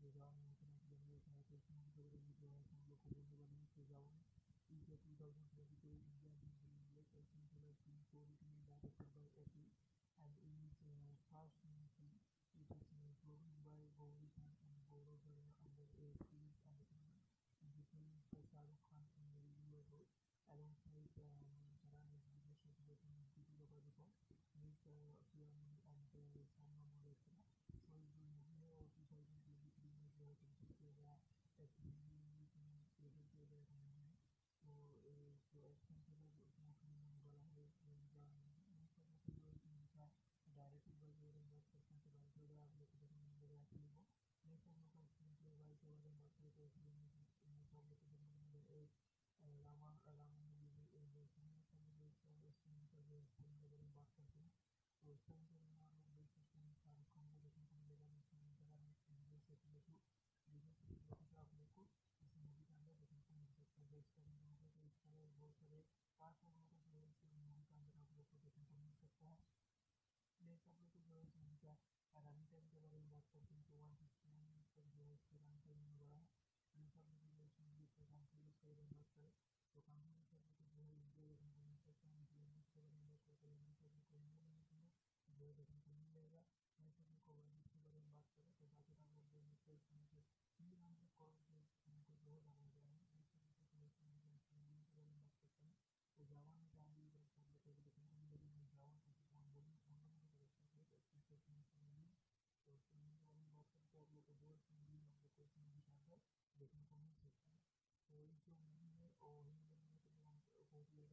जो जावन में इतना कि बंदे है तो इस मूवी के बारे में जो है हम लोग को बोलने वाले हैं कि जावन is a 2022 Indian film like a singular film co-written and directed by Atlee and is first film. It is produced by Gauri Khan and Gaurav under a series entertainment. The film is Shah Rukh Khan in the lead role alongside Nayanthara and Vijay Sethupathi and Deepika with Fiamani and Sanna Morekala. So इस movie है और 2023 में जो है release किया गया एक Hindi movie theatre किया गया था मूवी है तो जो एक्शन थ्रिलर उसमें फिल्म होने वाला है जो इस मूवी का डायरेक्टेड बाय जो बात करते हैं तो डायरेक्टर है आप लोग को देखने मिलेगा एक्चुअली वो नेक्स्ट हम लोग का स्क्रीन प्ले वाइज के बारे में बात करें तो फिल्म में आप लोग को देखने मिलेगा एक रामानगिरीवासन का जो फिल्म के बारे में बात करते हैं तो इस फिल्म के बारे में आप लोग देख सकते हैं शाहरुख खान को देखने को मिलेगा विजय सेतुपति का आप लोग को इस मूवी के अंदर देखने को मिल सकता है इसका तो इसका बहुत सारे पार्ट आप लोग को जो है इस मूवी के अंदर आप लोग को देखने को मिल सकता है नेक्स्ट आप लोग को जो है इस मूवी का रनिंग टाइम के बारे में बात करते हैं तो 169 मिनट तक जो है इसका रनिंग टाइम होने वाला है नेक्स्ट आप लोग जो इस मूवी का कंक्लूड के बारे में बात करें तो कंक्लूड से आप लोग को जो है इंडिया देखने को मिल सकता है इंग्लिश के बारे में बात करते हैं इंग्लिश आप लोग को हिंदी में जो है देखने को मिल जाएगा नेक्स्ट आप लोग को वर्ल्ड के बारे में बात करें तो बाकी आप लोग जो है 300 करोड़ के को जो है लगाया गया है के बारे में बात करते हैं तो जावन में जहाँ भी सब लोग को देखने को मिलेगी जावन बोली हम लोगों की तरफ से मूवी तो फिल्म के बारे में बात करें तो आप लोग को दो मूवी हम लोग को इस मूवी के अंदर देखने को मिल सकता है तो इस जो मूवी है और हिंदी में तो हम बहुत ही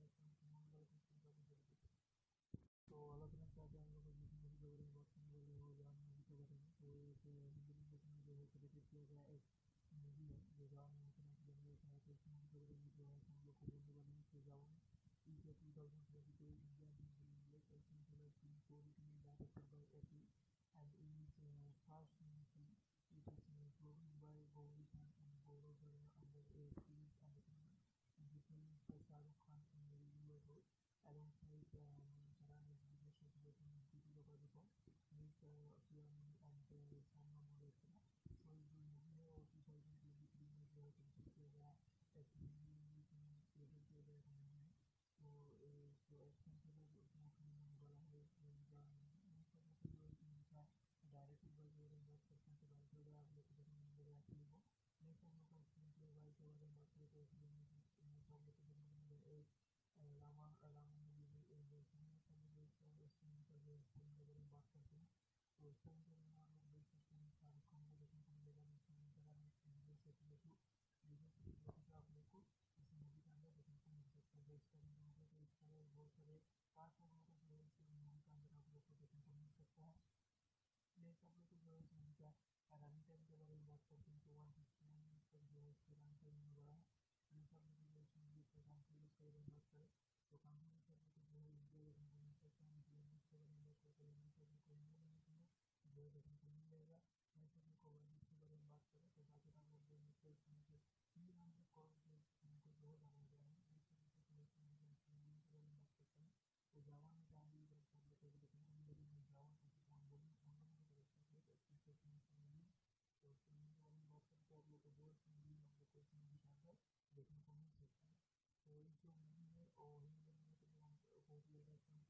ज़्यादा तो अलग अलग चाहते हैं हम लोग जिस मूवी के बारे में बात करने वाले हो जान मूवी के बारे में तो एक हिंदी में जो है क्रिएटेड किया गया एक मूवी है जो जावन में इतना कि बंदे है तो इस मूवी के बारे में जो है हम लोग को बोलने वाले हैं कि जावन is a 2022 Indian film like a singular film co-written and directed by Atlee and is first film. It is produced by Gauri Khan and Gaurav under a series entertainment. The film is Shah Rukh Khan in the lead role alongside Nayanthara and Vijay Sethupathi and Deepika with Fiamani and Sanna Morekala. So इस movie है और 2023 में जो है release किया गया एक Hindi movie theatre किया गया था मूवी है तो जो एक्शन थ्रिलर उसमें फिल्म होने वाला है जो इस मूवी का डायरेक्टेड बाय जो बात करते हैं तो डायरेक्टर है आप लोग को देखने मिलेगा एक्चुअली वो नेक्स्ट हम लोग का स्क्रीन प्ले वाइज के बारे में बात करें तो फिल्म में आप लोग को देखने को मिलेगा एक रामानगिरीवासन का जो फिल्म के बारे में बात करते हैं तो इस फिल्म के बारे में आप लोग देख सकते हैं शाहरुख खान को देखने को मिलेगा विजय सेतुपति का आप लोग को इस मूवी के अंदर देखने को मिल सकता है इसका तो इसका बहुत सारे पार्ट आप लोग को जो है इस मूवी के अंदर आप लोग को देखने को मिल सकता है नेक्स्ट आप लोग को जो है इस मूवी का रनिंग टाइम के बारे में बात करते हैं तो 169 मिनट तक जो है इसका रनिंग टाइम होने वाला है नेक्स्ट आप लोग जो इस मूवी का कंक्लूड के बारे में बात करें तो कंक्लूड से आप लोग को जो है इंडिया देखने को मिल सकता है इंग्लिश के बारे में बात करते हैं इंग्लिश आप लोग को हिंदी में जो है देखने को मिल जाएगा नेक्स्ट आप लोग को वर्ल्ड के बारे में बात करें तो बाकी आप लोग जो है 300 करोड़ के को जो है लगाया गया है के बारे में बात करते हैं तो जावन में जहाँ भी सब लोग को देखने को मिलेगी जावन बोली हम लोगों की तरफ से मूवी तो फिल्म के बारे में बात करें तो आप लोग को दो मूवी हम लोग को इस मूवी के अंदर देखने को मिल सकता है तो इस जो मूवी है और हिंदी में तो हम बहुत ही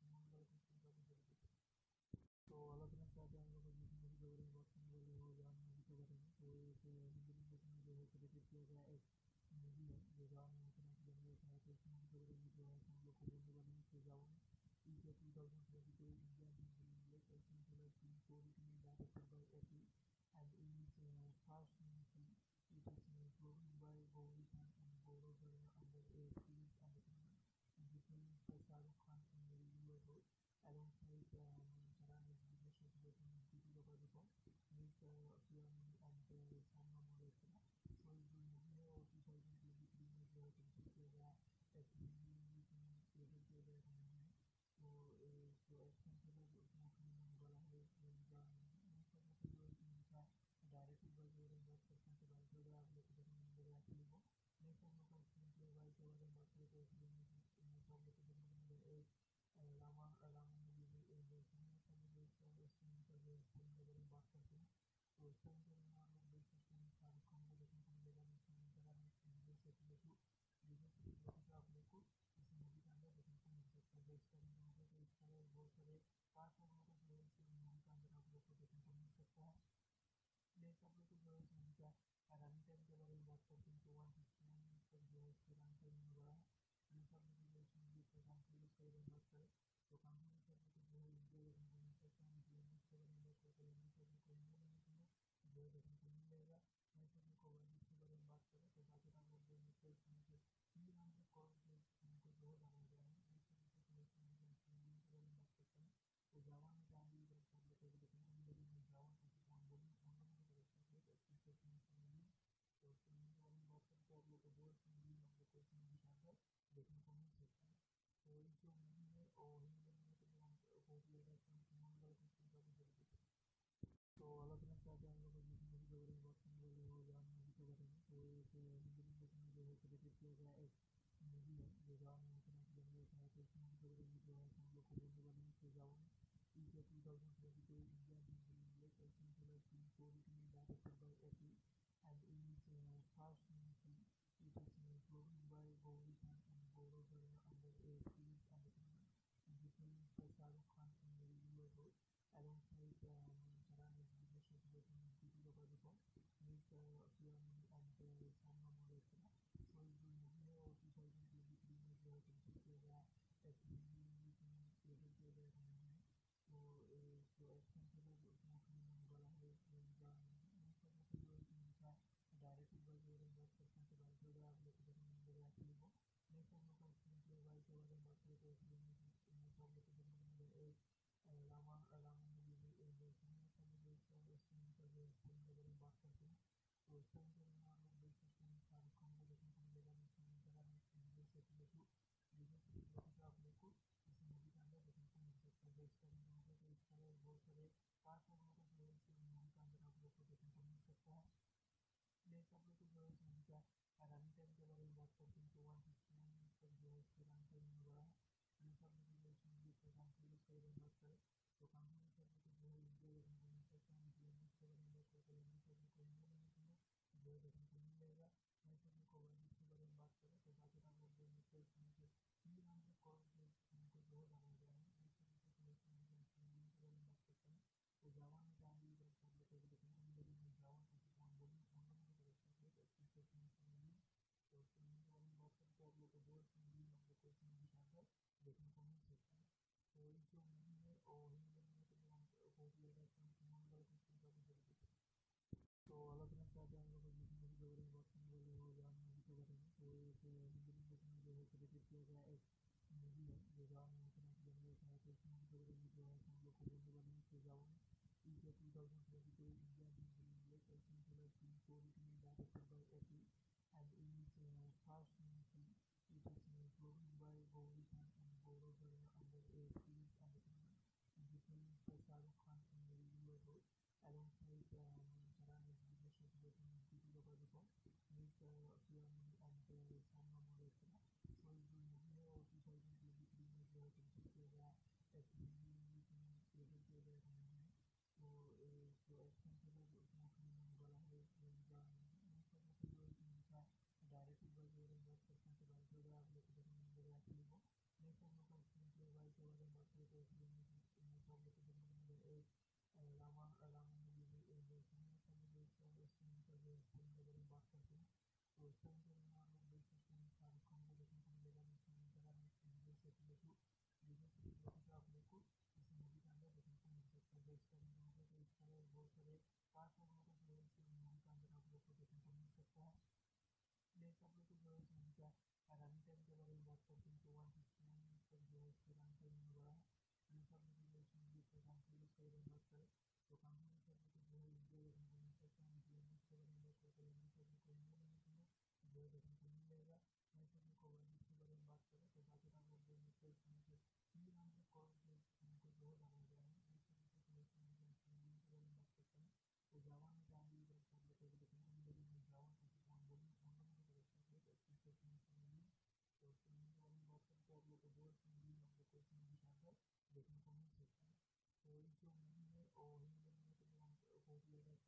ज़्यादा तो अलग अलग चाहते हैं हम लोग जिस मूवी के बारे में बात करने वाले हो जान मूवी के बारे में तो एक हिंदी में जो है क्रिएटेड किया गया एक मूवी है जो जावन में इतना कि बंदे है तो इस मूवी के बारे में जो है हम लोग को बोलने वाले हैं कि जावन is a 2022 Indian film like a singular film co-written and directed by Atlee and is first film. It is produced by Gauri Khan and Gaurav under a series entertainment. The film is Shah Rukh Khan in the lead role alongside Nayanthara and Vijay Sethupathi and Deepika with Fiamani and Sanna Morekala. So इस movie है और 2023 में जो है release किया गया एक Hindi movie theatre किया गया था मूवी है तो जो एक्शन थ्रिलर उसमें फिल्म होने वाला है जो इस मूवी का डायरेक्टेड बाय जो बात करते हैं तो डायरेक्टर है आप लोग को देखने मिलेगा एक्चुअली वो नेक्स्ट हम लोग का स्क्रीन प्ले वाइज के बारे में बात करें तो फिल्म में आप लोग को देखने को मिलेगा एक रामानगिरीवासन किया गया एक मूवी है जो जवान नायंथरा की बनी है। तो इस मूवी के बारे में जो है हम लोग को बोलने वाले हैं। तो जवान is a 2022 Indian Hindi English action thriller film co-written and directed by Atlee and is first movie. It is produced by Gauri Khan and Gaurav Verma under a series entertainment and represents by Shah Rukh Khan in the lead role alongside Nayanthara and Vijay Sethupathi and Deepika Miss Priyanani and Sanna Moretra. So इस movie है और 2023 में जो है release किया गया एक Hindi English में प्रेजेंट किया गया मूवी है। तो जो एक्शन थ्रिलर उसमें फिल्म होने वाला है उनका जो इस मूवी का डायरेक्टेड बाय जो बात करते हैं तो डायरेक्टर है आप लोग को देखने मिलेगा एक्चुअली वो नेक्स्ट हम लोग का स्क्रीन प्ले वाइज के बारे में बात करें तो फिल्म में आप लोग को देखने मिलेगा एक रामानगिरिवासन स्क्रीन पर जो फिल्म के बारे में बात करते हैं तो इस फिल्म के बारे में आप लोग देख सकते हैं शाहरुख खान को देखने को मिलेगा नायंथरा में विजय सेतुपति का आप लोग को इस मूवी के अंदर देखने को मिल सकता है। इसका तो इस तरह बहुत सारे पार्ट जो है इस मूवी के अंदर आप लोग को देखने को मिल सकता है। नेक्स्ट आप लोग को जो है इस मूवी का रनिंग टाइम के बारे में बात करते हैं तो 169 मिनट तक जो है इसका रनिंग टाइम होने वाला है। नेक्स्ट आप लोग को जो इस मूवी का कॉन्फ्लिक्ट के बारे में बात करें तो कॉन्फ्लिक्ट आप लोग को जो है इंडिया देखने को मिल सकता है। इंग्लिश के बारे में बात करते हैं इंग्लिश आप लोग को हिंदी में जो है देखने को मिल जाएगा। नेक्स्ट आप लोग को बजट के बारे में बात करें तो बजट आप लोग जो है 300 करोड़ जो इनको जो है बनाया गया है। के बारे में बात करते हैं तो जवान में आप लोग को देखने को मिलेगी जवान बोली तो फिल्म के बारे में बात करें तो आप लोग को दो मूवी आप लोग को इस मूवी के अंदर देखने को मिल सकता है। तो इस जो मूवी है और हिंदी में तो बहुत ही ज़्यादा तो अलग अलग चाहते हैं हम लोग जिस मूवी के बारे में बात करने वाले हो जवान मूवी के बारे में तो एक हिंदी में जो है क्रिएटेड किया गया एक मूवी है जो जवान नायंथरा की बनी है। तो इस मूवी के बारे में जो है हम लोग को बोलने वाले हैं। तो जवान is a 2022 Indian Hindi English action thriller film co-written and directed by Atlee and is first movie. It is produced by Gauri Khan and Gaurav Verma under a series entertainment and represents by Shah Rukh Khan in the lead role alongside Nayanthara and Vijay Sethupathi and Deepika Miss Priyanani and Sanna Moretra. So इस movie है और 2023 में जो है release किया गया एक Hindi English में प्रेजेंट किया गया मूवी है। तो जो एक्शन थ्रिलर उसमें फिल्म होने वाला है उनका जो इस मूवी का डायरेक्टेड बाय जो बात करते हैं तो डायरेक्टर है आप लोग को देखने मिलेगा एक्चुअली वो नेक्स्ट हम लोग का स्क्रीन प्ले वाइज के बारे में बात करें तो फिल्म में आप लोग को देखने मिलेगा एक रामानगिरिवासन स्क्रीन पर जो फिल्म के बारे में बात करते हैं तो इस फिल्म के बारे में आप लोग देख सकते हैं शाहरुख खान को देखने को मिलेगा नायंथरा में विजय सेतुपति का आप लोग को इस मूवी के अंदर देखने को मिल सकता है। इसका तो इस तरह बहुत सारे पार्ट जो है इस मूवी के अंदर आप लोग को देखने को मिल सकता है। नेक्स्ट आप लोग को जो है इस मूवी का रनिंग टाइम के बारे में बात करते हैं तो 169 मिनट तक जो है इसका रनिंग टाइम होने वाला है। नेक्स्ट आप लोग को जो इस मूवी का कॉन्फ्लिक्ट के बारे में बात करें तो कॉन्फ्लिक्ट आप लोग को जो है इंडिया देखने को मिल सकता है। इंग्लिश के बारे में बात करते हैं इंग्लिश आप लोग को हिंदी में जो है देखने को मिल जाएगा। नेक्स्ट आप लोग को बजट के बारे में बात करें तो बजट आप लोग जो है 300 करोड़ जो इनको जो है बनाया गया है। के बारे में बात करते हैं तो जवान में आप लोग को देखने को मिलेगी जवान बोली तो फिल्म के बारे में बात करें तो आप लोग को दो मूवी आप लोग को इस मूवी के अंदर देखने को मिल सकता है। तो इस जो मूवी है और हिंदी में तो बहुत ही ज़्यादा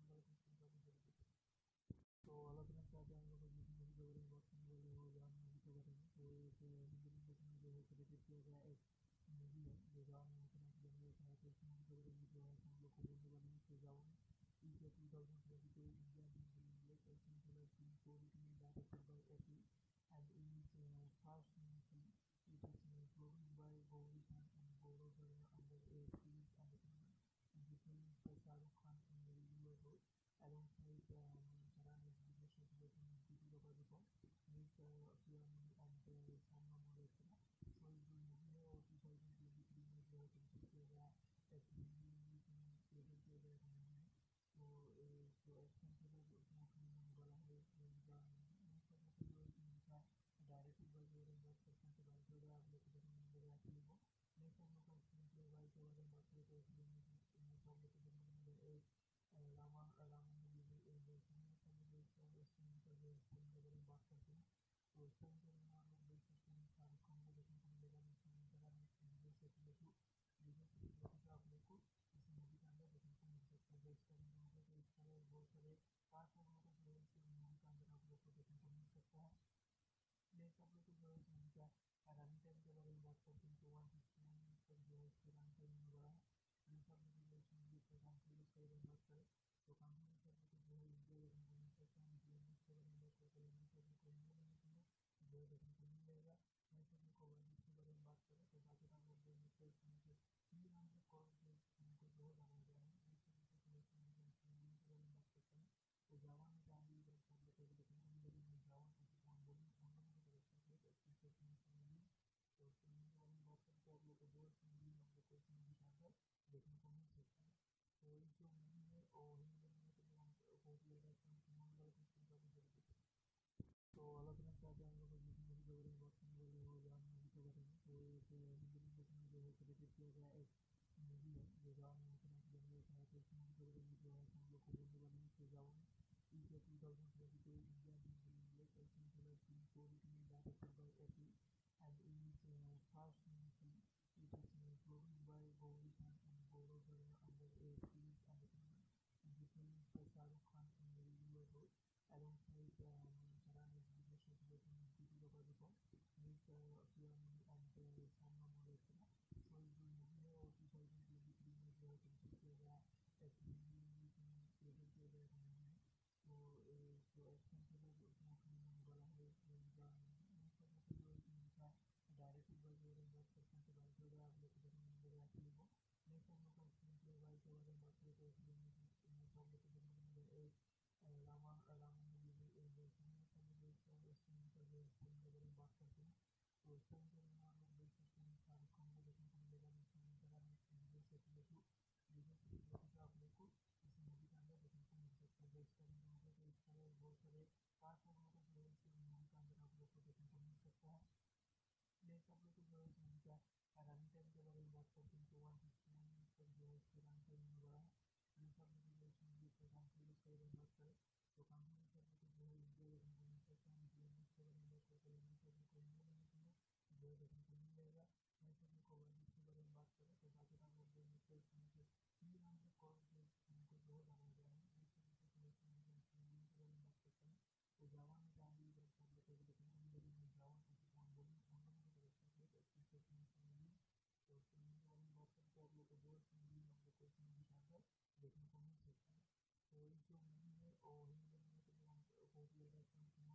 तो अलग अलग चाहते हैं हम लोग जिस मूवी के बारे में बात करने वाले हो जवान मूवी के बारे में तो एक हिंदी में जो है क्रिएटेड किया गया एक मूवी है जो जवान नायंथरा की बनी है। तो इस मूवी के बारे में जो है हम लोग को बोलने वाले हैं। तो जवान is a 2022 Indian Hindi English action thriller film co-written and directed by Atlee and is first movie. It is produced by Gauri Khan and Gaurav Verma under a series entertainment and represents by Shah Rukh Khan in the lead role alongside Nayanthara and Vijay Sethupathi and Deepika Miss Priyanani and Sanna Moretra. So इस movie है और 2023 में जो है release किया गया एक Hindi English में प्रेजेंट किया गया मूवी है। तो जो एक्शन थ्रिलर उसमें फिल्म होने वाला है उनका जो इस मूवी का डायरेक्टेड बाय जो बात करते किया गया एक मूवी है जो जवान नायंथरा की बनी है। तो इस मूवी के बारे में जो है हम लोग को बोलने वाले हैं कि जवान is a 2022 Indian film released essentially for written and directed by Atlee and is first film. It is produced by Gauri Khan and Gaurav Verma under a series and the film is by Shah Rukh Khan in the reviewer role alongside Nayanthara and Vijay Sethupathi and Deepika with Priyamoorthy and Sanna Morathera. So इस जो movie है और 2023 में जो है release किया गया एक हिंदी इंग्लिश में क्रिएट किया गया मूवी है। तो जो एक्शन थ्रिलर उसमें फिल्म होने वाला है डायरेक्टेड बाय जो बात करते हैं तो डायरेक्टर वगैरह आप लोग को देखने को मिलेगा एक्चुअली वो नेक्स्ट हम लोग का स्क्रीन प्ले वाइज के बारे में बात करें तो फिल्म में आप लोग को देखने को मिलेगा एक रामानगिरीवासन स्क्रीन का जो फिल्म के बारे में बात करते हैं तो इस फिल्म के बारे में आप लोग देख सकते हैं शाहरुख खान को देखने को मिलेगा विजय सेतुपति का आप लोग को इस मूवी के अंदर देखने को मिल सकता है। इसका तो इस तरह बहुत सारे कास्ट हम लोग जो है इस मूवी के अंदर आप लोग को देखने को मिल सकता है। नेक्स्ट आप लोग को जो है इस मूवी का रनिंग टाइम के बारे में बात करते हैं तो 161 मिनट तक जो है इसका रनिंग टाइम होने वाला है। नेक्स्ट आप लोग जो इस मूवी का कॉन्फ्रेंस के बारे में बात करें तो कॉन्फ्रेंस आप लोग को जो है इंडिया देखने को मिल सकता है। इंग्लिश के बारे में बात करते हैं इंग्लिश आप लोग को हिंदी में जो है देखने को मिल जाएगा। नेक्स्ट आप लोग को वर्ल्ड के बारे में बात करें तो बाकी आप लोग जो है 300 करोड़ जो इनको जो है बनाया गया है के बारे में बात करते हैं तो जवान में जहाँ भी सब लोग को देखने को मिलेगी जवान को बोली हम लोगों को तो फिल्म के बारे में बात करें तो आप लोग को बहुत मूवी हम लोग को इस मूवी के अंदर देखने को मिल सकता है। तो इस जो मूवी है और हिंदी में तो हम बहुत ही ज़्यादा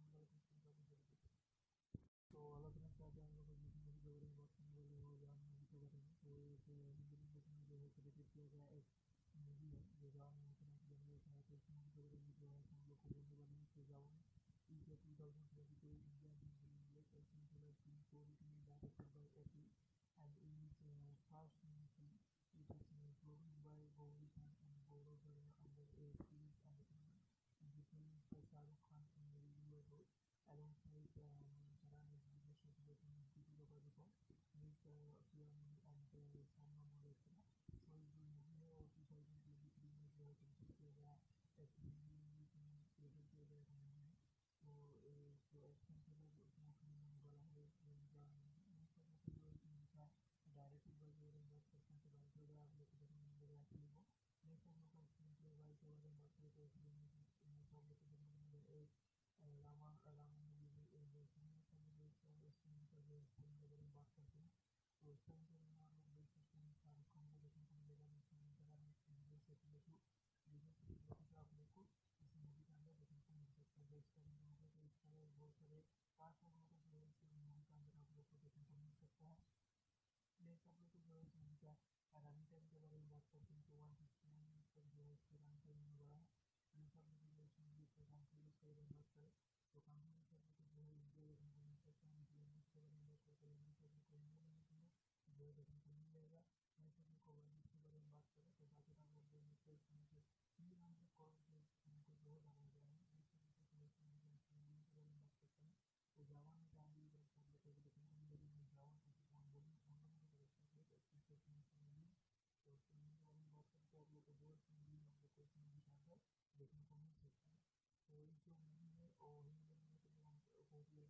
तो अलग अलग चाहते हैं हम लोग जिस मूवी के बारे में बात करने वाले हो जवान मूवी के बारे में तो एक हिंदी में जो है क्रिएट किया गया एक मूवी है जो जवान नायंथरा की बनी है। तो इस मूवी के बारे में जो है हम लोग को बोलने वाले हैं कि जवान is a 2022 Indian film released essentially for written and directed by Atlee and is first film. It is produced by Gauri Khan and Gaurav Verma under a series and the film is by Shah Rukh Khan in the reviewer role alongside Nayanthara and Vijay Sethupathi and Deepika with Priyamoorthy and Sanna Morathera. So इस जो movie है और 2023 में जो है release किया गया एक हिंदी इंग्लिश में क्रिएट किया गया मूवी है। तो जो एक्शन थ्रिलर उसमें फिल्म होने वाला है डायरेक्टेड बाय जो बात करते हैं तो डायरेक्टर वगैरह आप लोग को देखने को मिलेगा एक्चुअली वो नेक्स्ट हम लोग का स्क्रीन प्ले वाइज के बारे में बात करें तो फिल्म में आप लोग को देखने को मिलेगा एक रामानगिरीवासन स्क्रीन का जो फिल्म के बारे में बात करते हैं तो इस फिल्म के बारे में आप लोग देख सकते हैं शाहरुख खान को देखने को मिलेगा विजय सेतुपति का आप लोग को इस मूवी के अंदर देखने को मिल सकता है। इसका तो इस तरह बहुत सारे कास्ट हम लोग जो है इस मूवी के अंदर आप लोग को देखने को मिल सकता है। नेक्स्ट आप लोग को जो है इस मूवी का रनिंग टाइम के बारे में बात करते हैं तो 161 मिनट तक जो है इसका रनिंग टाइम होने वाला है। नेक्स्ट आप लोग जो इस मूवी का कॉन्फ्रेंस के बारे में बात करें तो कॉन्फ्रेंस आप लोग को जो है इंडिया देखने को मिल सकता है। इंग्लिश के बारे में बात करते हैं इंग्लिश आप लोग को हिंदी में जो है देखने को मिल जाएगा। नेक्स्ट आप लोग को वर्ल्ड के बारे में बात करें तो बाकी आप लोग जो है 300 करोड़ जो इनको जो है बनाया गया है के बारे में बात करते हैं तो जवान में जहाँ भी सब लोग को देखने को मिलेगी जवान को बोली हम लोगों को तो फिल्म के बारे में बात करें तो आप लोग को बहुत मूवी हम लोग को इस मूवी के अंदर देखने को मिल सकता है। तो इस जो मूवी है और हिंदी में तो हम बहुत ही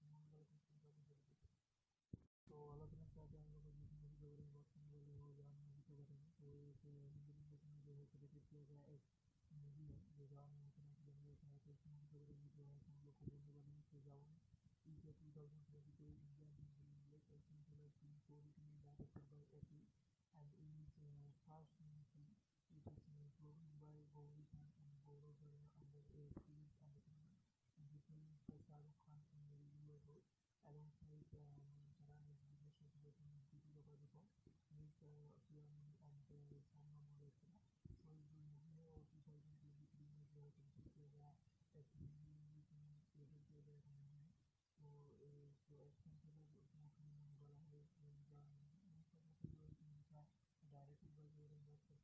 ज़्यादा तो अलग अलग चाहते हैं हम लोग जिस मूवी के बारे में बात करने वाले हो जवान मूवी के बारे में तो एक हिंदी में जो है क्रिएट किया गया एक मूवी है जो जवान नायंथरा की बनी है। तो इस मूवी के बारे में जो है हम लोग को बोलने वाले हैं कि जवान is a 2022 Indian film released essentially for written and directed by Atlee and is first film. It is produced by Gauri Khan and Gaurav Verma under a series and the film is by Shah Rukh Khan in the reviewer role alongside Nayanthara and Vijay Sethupathi and Deepika with Priyamoorthy and Sanna Morathera. So इस जो movie है और 2023 में जो है release किया गया एक हिंदी इंग्लिश में क्रिएट किया गया मूवी है। तो जो एक्शन थ्रिलर उसमें फिल्म होने वाला है जो इस मूवी का डायरेक्टेड बाय जो बात करते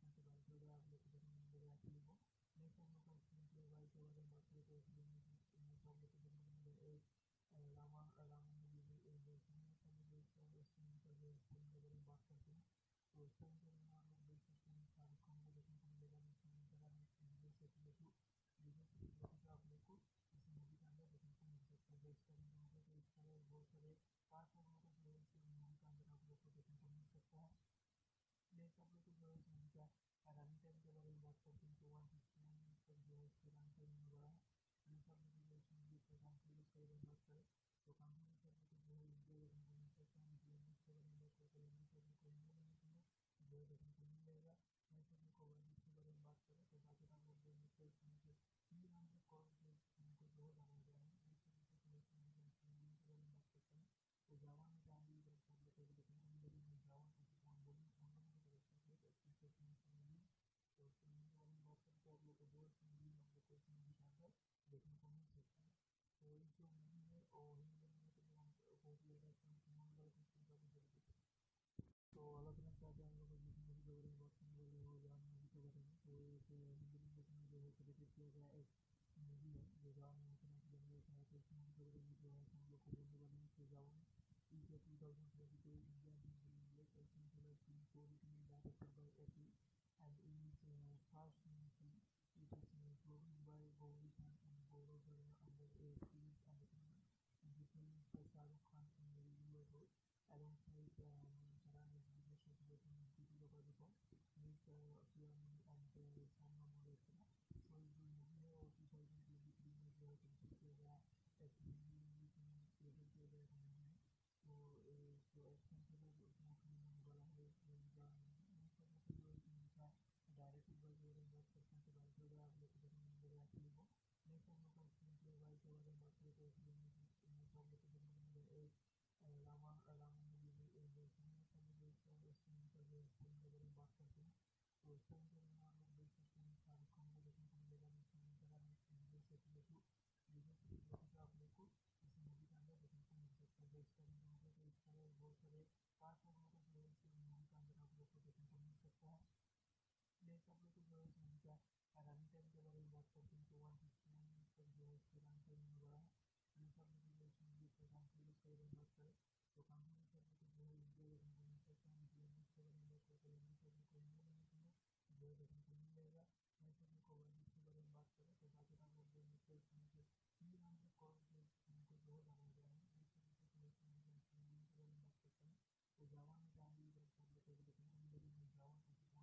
और हिंदी में तो हम बहुत ही ज़्यादा कम वाला क्वेश्चन काफ़ी जल्दी। तो अलग अलग चाहते हैं हम लोग जितनी भी जो करेंगे बात करने वाले हो जान मूवी के बारे में। तो एक हिंदी लैंग्वेज में जो है क्रिएटेड किया गया एक मूवी है जो जान इतना फिल्म है। तो इस मूवी के बारे में जो है हम लोग को बोलने वाले हैं कि जावन is a 2022 Indian film released essentially co-written and directed by Atlee and is first film. It is produced by Gauri Khan and Gaurav Verma under a series and written by Shah Rukh Khan in the lead role alongside Nayanthara and Vijay Sethupathi and Deepika with Priyanka and Salman Khan. So इस movie है और 2023 में जो है release किया गया एक हिंदी में क्रिएटेड किया गया मूवी है। तो जो एक्शन थ्रिलर उसमें फिल्म होने वाला है उनका जो इनका डायरेक्टेड बाय जो बात करते हैं तो डायरेक्टर बाय आप लोग को देखने को मिलेगा एक्चुअली वो नेक्स्ट हम लोग का स्क्रीन प्ले बाय के बारे में बात करें तो फिल्म में आप लोग को देखने को मिलेगा एक रामानगिरिवासन स्क्रीन का जो फिल्म के बारे में बात करते हैं तो इस टाइम पे आप लोग देख सकते हैं शाहरुख खान को देखने को मिलेगा विजय सेतुपति का आप लोग को इस मूवी के अंदर देखने को मिल सकता है। इस टाइम पे तो इस तरह बहुत सारे पार्ट जो है इस मूवी के अंदर आप लोग को देखने को मिल सकता है। नेक्स्ट आप लोग को जो है इस मूवी का रनिंग टाइम के बारे में बात करते हैं तो 169 मिनट तक जो है इसका रनिंग टाइम होने वाला है। नेक्स्ट आप लोग को जो इस मूवी का कॉन्फ्लिक्ट के बारे में बात करें तो कॉन्फ्लिक्ट आप लोग को जो है इंडिया देखने को मिल सकता है। लैंग्वेज के बारे में बात करते हैं इंग्लिश आप लोग को हिंदी लैंग्वेज में जो है देखने को मिल जाएगा। नेक्स्ट आप लोग को वर्ल्ड के बारे में बात करें तो बाकी आप लोग जो है 300 करोड़ जो उनको जो है बनाया गया है के बारे में बात करते हैं तो जावान में आप लोग को देखने को मिलेगी जावान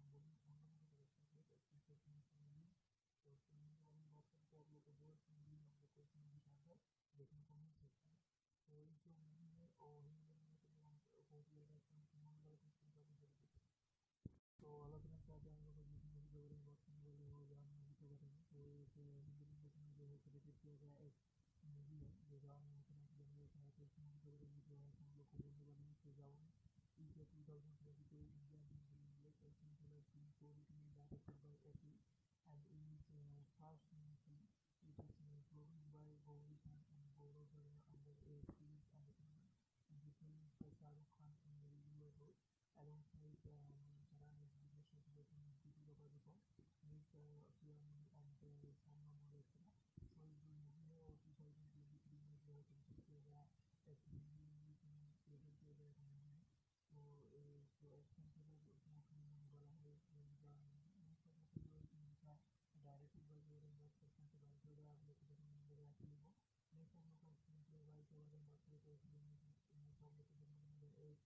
तो फिल्म के बारे में बात करें तो आप लोग को दो मूवी आप लोग को इस मूवी के अंदर देखने को मिल सकता है। तो इस जो मूवी है और हिंदी में तो हम बहुत ही ज़्यादा कम वाला क्वेश्चन काफ़ी जल्दी। तो अलग अलग चाहते हैं हम लोग जिस मूवी के बारे में बात करने वाले हो जान मूवी के बारे में। तो एक हिंदी लैंग्वेज में जो है क्रिएटेड किया गया एक मूवी है जो जान इतना फिल्म है। तो इस मूवी के बारे में जो है हम लोग को बोलने वाले हैं कि जावन is a 2022 Indian film released essentially co-written and directed by Atlee and is first film. It is produced by Gauri Khan and Gaurav Verma under a series and written by Shah Rukh Khan in the lead role alongside Nayanthara and Vijay Sethupathi and Deepika with Priyanka and Salman Khan. So इस जो movie है और 2023 में जो है release किया गया एक हिंदी में क्रिएटेड किया गया मूवी है। तो जो एक्शन थ्रिलर उसमें फिल्म होने वाला है उनका जो इनका डायरेक्टेड बाय जो बात करते हैं तो डायरेक्टर बाय आप लोग को देखने को मिलेगा एक्चुअली वो नेक्स्ट हम लोग का स्क्रीन प्ले बाय के बारे में बात करें तो फिल्म में आप लोग को देखने को मिलेगा एक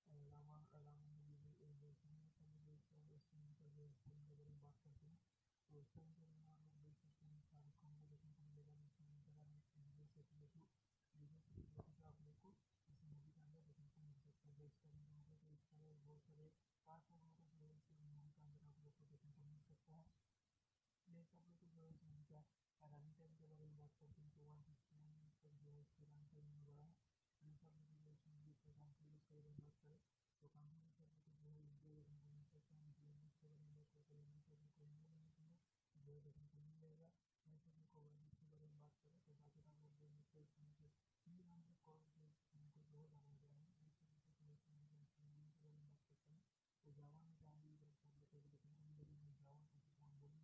रामानगिरिवासन स्क्रीन का जो फिल्म के बारे में बात करते हैं तो इस टाइम पे आप लोग देख सकते हैं शाहरुख खान को देखने को मिलेगा विजय सेतुपति का आप लोग को इस मूवी के अंदर देखने को मिल सकता है। इस टाइम पे तो इस तरह बहुत सारे पार्ट जो है इस मूवी के अंदर आप लोग को देखने को मिल सकता है। नेक्स्ट आप लोग को जो है इस मूवी का रनिंग टाइम के बारे में बात करते हैं तो 169 मिनट तक जो है इसका रनिंग टाइम होने वाला है। नेक्स्ट आप लोग को जो इस मूवी का कॉन्फ्लिक्ट के बारे में बात करें तो कॉन्फ्लिक्ट आप लोग को जो है इंडिया देखने को मिल सकता है। लैंग्वेज के बारे में बात करते हैं इंग्लिश आप लोग को हिंदी लैंग्वेज में जो है देखने को मिल जाएगा। नेक्स्ट आप लोग को वर्ल्ड के बारे में बात करें तो बाकी आप लोग जो है 300 करोड़ जो उनको जो है बनाया गया है के बारे में बात करते हैं तो जावान में आप लोग को देखने को मिलेगी जावान तो फिल्म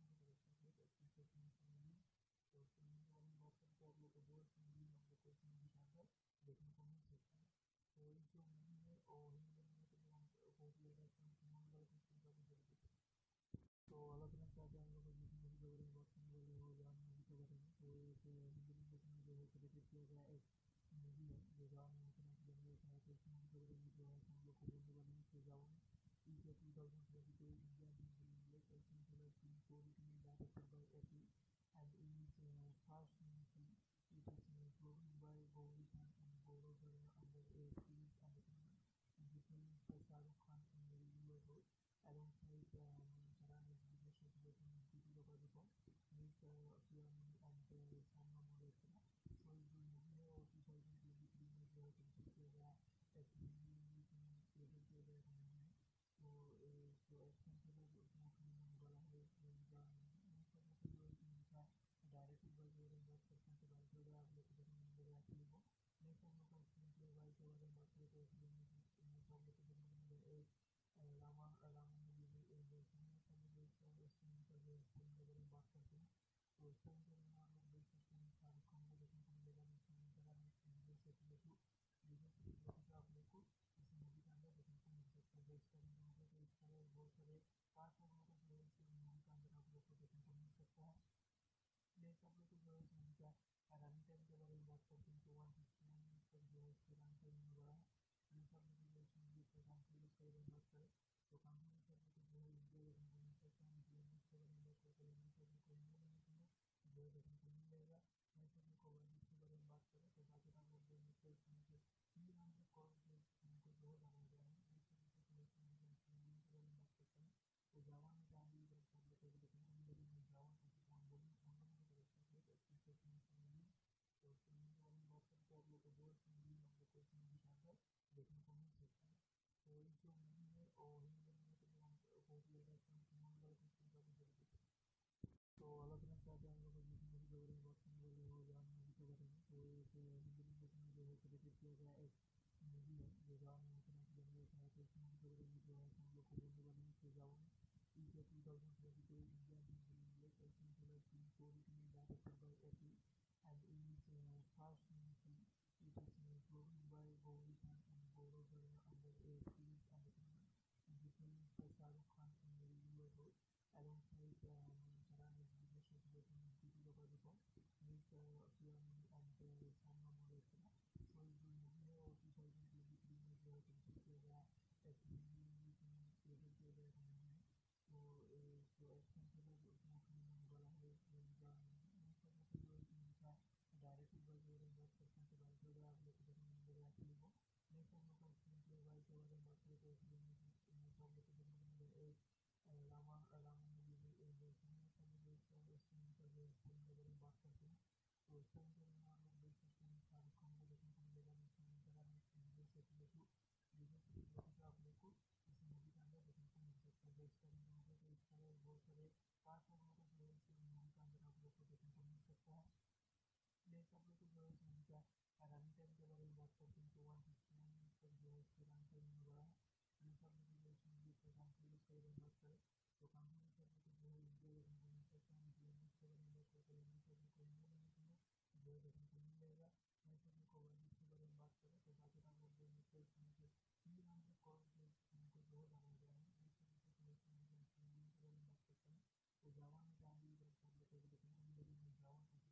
के बारे में बात करें तो आप लोग को दो मूवी आप लोग को इस मूवी के अंदर देखने को मिल सकता है। तो इस जो मूवी है और हिंदी में तो हम बहुत ही ज़्यादा कम वाला क्वेश्चन काफ़ी जल्दी। तो अलग अलग चाहते हैं हम लोग जिस मूवी के बारे में बात करने वाले हो जान मूवी के बारे में। तो एक हिंदी लैंग्वेज में जो है क्रिएटेड किया गया एक मूवी है जो जान इतना फिल्म है। तो इस मूवी के बारे में जो है हम लोग को बोलने वाले हैं कि जावन is a 2022 Indian film released essentially co-written and directed by Atlee and is first film. It is produced by Gauri Khan and Gaurav Verma under a series and written by Shah Rukh Khan in the lead role alongside Nayanthara and Vijay Sethupathi and Deepika with Priyanka and Salman Khan. So इस जो movie है और 2023 में जो है release किया गया एक हिंदी में क्रिएटेड किया गया मूवी है। तो जो एक्शन थ्रिलर क्रिएटेड किया गया एक मूवी है जो जवान इंटरनेट बनने का है। तो इस मूवी के बारे में जो है हम लोग को बोलने वाले हैं कि जवान is a 2022 Indian Hindi English action thriller film co-written and directed by Atlee and is first film. It is produced by Gauri Khan and Gaurav Verma under a series entertainment and the film by Shah Rukh Khan in the reviewer role alongside Nayanthara as Vijay Sethupathi and Deepika Miss Piamuni and Sanna Moretra. So इस जो movie है और 2023 में जो है complete किया गया एक हिंदी इंग्लिश में क्रिएटेड किया गया मूवी है। तो जो एक्शन थ्रिलर उसमें फिल्म होने वाला है डायरेक्टेड बाय जो बात करते हैं तो डायरेक्टर अगर आप लोग को देखने मिलेगा एक्चुअली वो नेक्स्ट हम लोग का स्क्रीन प्ले वाइज के बारे में बात करें तो फिल्म में आप लोग को देखने मिलेगा एक रामानगिरीवासन स्क्रीन का जो फिल्म के बारे में बात करते हैं तो इस फिल्म के बारे में आप लोग देख सकते हैं शाहरुख खान को देखने को मिलेगा विजय सेतुपति का आप लोग को इस मूवी के अंदर देखने को मिल सकता है। इसका तो इस तरह बहुत सारे कास्ट मेंबर जो है इस मूवी के अंदर आप लोग को देखने को मिल सकता है। नेक्स्ट आप लोग को जो है इस मूवी का रनिंग टाइम के बारे में बात करते हैं तो 169 मिनट तक जो है इसका रनिंग टाइम होने वाला है। नेक्स्ट आप लोग जो इस मूवी का कॉन्फ्लिक्ट के बारे में बात करें तो कॉन्फ्लिक्ट आप लोग को जो है इंडिया देखने को मिल सकता है। इंग्लिश के बारे में बात करते हैं इंग्लिश आप लोग को हिंदी में जो है देखने को मिल जाएगा। नेक्स्ट आप लोग को वर्ल्ड के बारे में बात करें तो बाकी आप लोग जो है 300 करोड़ जो इनको जो है बनाया गया है। बात करते हैं तो जवान में आप लोग को देखने को मिलेगी जवान तो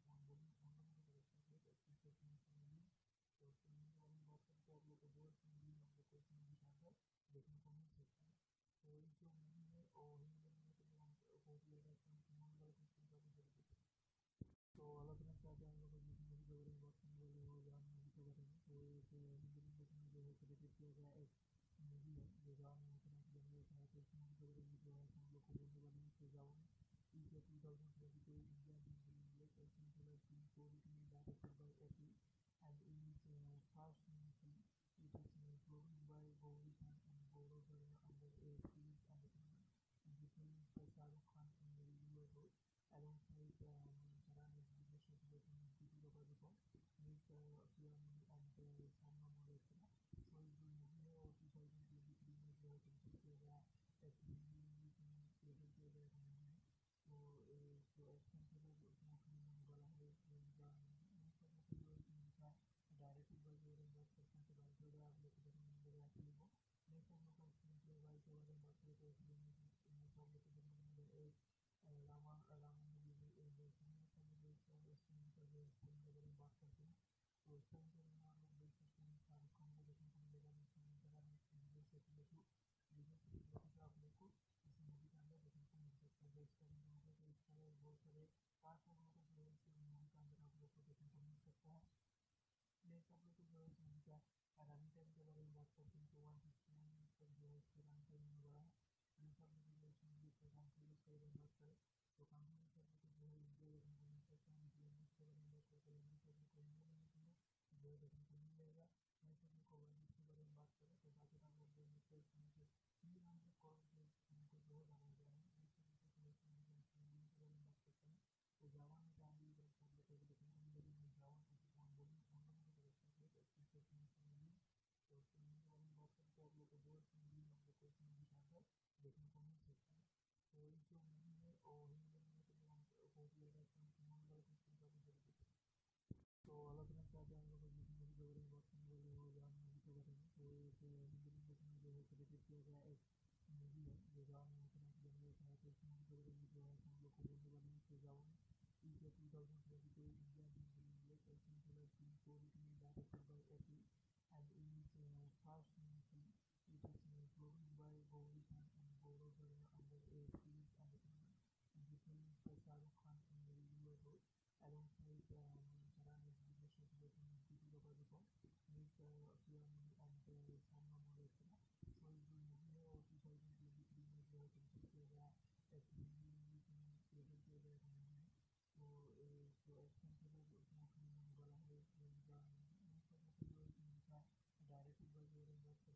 फिल्म के बारे में बात करें तो आप लोग को बहुत मूवी आप लोग को इस मूवी के अंदर देखने को मिल सकता है। तो इस जो मूवी है और हिंदी में तो बहुत ही ज़्यादा तो अलग तरह से आते हैं हम लोग जिस मूवी के बारे में बात करने वाले हो जान मूवी के बारे में तो एक हिंदी में जो है क्रिएटेड किया गया एक मूवी है जो जान इंटरनेट बनने का है। तो इस मूवी के बारे में जो है हम लोग को बोलने वाले हैं कि जावन is a 2022 Indian Hindi English action thriller film co-written and directed by Atlee and is first film. It is produced by Gauri Khan and Gaurav Verma under a series entertainment and the film by Shah Rukh Khan in the reviewer role alongside Nayanthara as Vijay Sethupathi and Deepika Miss Piamuni and Sanna Moretra. So इस जो movie है और 2023 में जो है complete किया गया एक हिंदी इंग्लिश में क्रिएटेड किया गया मूवी है। तो जो एक्शन थ्रिलर उसमें फिल्म होने वाला है डायरेक्टेड बाय जो बात करते हैं तो डायरेक्टर अगर आप लोग को देखने मिलेगा एक्चुअली वो नेक्स्ट हम लोग का स्क्रीन प्ले वाइज के बारे में बात करें तो फिल्म में आप लोग को देखने मिलेगा एक रामानगिरीवासन स्क्रीन का जो फिल्म के बारे में बात करते हैं तो इस फिल्म के बारे में आप लोग देख सकते हैं शाहरुख खान को देखने को मिलेगा विजय सेतुपति का आप लोग को इस मूवी के अंदर देखने को मिल सकता है। इसका तो इस तरह बहुत सारे कास्ट मेंबर जो है इस मूवी के अंदर आप लोग को देखने को मिल सकता है। नेक्स्ट आप लोग को जो है इस मूवी का रनिंग टाइम के बारे में बात करते हैं तो 169 मिनट तक जो है इसका रनिंग टाइम होने वाला है। नेक्स्ट आप लोग जो इस मूवी का कॉन्फ्लिक्ट के बारे में बात करें तो कॉन्फ्लिक्ट आप लोग को जो है इंडिया देखने को मिल सकता है। इंग्लिश के बारे में बात करते हैं इंग्लिश आप लोग को हिंदी में जो है देखने को मिल जाएगा। नेक्स्ट आप लोग को वर्ल्ड के बारे में बात करें तो बाकी आप लोग जो 300 करोड़ जो इनको जो है बनाया गया है। बात करते हैं तो जवान में आप लोग को देखने को मिलेगी जवान तो फिल्म के बारे में बात करें तो आप लोग को बहुत मूवी आप लोग को इस मूवी के अंदर देखने को मिल सकता है। तो इस जो मूवी है और हिंदी में तो बहुत ही ज़्यादा तो अलग तरह से आते हैं हम लोग जिस मूवी के बारे में बात करने वाले हो जान मूवी के बारे में तो एक हिंदी में जो है क्रिएटेड किया गया एक मूवी है जो जान इंटरनेट बनने का है। तो इस मूवी के बारे में जो है हम लोग को बोलने वाले हैं कि जावन is a 2022 Indian Hindi English action thriller film co-written and directed by Atlee and is first film. It is produced by Gauri Khan and Gaurav Verma under a series entertainment and the film by Shah Rukh Khan in the reviewer role alongside Nayanthara as Vijay Sethupathi and Deepika Miss Piamuni and Sanna Moretra. So इस जो movie है और 2023 में जो है complete किया गया एक हिंदी इंग्लिश में क्रिएटेड किया गया मूवी है। तो जो एक्शन थ्रिलर उसमें फिल्म होने वाला है डायरेक्टेड बाय जो बात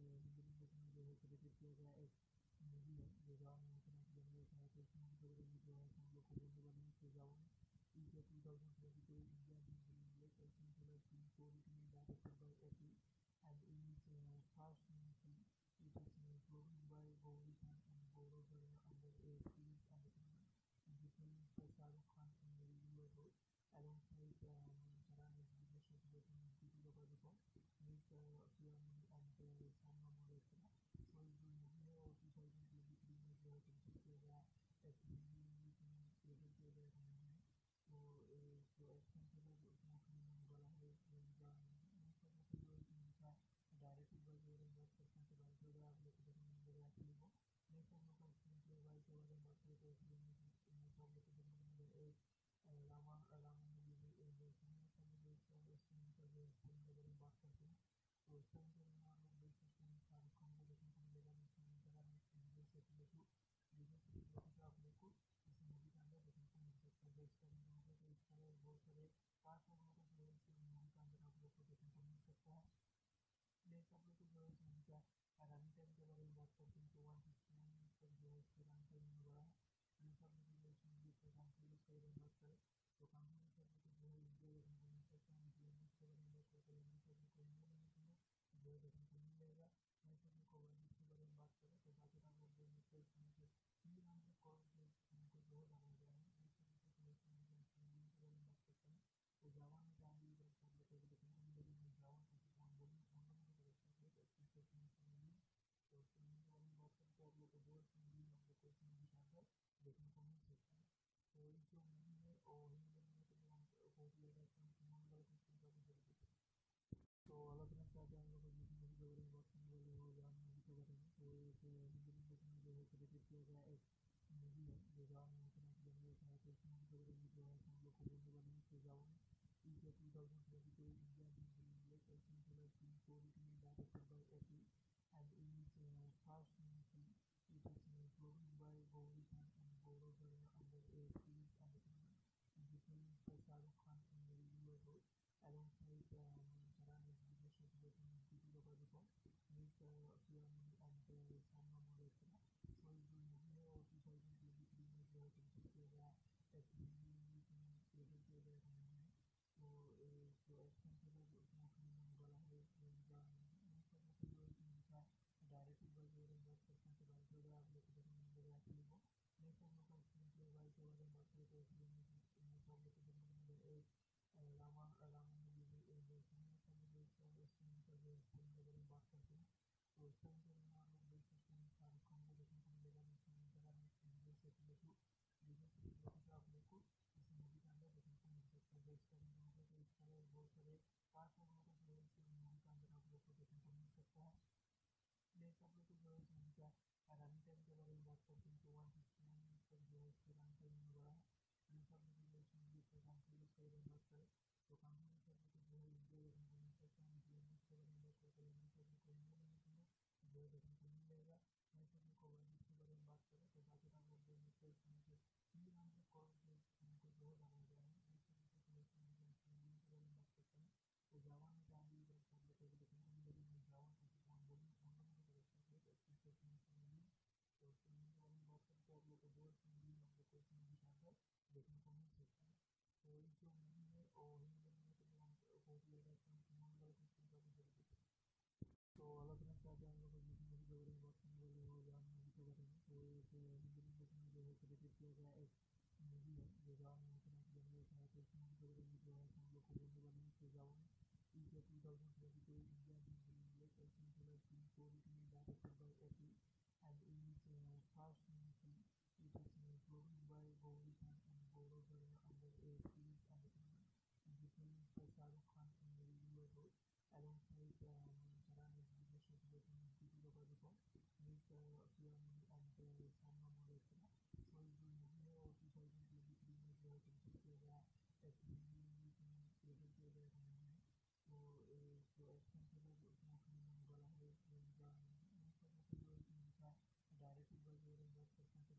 हिंदी लैंग्वेज में जो है क्रिएटेड किया गया एक मूवी है जो जवान नायंथरा की बनी है। तो इस मूवी के बारे में जो है हम लोग को बोलने वाले हैं। तो जवान is a 2022 Indian film released essentially film co-written and directed by Atlee and is first film. It is produced by Gauri Khan and Gaurav Verma under a series entertainment and represents by Shah Rukh Khan in the lead role alongside Nayanthara and Vijay Sethupathi and Deepika Miss Priyanani and Sanna Moretra. So इस movie है और 2023 में जो है create किया गया एक Hindi English में क्रिएट किया गया मूवी है। तो जो एक्शन थ्रिलर उसमें फिल्म होने वाला है उनका जो इस मूवी का डायरेक्टेड बाय जो बात करते हैं तो डायरेक्टर वगैरह आप लोग को देखने को मिलेगा एक्चुअली वो नेक्स्ट हम लोग का स्क्रीन प्ले वाइज के बारे में बात करें तो फिल्म में आप लोग को देखने को मिलेगा एक रामानगिरीवासन स्क्रीन का जो फिल्म के बारे में बात करते हैं तो इस फिल्म के बारे में आप लोग देख सकते हैं शाहरुख खान को देखने को मिलेगा नयनतारा में विजय सेतुपति का आप लोग को इस मूवी के अंदर देखने को मिल सकता है। इसका मुझे तो इस तरह बहुत सारे कास्ट मेंबर जो है इस मूवी के अंदर आप लोग को देखने को मिल सकता है। नेक्स्ट आप लोग को जो है इस मूवी का रनिंग टाइम के बारे में बात करते हैं तो 169 मिनट तक जो है इसका रनिंग टाइम होने वाला है। नेक्स्ट आप लोग को जो इस मूवी का कॉन्फ्लिक्ट के बारे में बात करें तो कॉन्फ्लिक्ट आप लोग को जो है इंडिया देखने को मिल सकता है। लैंग्वेज के बारे में बात करते हैं इंग्लिश आप लोग को हिंदी लैंग्वेज में जो है देखने को मिल जाएगा। नेक्स्ट आप लोग को वर्ल्ड के बारे में बात करें तो बाकी आप लोग जो है 300 करोड़ जो इनको जो है बनाया गया है। नेक्स्ट आप लोग को इस मूवी के बारे में बात करते हैं तो जावान में आप लोग को देखने को मिलेगी जावान तो फिल्म के बारे में बात करें तो आप लोग को दो मूवी आप लोग को इस मूवी के अंदर देखने को मिल सकता है। तो इस जो मूवी है और हिंदी लैंग्वेज में हम बहुत ही ज़्यादा होने वाला कुछ काफ़ी जल्दी तो अलग तरह से आते हैं हम लोग जिस मूवी के बारे में बात करने वाले हो जान मूवी के बारे में तो एक हिंदी लैंग्वेज में जो है क्रिएटेड किया गया एक मूवी है जो जान नायंथरा की बनी है। तो इस मूवी के बारे में जो है हम लोग को बोलने वाले हैं। तो जावन is a 2022 Indian film released essentially film co-written and directed by Atlee and is first film. It is produced by Gauri Khan and Gaurav Verma under a series entertainment and represents by Shah Rukh Khan in the lead role alongside Nayanthara and Vijay Sethupathi and Deepika Miss Priyanani and Sanna Moretra. So इस जो movie है और 2023 में जो है create किया गया एक हिंदी इंग्लिश में क्रिएट किया गया मूवी है। तो जो एक्शन थ्रिलर उसमें फिल्म होने वाला है उनका जो इस मूवी का डायरेक्टेड बाय जो बात करते हैं तो डायरेक्टर वगैरह आप लोग को देखने को मिलेगा एक्चुअली वो नेक्स्ट हम लोग का स्क्रीन प्ले वाइज के बारे में बात करें तो फिल्म में आप लोग को देखने को मिलेगा एक रामानगिरीवासन स्क्रीन का जो फिल्म के बारे में बात करते हैं तो इस फिल्म के बारे में आप लोग देख सकते हैं शाहरुख खान को देखने को मिलेगा नयनतारा में विजय सेतुपति का आप लोग को इस मूवी के अंदर देखने को मिल सकता है। इसका मुझे तो इस तरह बहुत सारे कास्ट मेंबर जो है इस मूवी के अंदर आप लोग को देखने को मिल सकता है। नेक्स्ट आप लोग को जो है इस मूवी का रनिंग टाइम के बारे में बात करते हैं तो 169 मिनट तक जो है इसका रनिंग टाइम होने वाला है। नेक्स्ट आप लोग को जो इस मूवी का कॉन्फ्लिक्ट के बारे में बात करें तो कॉन्फ्लिक्ट आप लोग को जो है इंडिया देखने को मिल सकता है। लैंग्वेज के बारे में बात करते हैं इंग्लिश आप लोग को हिंदी लैंग्वेज में जो है देखने को मिल जाएगा। नेक्स्ट आप लोग को वर्ल्ड के बारे में बात करें तो बाकी आप लोग जो 300 करोड़ जो इनको जो है बनाया गया है। नेक्स्ट आप लोग को इस मूवी के बारे में बात करते हैं तो जावान में आप लोग को देखने को मिलेगी जावान तो फिल्म के बारे में बात करें तो आप लोग को दो मूवी आप लोग को इस मूवी के अंदर देखने को मिल सकता है। तो इस जो मूवी है और हिंदी लैंग्वेज में हम बहुत ही ज़्यादा होने वाला कुछ काफ़ी जल्दी तो अलग तरह से आते हैं हम लोग जिस मूवी के बारे में बात करने वाले हो जान मूवी के बारे में तो एक हिंदी लैंग्वेज में जो है क्रिएटेड किया गया एक मूवी है जो जान नायंथरा की बनी है। तो इस मूवी के बारे में जो है हम लोग को बोलने वाले हैं। तो जावन is a 2022 Indian film released essentially film co-written and directed by Atlee and is first film. It is produced by Gauri Khan and Gaurav Verma under a series entertainment and represents by Shah Rukh Khan in the lead role alongside Nayanthara and Vijay Sethupathi and Deepika Miss Priyanani and Sanna Moretra. So इस जो movie है और 2023 में जो है create किया गया एक हिंदी इंग्लिश में क्रिएट किया गया मूवी है। तो जो एक्शन थ्रिलर उसमें फिल्म होने वाला है उनका जो इस मूवी का डायरेक्टेड बाय जो बात करते हैं तो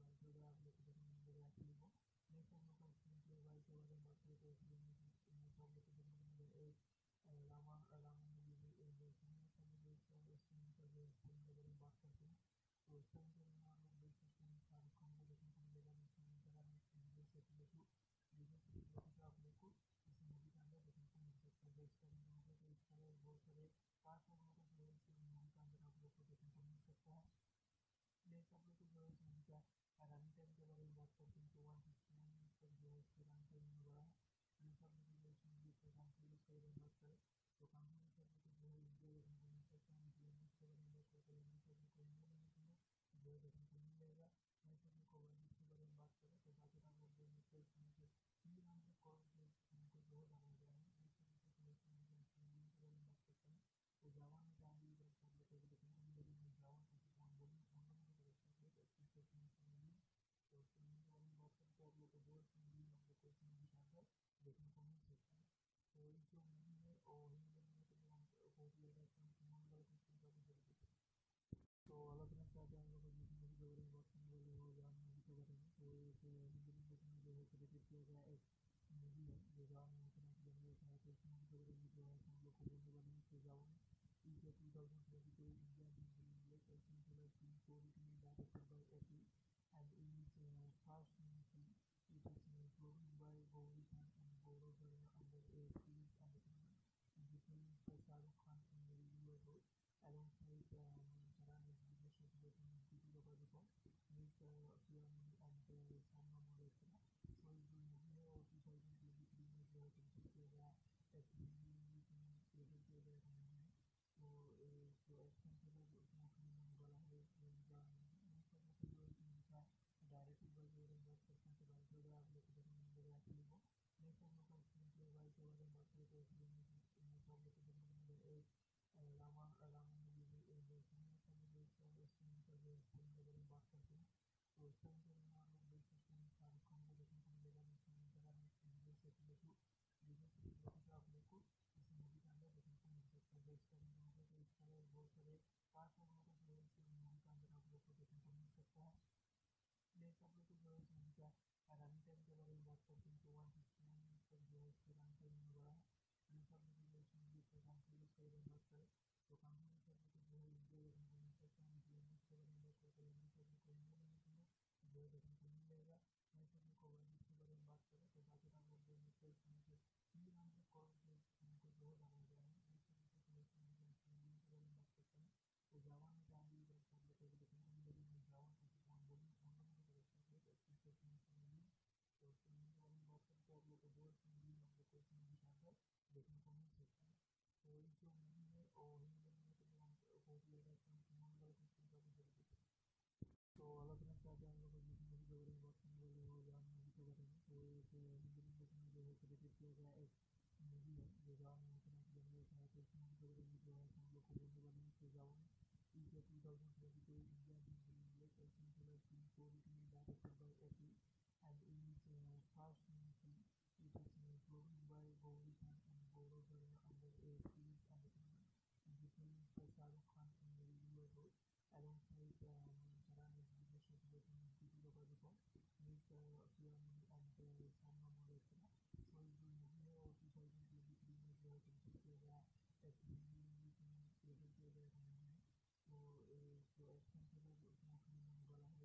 जवान में इतना फिल्म देखा है, तो इस मूवी के बारे में जो है हम लोग को बोलने वाले हैं कि जवान is a 2022 Indian film with a singular film originally directed by Atlee and is first movie. It is produced by Gauri Khan and Gaurav Verma under a series entertainment and the film by Shah Rukh Khan in the reviewer role alongside Nayanthara and Vijay Sethupathi and Deepika with Priyanani and Sanna Morathera. So इस जो movie है और 2023 में जो है complete किया गया एक हिंदी मूवी में क्रिएट किया गया मूवी है। तो जो एक्शन थ्रिलर उसमें फिल्म होने वाला है डायरेक्टेड बाय जो बात करते हैं तो डायरेक्टर वगैरह आप लोग को देखने को मिलेगा एक्चुअली वो नेक्स्ट हम लोग का स्क्रीन प्ले वाइज के बारे में बात करें तो फिल्म में आप लोग को देखने को मिलेगा एक रामानगिरी स्क्रीन पर जो फिल्म के बारे में बात करते हैं तो इस टाइम पर आप लोग देख सकते हैं शाहरुख खान को देखने को मिलेगा विजय सेतुपति का आप लोग को इस मूवी के अंदर देखने को मिल सकता है। इस टाइम तो इस तरह बहुत सारे कास्ट वगैरह जो है इस मूवी के अंदर आप लोग को देखने को मिल सकता है। नेक्स्ट आप लोग को जो है इस मूवी का रनिंग टाइम के बारे में बात करते हैं तो 161 मिनट तक जो है इसका रनिंग टाइम होने वाला है। नेक्स्ट आप लोग जो इस मूवी का कॉन्फ्लिक्ट के बारे में बात करें तो कॉन्फ्लिक्ट आप लोग को जो है इंडिया देखने को मिल सकता है। इंग्लिश के बारे में बात करते हैं इंग्लिश आप लोग को हिंदी में जो है देखने को मिल जाएगा। नेक्स्ट आप लोग को वर्ल्ड के बारे में बात करें तो बाकी आप लोग जो है 300 करोड़ जो इनको जो है बनाया गया है। नेक्स्ट आप लोग को इस मूवी के बारे में बात करते हैं तो जवान में आप लोग को देखने को मिलेगी जवान तो फिल्म के बारे में बात करें तो आप लोग को दो मूवी आप लोग को इस मूवी के अंदर देखने को मिल सकता है। तो इस जो मूवी है और हिंदी में तो बहुत ही ज़्यादा तो अलग अलग चाहते हैं हम लोग जिस मूवी के बारे में बात करने वाले हो जवान मूवी के बारे में तो एक हिंदी में जो है क्रिएट किया गया एक मूवी है जो जवान में इतना फिल्म देखा है तो इस मूवी के बारे में जो है हम लोग को बोलने वाले हैं कि जवान is a 2022 Indian film with a singular film originally directed by Atlee and is first movie. It is produced by Gauri Khan and Gaurav Verma under a series entertainment and the film by Shah Rukh Khan in the reviewer role alongside Nayanthara and Vijay Sethupathi and Deepika with Priyanani and Sanna Morathera. So इस जो movie है और 2023 में जो है complete किया गया एक हिंदी मूवी में क्रिएट किया गया मूवी है। तो जो एक्शन थ्रिलर उसमें फिल्म होने वाला है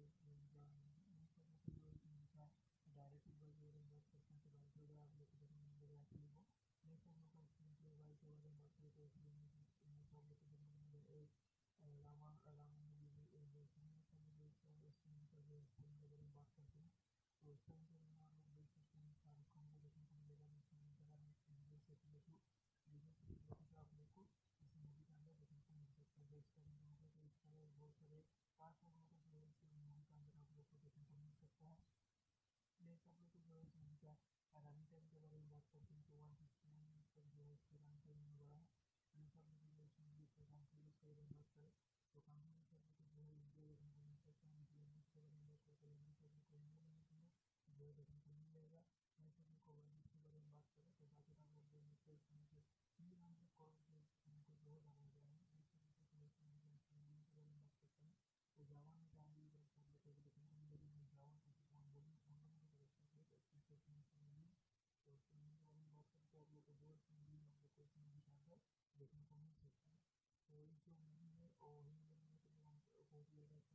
डायरेक्टेड बाय जो बात करते हैं तो डायरेक्टर वगैरह आप लोग को देखने को मिलेगा एक्चुअली वो नेक्स्ट हम लोग का स्क्रीन प्ले वाइज के बारे में बात करें तो फिल्म में आप लोग को देखने को मिलेगा एक रामानगिरी स्क्रीन पर जो फिल्म के बारे में बात करते हैं तो इस टाइम पर आप लोग देख सकते हैं शाहरुख खान को देखने को मिलेगा विजय सेतुपति का आप लोग को इस मूवी के अंदर देखने को मिल सकता है। इस टाइम तो इस तरह बहुत सारे कास्ट वगैरह जो है इस मूवी के अंदर आप लोग को देखने को मिल सकता है। नेक्स्ट आप लोग को जो है इस मूवी का रनिंग टाइम के बारे में बात करते हैं तो 161 मिनट तक जो है इसका रनिंग टाइम होने वाला है। नेक्स्ट आप लोग जो इस मूवी का कॉन्फ्लिक्ट के बारे में बात करें तो कॉन्फ्लिक्ट आप लोग को जो है इंडिया देखने को मिल सकता है। इंग्लिश के बारे में बात करते हैं इंग्लिश आप लोग को हिंदी में जो है देखने को मिल जाएगा। नेक्स्ट आप लोग को वर्ल्ड के बारे में बात करें तो बाकी आप लोग जो है 300 करोड़ जो इनको जो है बनाया गया है। नेक्स्ट आप लोग को इस मूवी के बारे में बात करते हैं तो जवान में आप लोग को देखने को मिलेगी जवान तो फिल्म के बारे में बात करें तो आप लोग को दो मूवी आप लोग को इस मूवी के अंदर देखने को मिल सकता है। तो इस जो मूवी है और हिंदी में तो बहुत ही ज़्यादा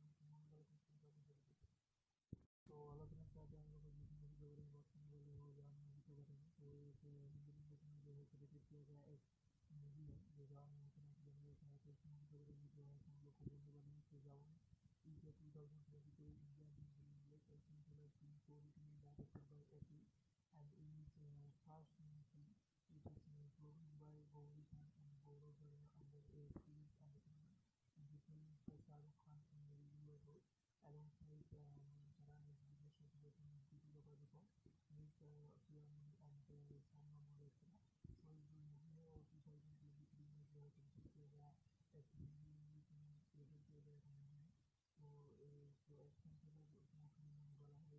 तो अलग अलग चाहते हैं हम लोग जिस मूवी के बारे में बात करने वाले हो जवान मूवी के बारे में तो एक हिंदी में जो है क्रिएट किया गया एक मूवी है जो जवान में इतना फिल्म देखा है तो इस मूवी के बारे में जो है हम लोग को बोलने वाले हैं कि जवान is a 2022 Indian film with a singular film originally directed by Atlee and is first movie. It is produced by Gauri Khan and Gaurav Verma under a series entertainment and the film by Shah Rukh Khan in the reviewer role alongside Nayanthara and Vijay Sethupathi and Deepika with Priyanani and Sanna Morathera. So इस जो movie है और 2023 में जो है complete किया गया एक हिंदी मूवी में क्रिएट किया गया मूवी है। तो जो एक्शन थ्रिलर उसमें फिल्म होने वाला है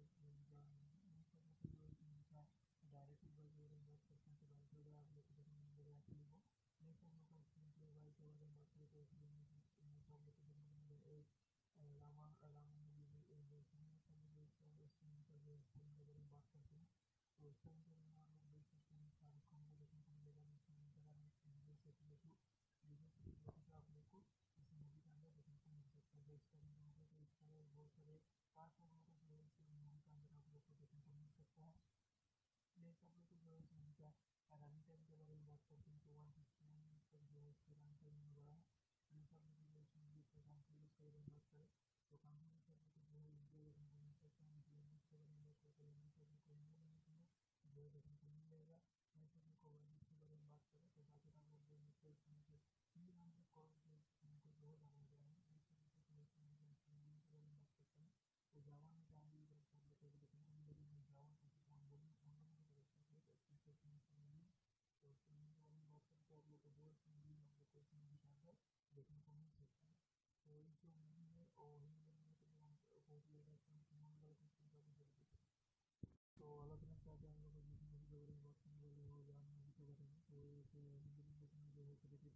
डायरेक्टेड बाय जो बात करते हैं तो डायरेक्टर वगैरह आप लोग को देखने को मिलेगा एक्चुअली वो नेक्स्ट हम लोग का स्क्रीन प्ले वाइज के बारे में बात करें तो फिल्म में आप लोग को देखने को मिलेगा एक रामानगिरी स्क्रीन पर जो फिल्म के बारे में बात करते हैं तो इस टाइम पर आप लोग देख सकते हैं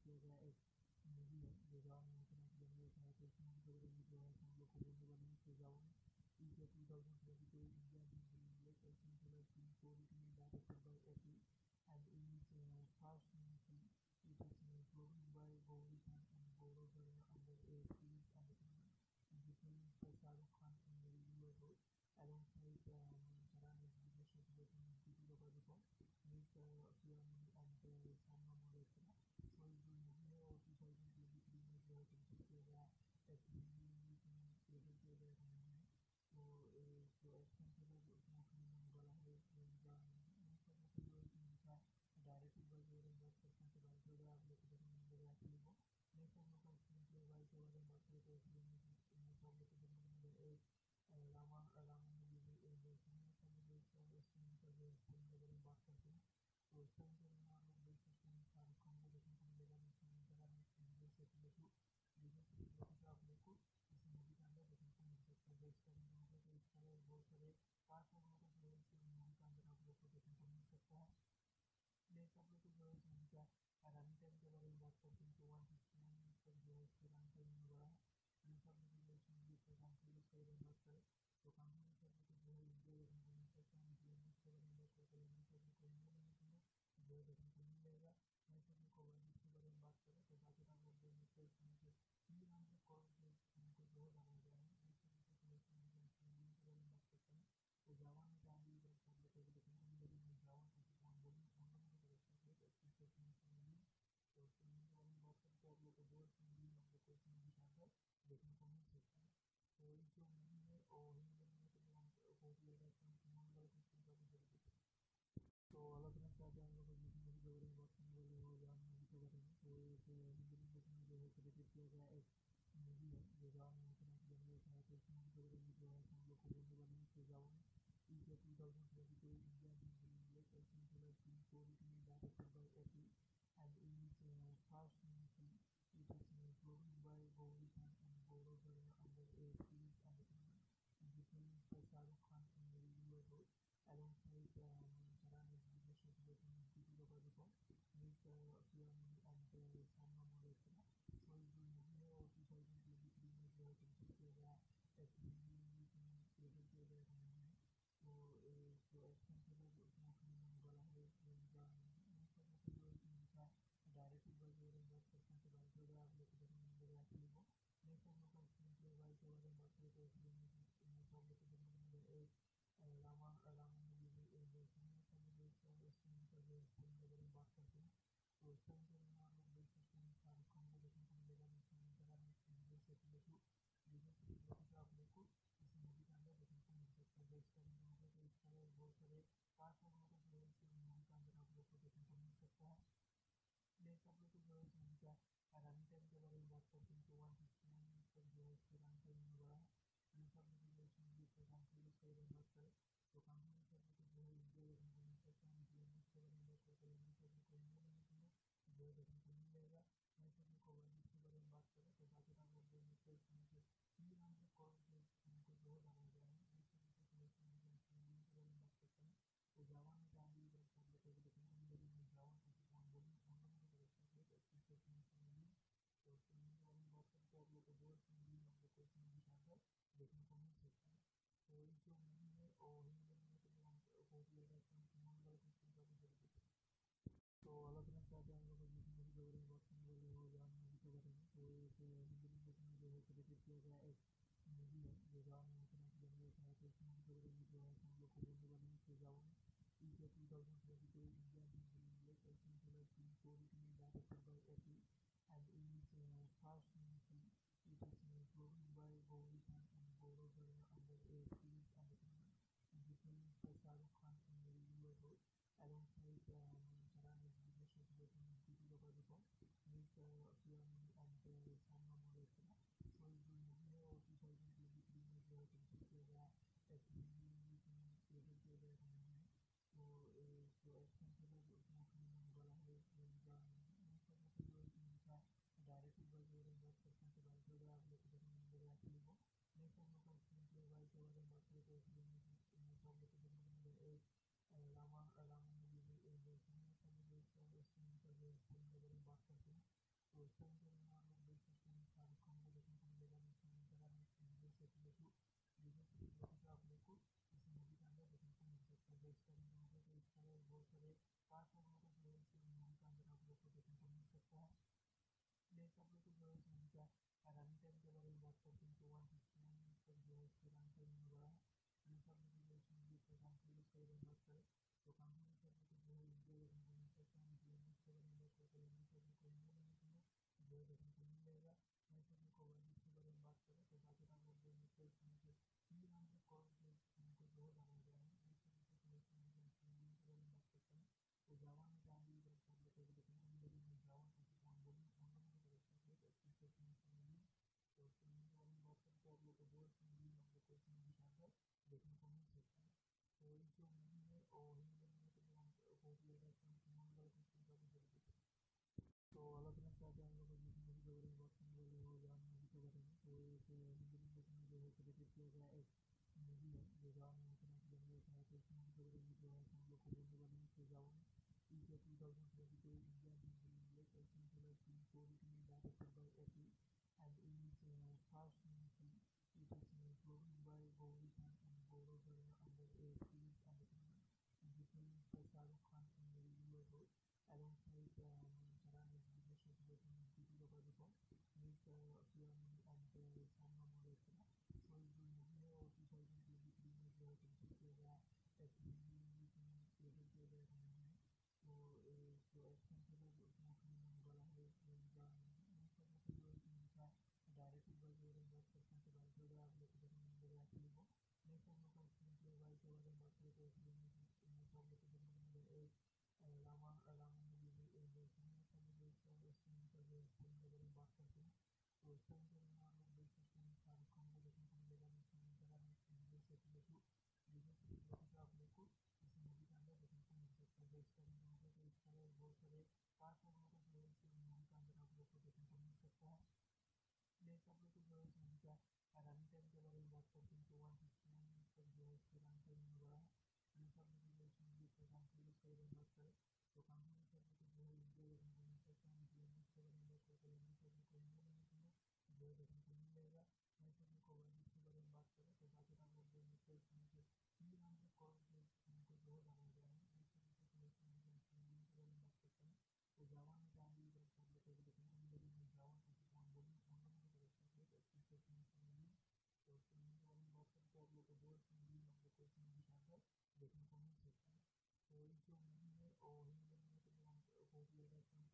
किया गया एक मूवी है जो जवान नायंथरा की बनी है। तो इस मूवी के बारे में जो है हम लोग को बोलने वाले हैं कि जवान is a 2022 Indian Hindi English action thriller film co-written and directed by Atlee and in its first movie it is produced by Gauri Khan and Gaurav Verma under a Police Entertainment and the film is by Shah Rukh Khan in the lead role alongside Nayanthara as Vijay Sethupathi and Deepika Miss Piamuni and Sanna Molekra. So इस जो movie है और 2023 में जो है complete किया गया एक हिंदी इंग्लिश में प्रेजेंट किया गया मूवी है। तो जो एक्शन थ्रिलर उसमें फिल्म होने वाला है इनका जो है इनका डायरेक्टर बाय जो है बात करते हैं तो डायरेक्टर बाय आप लोग को देखने को मिलेगा एक्चुअली वो नेक्स्ट हम लोग का स्क्रीन प्ले बाय के बारे में बात करें तो इसलिए आप लोग को देखने को मिलेगा रामानगिरीवासन हम लोग इस फिल्म का जो फिल्म के बारे में बात करते हैं तो इस फिल्म के बारे में आप लोग देख सकते हैं शाहरुख खान को देखने को मिलेगा विजय सेतुपति का आप लोग को इस मूवी के अंदर देखने को मिल सकता है। इसका तो इस तरह बहुत सारे पार्ट जो है इस मूवी के अंदर आप लोग को देखने को मिल सकता है। नेक्स्ट आप लोग को जो है इस मूवी का रनिंग टाइम के बारे में बात करते हैं तो 169 मिनट तक जो है इसका रनिंग टाइम होने वाला है। नेक्स्ट आप लोग जो इस मूवी का कॉन्फ्रेंस के बारे में बात करें तो कॉन्फ्रेंस आप लोग को जो है इंडिया देखने को मिल सकता है। इंग्लिश के बारे में बात करते हैं इंग्लिश आप लोग को हिंदी में जो है देखने को मिलेगा। नेक्स्ट आप लोग को वर्ल्ड के बारे में बात करें तो बाकी आप लोग देख सकते हैं 300 करोड़ जो इनको जो है बनाया गया है। नेक्स्ट आप लोग को इस मूवी के बारे में बात करते हैं तो जवान में आप लोग को देखने को मिलेगी जवान बोली हम लोगों को देखते हैं अच्छी से मूवी तो इस मूवी के बारे में बात करते हैं आप लोग को दो मूवी हम लोग को इस मूवी के अंदर देखने को मिल सकता है। तो इस जो मूवी है और हिंदी में तो हम बहुत ही ज़्यादा तो अलग अलग चाहते हैं हम लोग जिस मूवी के बारे में बात करने वाले हो जान मूवी के बारे में तो एक हिंदी में जो है क्रिएटेड किया गया एक मूवी है जो जान नायंथरा की बनी है। तो इस मूवी के बारे में जो है हम लोग को बोलने वाले हैं कि जावन is a 2022 Indian Hindi English action thriller film co-written and directed by Atlee and in its first movie it is produced by Gauri Khan and Gaurav Verma under a Police Entertainment and the film is by Shah Rukh Khan in the lead role alongside Nayanthara as Vijay Sethupathi and Deepika Miss Piamuni and Sanna Molekra. So इस जो movie है और 2023 में जो है complete किया गया एक हिंदी इंग्लिश में प्रेजेंट किया गया मूवी है। तो जो एक्शन थ्रिलर उसमें फिल्म होने वाला है इनका जो इनका डायरेक्टर बाय जो है बात करते हैं तो डायरेक्टर बाय आप लोग को देखने को मिलेगा एक्चुअली वो नेक्स्ट हम लोग का स्क्रीन प्ले बाय के बारे में बात करें तो इसलिए आप लोग को देखने को मिलेगा रामानगिरीवासन हम लोग इस फिल्म का जो फिल्म के बारे में बात करते हैं तो इस फिल्म के बारे में आप लोग देख सकते हैं शाहरुख खान को देखने को मिलेगा विजय सेतुपति का आप लोग को इस मूवी के अंदर देखने को मिल सकता है। इसका तो इस तरह बहुत सारे पार्ट जो है इस मूवी के अंदर आप लोग को देखने को मिल सकता है। नेक्स्ट आप लोग को जो है इस मूवी का रनिंग टाइम के बारे में बात करते हैं तो 169 मिनट तक जो है इसका रनिंग टाइम होने वाला है। नेक्स्ट आप लोग जो इस मूवी का कॉन्फ्रेंस के बारे में बात करें तो कॉन्फ्रेंस आप लोग को जो है इंडिया देखने को मिल सकता है। इंग्लिश के बारे में बात करते हैं इंग्लिश आप लोग को हिंदी में जो है देखने को मिलेगा। नेक्स्ट आप लोग को वर्ल्ड के बारे में बात करें तो बाकी आप लोग देख सकते हैं 300 करोड़ जो इनको जो है बनाया गया है। नेक्स्ट आप लोग को इस मूवी के बारे में बात करते हैं तो जवान में आप लोग को देखने को मिलेगी जवान बोली हम लोगों को देखते हैं अच्छी से मूवी तो इस मूवी के बारे में बात करते हैं आप लोग को दो मूवी हम लोग को इस मूवी के अंदर देखने को मिल सकता है। तो इस जो मूवी है और हिंदी में तो हम बहुत ही ज़्यादा तो अलग अलग चाहते हैं हम लोग जिस मूवी के बारे में बात करने वाले हो जान मूवी के बारे में तो एक हिंदी में जो है क्रिएटेड किया गया एक मूवी है जो जान नायंथरा की बनी है। तो इस मूवी के बारे में जो है हम लोग को बोलने वाले हैं कि जावन is a 2022 Indian Hindi English action thriller film co-written and directed by Atlee and in its first movie it is produced by Gauri Khan and Gaurav Verma under a Police Entertainment and the film is by Shah Rukh Khan in the lead role alongside Nayanthara as Vijay Sethupathi and Deepika Miss Piamuni and Sanna Molekra. So इस जो movie है और 2023 में जो है complete किया गया एक हिंदी इंग्लिश में प्रेजेंट किया गया मूवी है। तो जो एक्शन थ्रिलर उसमें फिल्म होने वाला है इनका जो इनका डायरेक्टर बाय जो है बात करते हैं तो डायरेक्टर बाय आप लोग को देखने को मिलेगा एक्चुअली वो किया गया एक मूवी है जो जवान नायंथरा फिल्म में है। तो इस मूवी के बारे में जो है हम लोग को बोलने वाले हैं। तो जवान is a 2022 Indian film released essentially film co-written and directed by Atlee and is first film. It is produced by Gauri Khan and Gaurav Verma under a Series Entertainment and the film is by Shah Rukh Khan in the reviewer role alongside Nayanthara and Vijay Sethupathi and Deepika Miss Piyamani and Sanna Moretra. So इस जो movie है और 2023 में जो है complete किया गया एक हिंदी इंग्लिश में क्रिएट किया गया मूवी है। तो जो एक्शन थ्रिलर उसमें फिल्म होने वाला है इनका जो इनका डायरेक्टेड बाय जो बात करते हैं तो डायरेक्टर वगैरह आप लोग को देखने को मिलेगा एक्चुअली वो नेक्स्ट हम लोग का स्क्रीन प्ले वाइज के बारे में बात करें तो फिल्म में आप लोग को देखने को मिलेगा एक रामानगिरीवासन जो स्क्रीन पर जो फिल्म के बारे में बात करते हैं तो इस टाइम पर आप लोग देख सकते हैं शाहरुख खान को देखने को मिलेगा विजय सेतुपति का आप लोग को इस मूवी के अंदर देखने को मिल सकता है। इसका तो इसका बहुत सारे कास्ट वगैरह जो है इस मूवी के अंदर आप लोग को देखने को मिल सकता है। नेक्स्ट आप लोग को जो है इस मूवी का रनिंग टाइम के बारे में बात करते हैं तो 169 मिनट तक जो है इसका रनिंग टाइम होने वाला है। नेक्स्ट आप लोग जो इस मूवी का कॉन्फ्लिक्ट के बारे में बात करें तो कॉन्फ्लिक्ट आप लोग को जो है इंडिया देखने को मिल सकता है। लैंग्वेज के बारे में बात करते हैं इंग्लिश आप लोग को हिंदी में जो है देखने को मिल जाएगा। नेक्स्ट आप लोग को वर्ल्ड के बारे में बात करें तो बाकी आप लोग जो है 300 करोड़ जो इनको जो है बनाया गया है। के बारे में बात करते हैं तो जवान में आप लोग को देखने को मिलेगी जवान तो फिल्म के बारे में बात करें तो आप लोग को दो मूवी आप लोग को इस मूवी के अंदर देखने को मिल सकता है। तो इस जो मूवी है और हिंदी में तो बहुत ही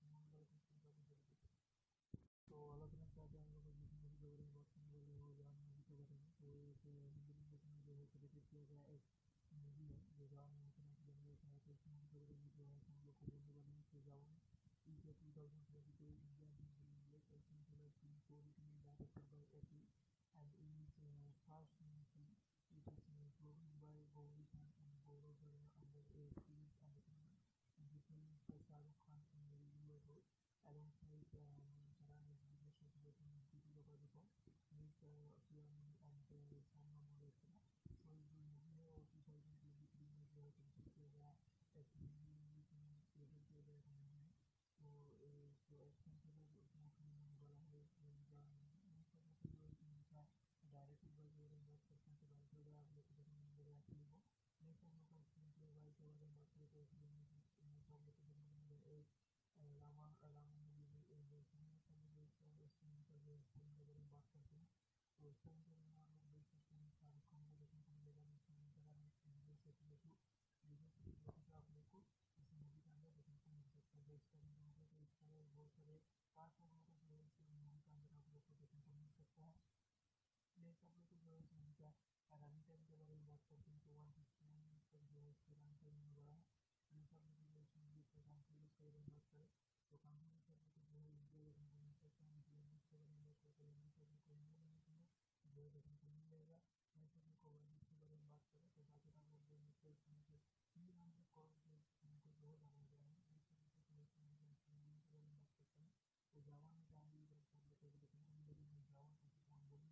ज़्यादा तो अलग अलग चाहते हैं हम लोग जिस मूवी के बारे में बात करने वाले हो जवान मूवी के बारे में तो एक हिंदी में जो है क्रिएट किया गया एक मूवी है जो जवान फिल्म में है। तो इस मूवी के बारे में जो है हम लोग को बोलने वाले हैं। तो जवान is a 2022 Indian film released essentially film co-written and directed by Atlee and is first film. It is produced by Gauri Khan and Gaurav Verma under a Series Entertainment and the film is by Shah Rukh Khan in the reviewer role alongside Nayanthara and Vijay Sethupathi and Deepika Miss Piyamani and Sanna Moretra. So इस जो movie है और 2023 में जो है complete किया गया एक हिंदी इंग्लिश में क्रिएट किया गया मूवी है। तो जो एक्शन थ्रिलर उसमें फिल्म होने वाला है इनका जो इनका डायरेक्टेड बाय जो बात करते हैं तो डायरेक्टर वगैरह आप लोग को देखने को मिलेगा एक्चुअली वो नेक्स्ट हम लोग का स्क्रीन प्ले वाइज के बारे में बात करें तो फिल्म में आप लोग को देखने को मिलेगा एक रामानगिरीवासन जो स्क्रीन पर जो फिल्म के बारे में बात करते हैं तो इस टाइम पर आप लोग देख सकते हैं शाहरुख खान को देखने को मिलेगा विजय सेतुपति का आप लोग को इस मूवी के अंदर देखने को मिल सकता है। इसका तो इसका बहुत सारे कास्ट वगैरह जो है इस मूवी के अंदर आप लोग को देखने को मिल सकता है। नेक्स्ट आप लोग को जो है इस मूवी का रनिंग टाइम के बारे में बात करते हैं तो 169 मिनट तक जो है इसका रनिंग टाइम होने वाला है। नेक्स्ट आप लोग जो इस मूवी का कॉन्फ्लिक्ट के बारे में बात करें तो कॉन्फ्लिक्ट आप लोग को जो है इंडिया देखने को मिल सकता है। लैंग्वेज के बारे में बात करते हैं इंग्लिश आप लोग को हिंदी में जो है देखने को मिल जाएगा। नेक्स्ट आप लोग को वर्ल्ड के बारे में बात करें तो बाकी आप लोग जो है 300 करोड़ जो इनको जो है बनाया गया है। के बारे में बात करते हैं तो जवान में आप लोग को देखने को मिलेगी जवान तो फिल्म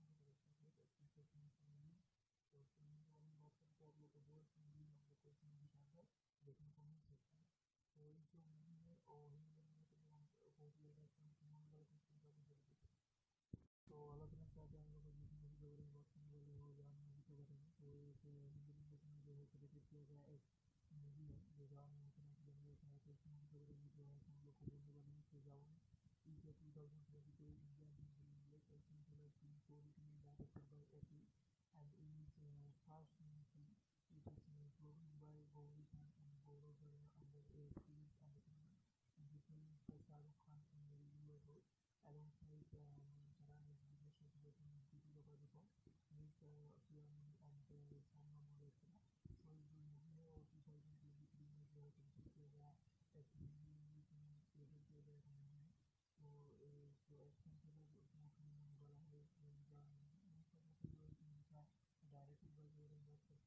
के बारे में बात करें तो आप लोग को दो मूवी आप लोग को इस मूवी के अंदर देखने को मिल सकता है। तो इस जो मूवी है और हिंदी में तो बहुत ही ज़्यादा तो अलग अलग चाहते हैं हम लोग जिस मूवी के बारे में बात करने वाले हो जवान मूवी के बारे में तो एक हिंदी में जो है क्रिएट किया गया एक मूवी है जो जवान फिल्म में है। तो इस मूवी के बारे में जो है हम लोग को बोलने वाले हैं। तो जवान is a 2022 Indian film released essentially film co-written and directed by Atlee and is first film. It is produced by Gauri Khan and Gaurav Verma under a Series Entertainment and the film is by Shah Rukh Khan in the reviewer role alongside Nayanthara and Vijay Sethupathi and Deepika Miss Piyamani and Sanna Moretra. So इस जो movie है और 2023 में जो है complete किया गया एक हिंदी इंग्लिश में क्रिएट किया गया मूवी है। तो जो एक्शन थ्रिलर उसमें फिल्म होने वाला है इनका जो इनका डायरेक्टेड बाय जो बात करते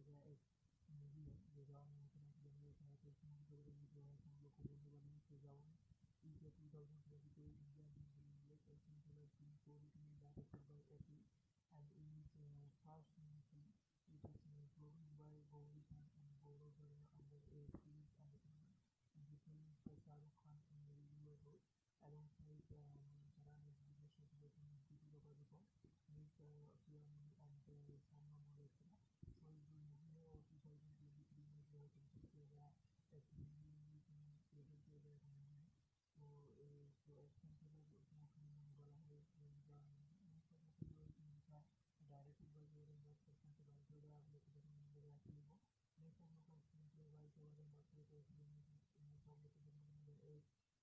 किया गया एक मूवी है जो जवान नाम से देखा है। तो इस मूवी के बारे में जो है हम लोग को बोलने वाले हैं कि जवान is a 2022 Indian Hindi English action thriller film co-written and directed by Atlee and in its first movie it is proven by Gauri Khan and Gaurav Verma under a series entertainment and the film is by Shah Rukh Khan in the regular role alongside Nayanthara as Vijay Sethupathi and Deepika Miss Piani and Sanna Malhotra. So इस जो movie है और 2023 में जो है complete किया गया एक हिंदी इंग्लिश में प्रेजेंट किया गया मूवी है। तो जो एक्शन थ्रिलर उसमें फिल्म होने वाला है इनका जो इनका डायरेक्टर बाय जो है बात करते हैं तो डायरेक्टर बाय आप लोग को देखने को मिलेगा एक्चुअली वो नेक्स्ट हम लोग का स्क्रीन प्ले बाय के बारे में बात करें तो इसमें हम लोग को देखने को मिलेगा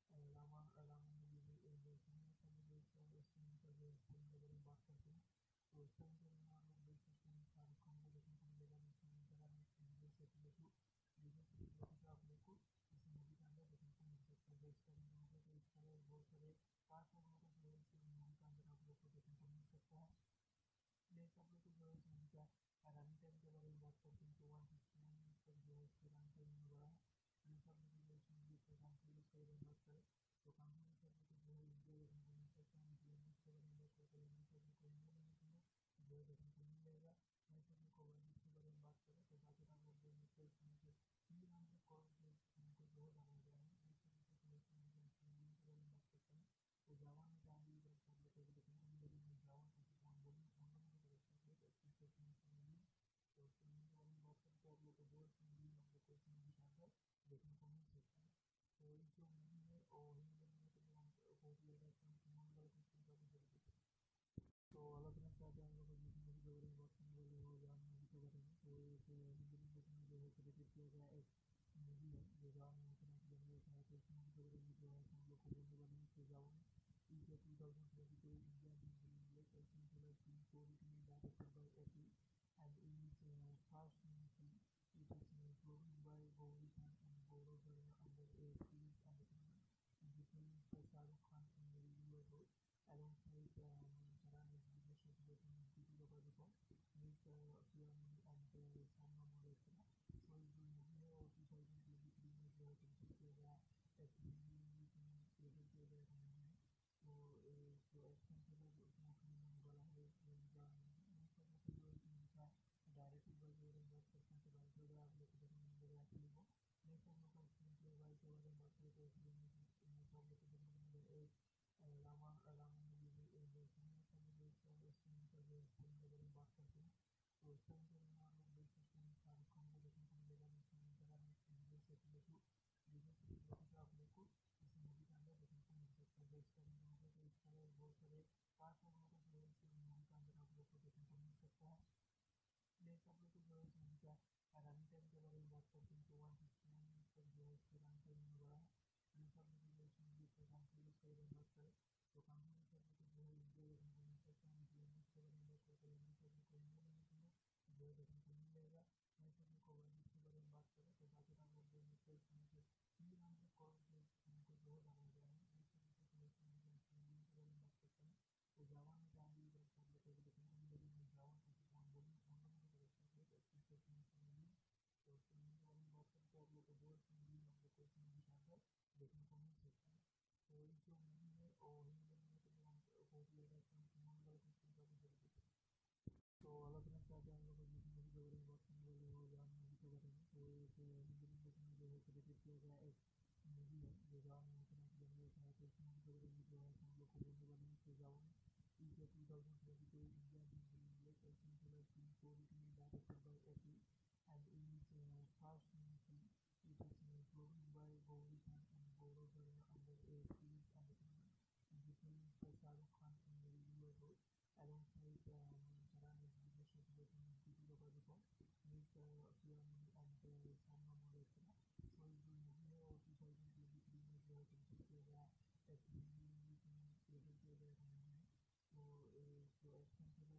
रामानगिरीवासन हम लोग इस स्क्रीन पर जो फिल्म के बारे में बात करते हैं तो इस फिल्म के बारे में आप लोग देख सकते हैं शाहरुख खान को देखने को मिलेगा विजय सेतुपति का आप लोग को इस मूवी के अंदर देखने को मिल सकता है। इसका तो इस तरह बहुत सारे कास्ट और लोगों जो है इस मूवी के अंदर आप लोग को देखने को मिल सकता है। नेक्स्ट आप लोग को जो है इस मूवी का रनिंग टाइम के बारे में बात करते हैं तो 169 मिनट तक जो है इसका रनिंग टाइम होने वाला है। नेक्स्ट आप लोग जो इस मूवी का काम के बारे में बात करें तो काम के सब लोग जो है इंडिया देखने को मिल सकता है। इंग्लिश के बारे में बात करते हैं इंग्लिश सब लोग को हिंदी में जो है देखने को मिलेगा। नेक्स्ट आप लोग को वर्ल्ड के बारे में बात करें तो बाकी आप लोग जो है 300 करोड़ जो इनको जो है बनाया गया है। नेक्स्ट आप लोग को जो है मूवी के बारे में बात करते हैं तो जवान में जहाँ भी सब लोग को देखने को मिलेगा जवान बोली हम लोगों को देखते हैं अच्छी से मूवी तो उस मूवी के बारे में बात करते हैं आप लोग को दो मूवी हम लोग को इस मूवी के अंदर देखने को मिल सकता है। तो इस जो मूवी है और हिंदी में तो हम बहुत ही ज़्यादा तो अलग अलग चाहते हैं हम लोग जिस मूवी के बारे में बात करने वाले हो जवान मूवी के बारे में तो एक हिंदी में जो है क्रिएटेड किया गया एक मूवी है जो जवान नाम से देखा है। तो इस मूवी के बारे में जो है हम लोग को बोलने वाले हैं कि जवान is a 2022 Indian Hindi English action thriller film co-written and directed by Atlee and in its first movie it is proven by Gauri Khan and Gaurav Verma under a series entertainment and the film is by Shah Rukh Khan in the regular role alongside Nayanthara as Vijay Sethupathi and Deepika Miss Piani and Sanna Malhotra. So इस जो movie है और 2023 में जो है complete किया गया एक हिंदी इंग्लिश में प्रेजेंट किया गया मूवी है। तो जो एक्शन थ्रिलर उसमें फिल्म होने वाला है इनका जो इनका डायरेक्टर बाय जो है बात करते हैं तो डायरेक्टर बाय आप लोग को देखने को मिलेगा एक्चुअली वो नेक्स्ट हम लोग का स्क्रीन प्ले बाय के बारे में बात करें तो इसमें आप लोग को देखने को मिलेगा रामानगिरीवासन हम लोग इस स्क्रीन पर जो फिल्म के बारे में बात करते हैं तो इस फिल्म के बारे में आप लोग देख सकते हैं शाहरुख खान को देखने को मिलेगा विजय सेतुपति का आप लोग को इस मूवी के अंदर देखने को मिल सकता है। इसका तो इस तरह बहुत सारे कास्ट और लोगों जो है इस मूवी के अंदर आप लोग को देखने को मिल सकता है। नेक्स्ट आप लोग को जो है इस मूवी का रनिंग टाइम के बारे में बात करते हैं तो 169 मिनट तक जो है इसका रनिंग टाइम होने वाला है। नेक्स्ट आप लोग जो इस मूवी का काम के बारे में बात करें तो काम के सब लोग जो है इंडिया देखने को मिल सकता है। इंग्लिश के बारे में बात करते हैं इंग्लिश सब लोग को हिंदी में जो है देखने को मिलेगा। नेक्स्ट आप लोग को वर्ल्ड के बारे में बात करें तो बाकी आप लोग जो है 300 करोड़ जो इनको जो है बनाया गया है। नेक्स्ट आप लोग को मूवी के बारे में बात करते हैं तो जवान में जहाँ भी सब लोग को देखने को मिलेगा जवान बोली हम लोगों को देखते हैं अच्छी से मूवी तो उस मूवी के बारे में बात करते हैं आप लोग को दो मूवी हम लोग को इस मूवी के अंदर देखने को मिल सकता है। तो इस जो मूवी है और हिंदी में तो हम बहुत ही ज़्यादा तो अलग अलग चाहते हैं हम लोग जिस मूवी के बारे में बात करने वाले हो जवान मूवी के बारे में तो एक हिंदी में जो है क्रिएटेड किया गया एक मूवी है जो जवान नाम से देखा है। तो इस मूवी के बारे में जो है हम लोग को बोलने वाले हैं कि जवान is a 2022 Indian Hindi English action thriller film co-written and directed by Atlee and in its first movie it is proven by Gauri Khan and Gaurav Verma under a series entertainment and the film is by Shah Rukh Khan in the regular role alongside Nayanthara as Vijay Sethupathi and Deepika Miss Piani and Sanna Malhotra. So इस जो movie है और 2023 में जो है complete किया गया एक हिंदी इंग्लिश में प्रेजेंट किया गया मूवी है। तो जो action thriller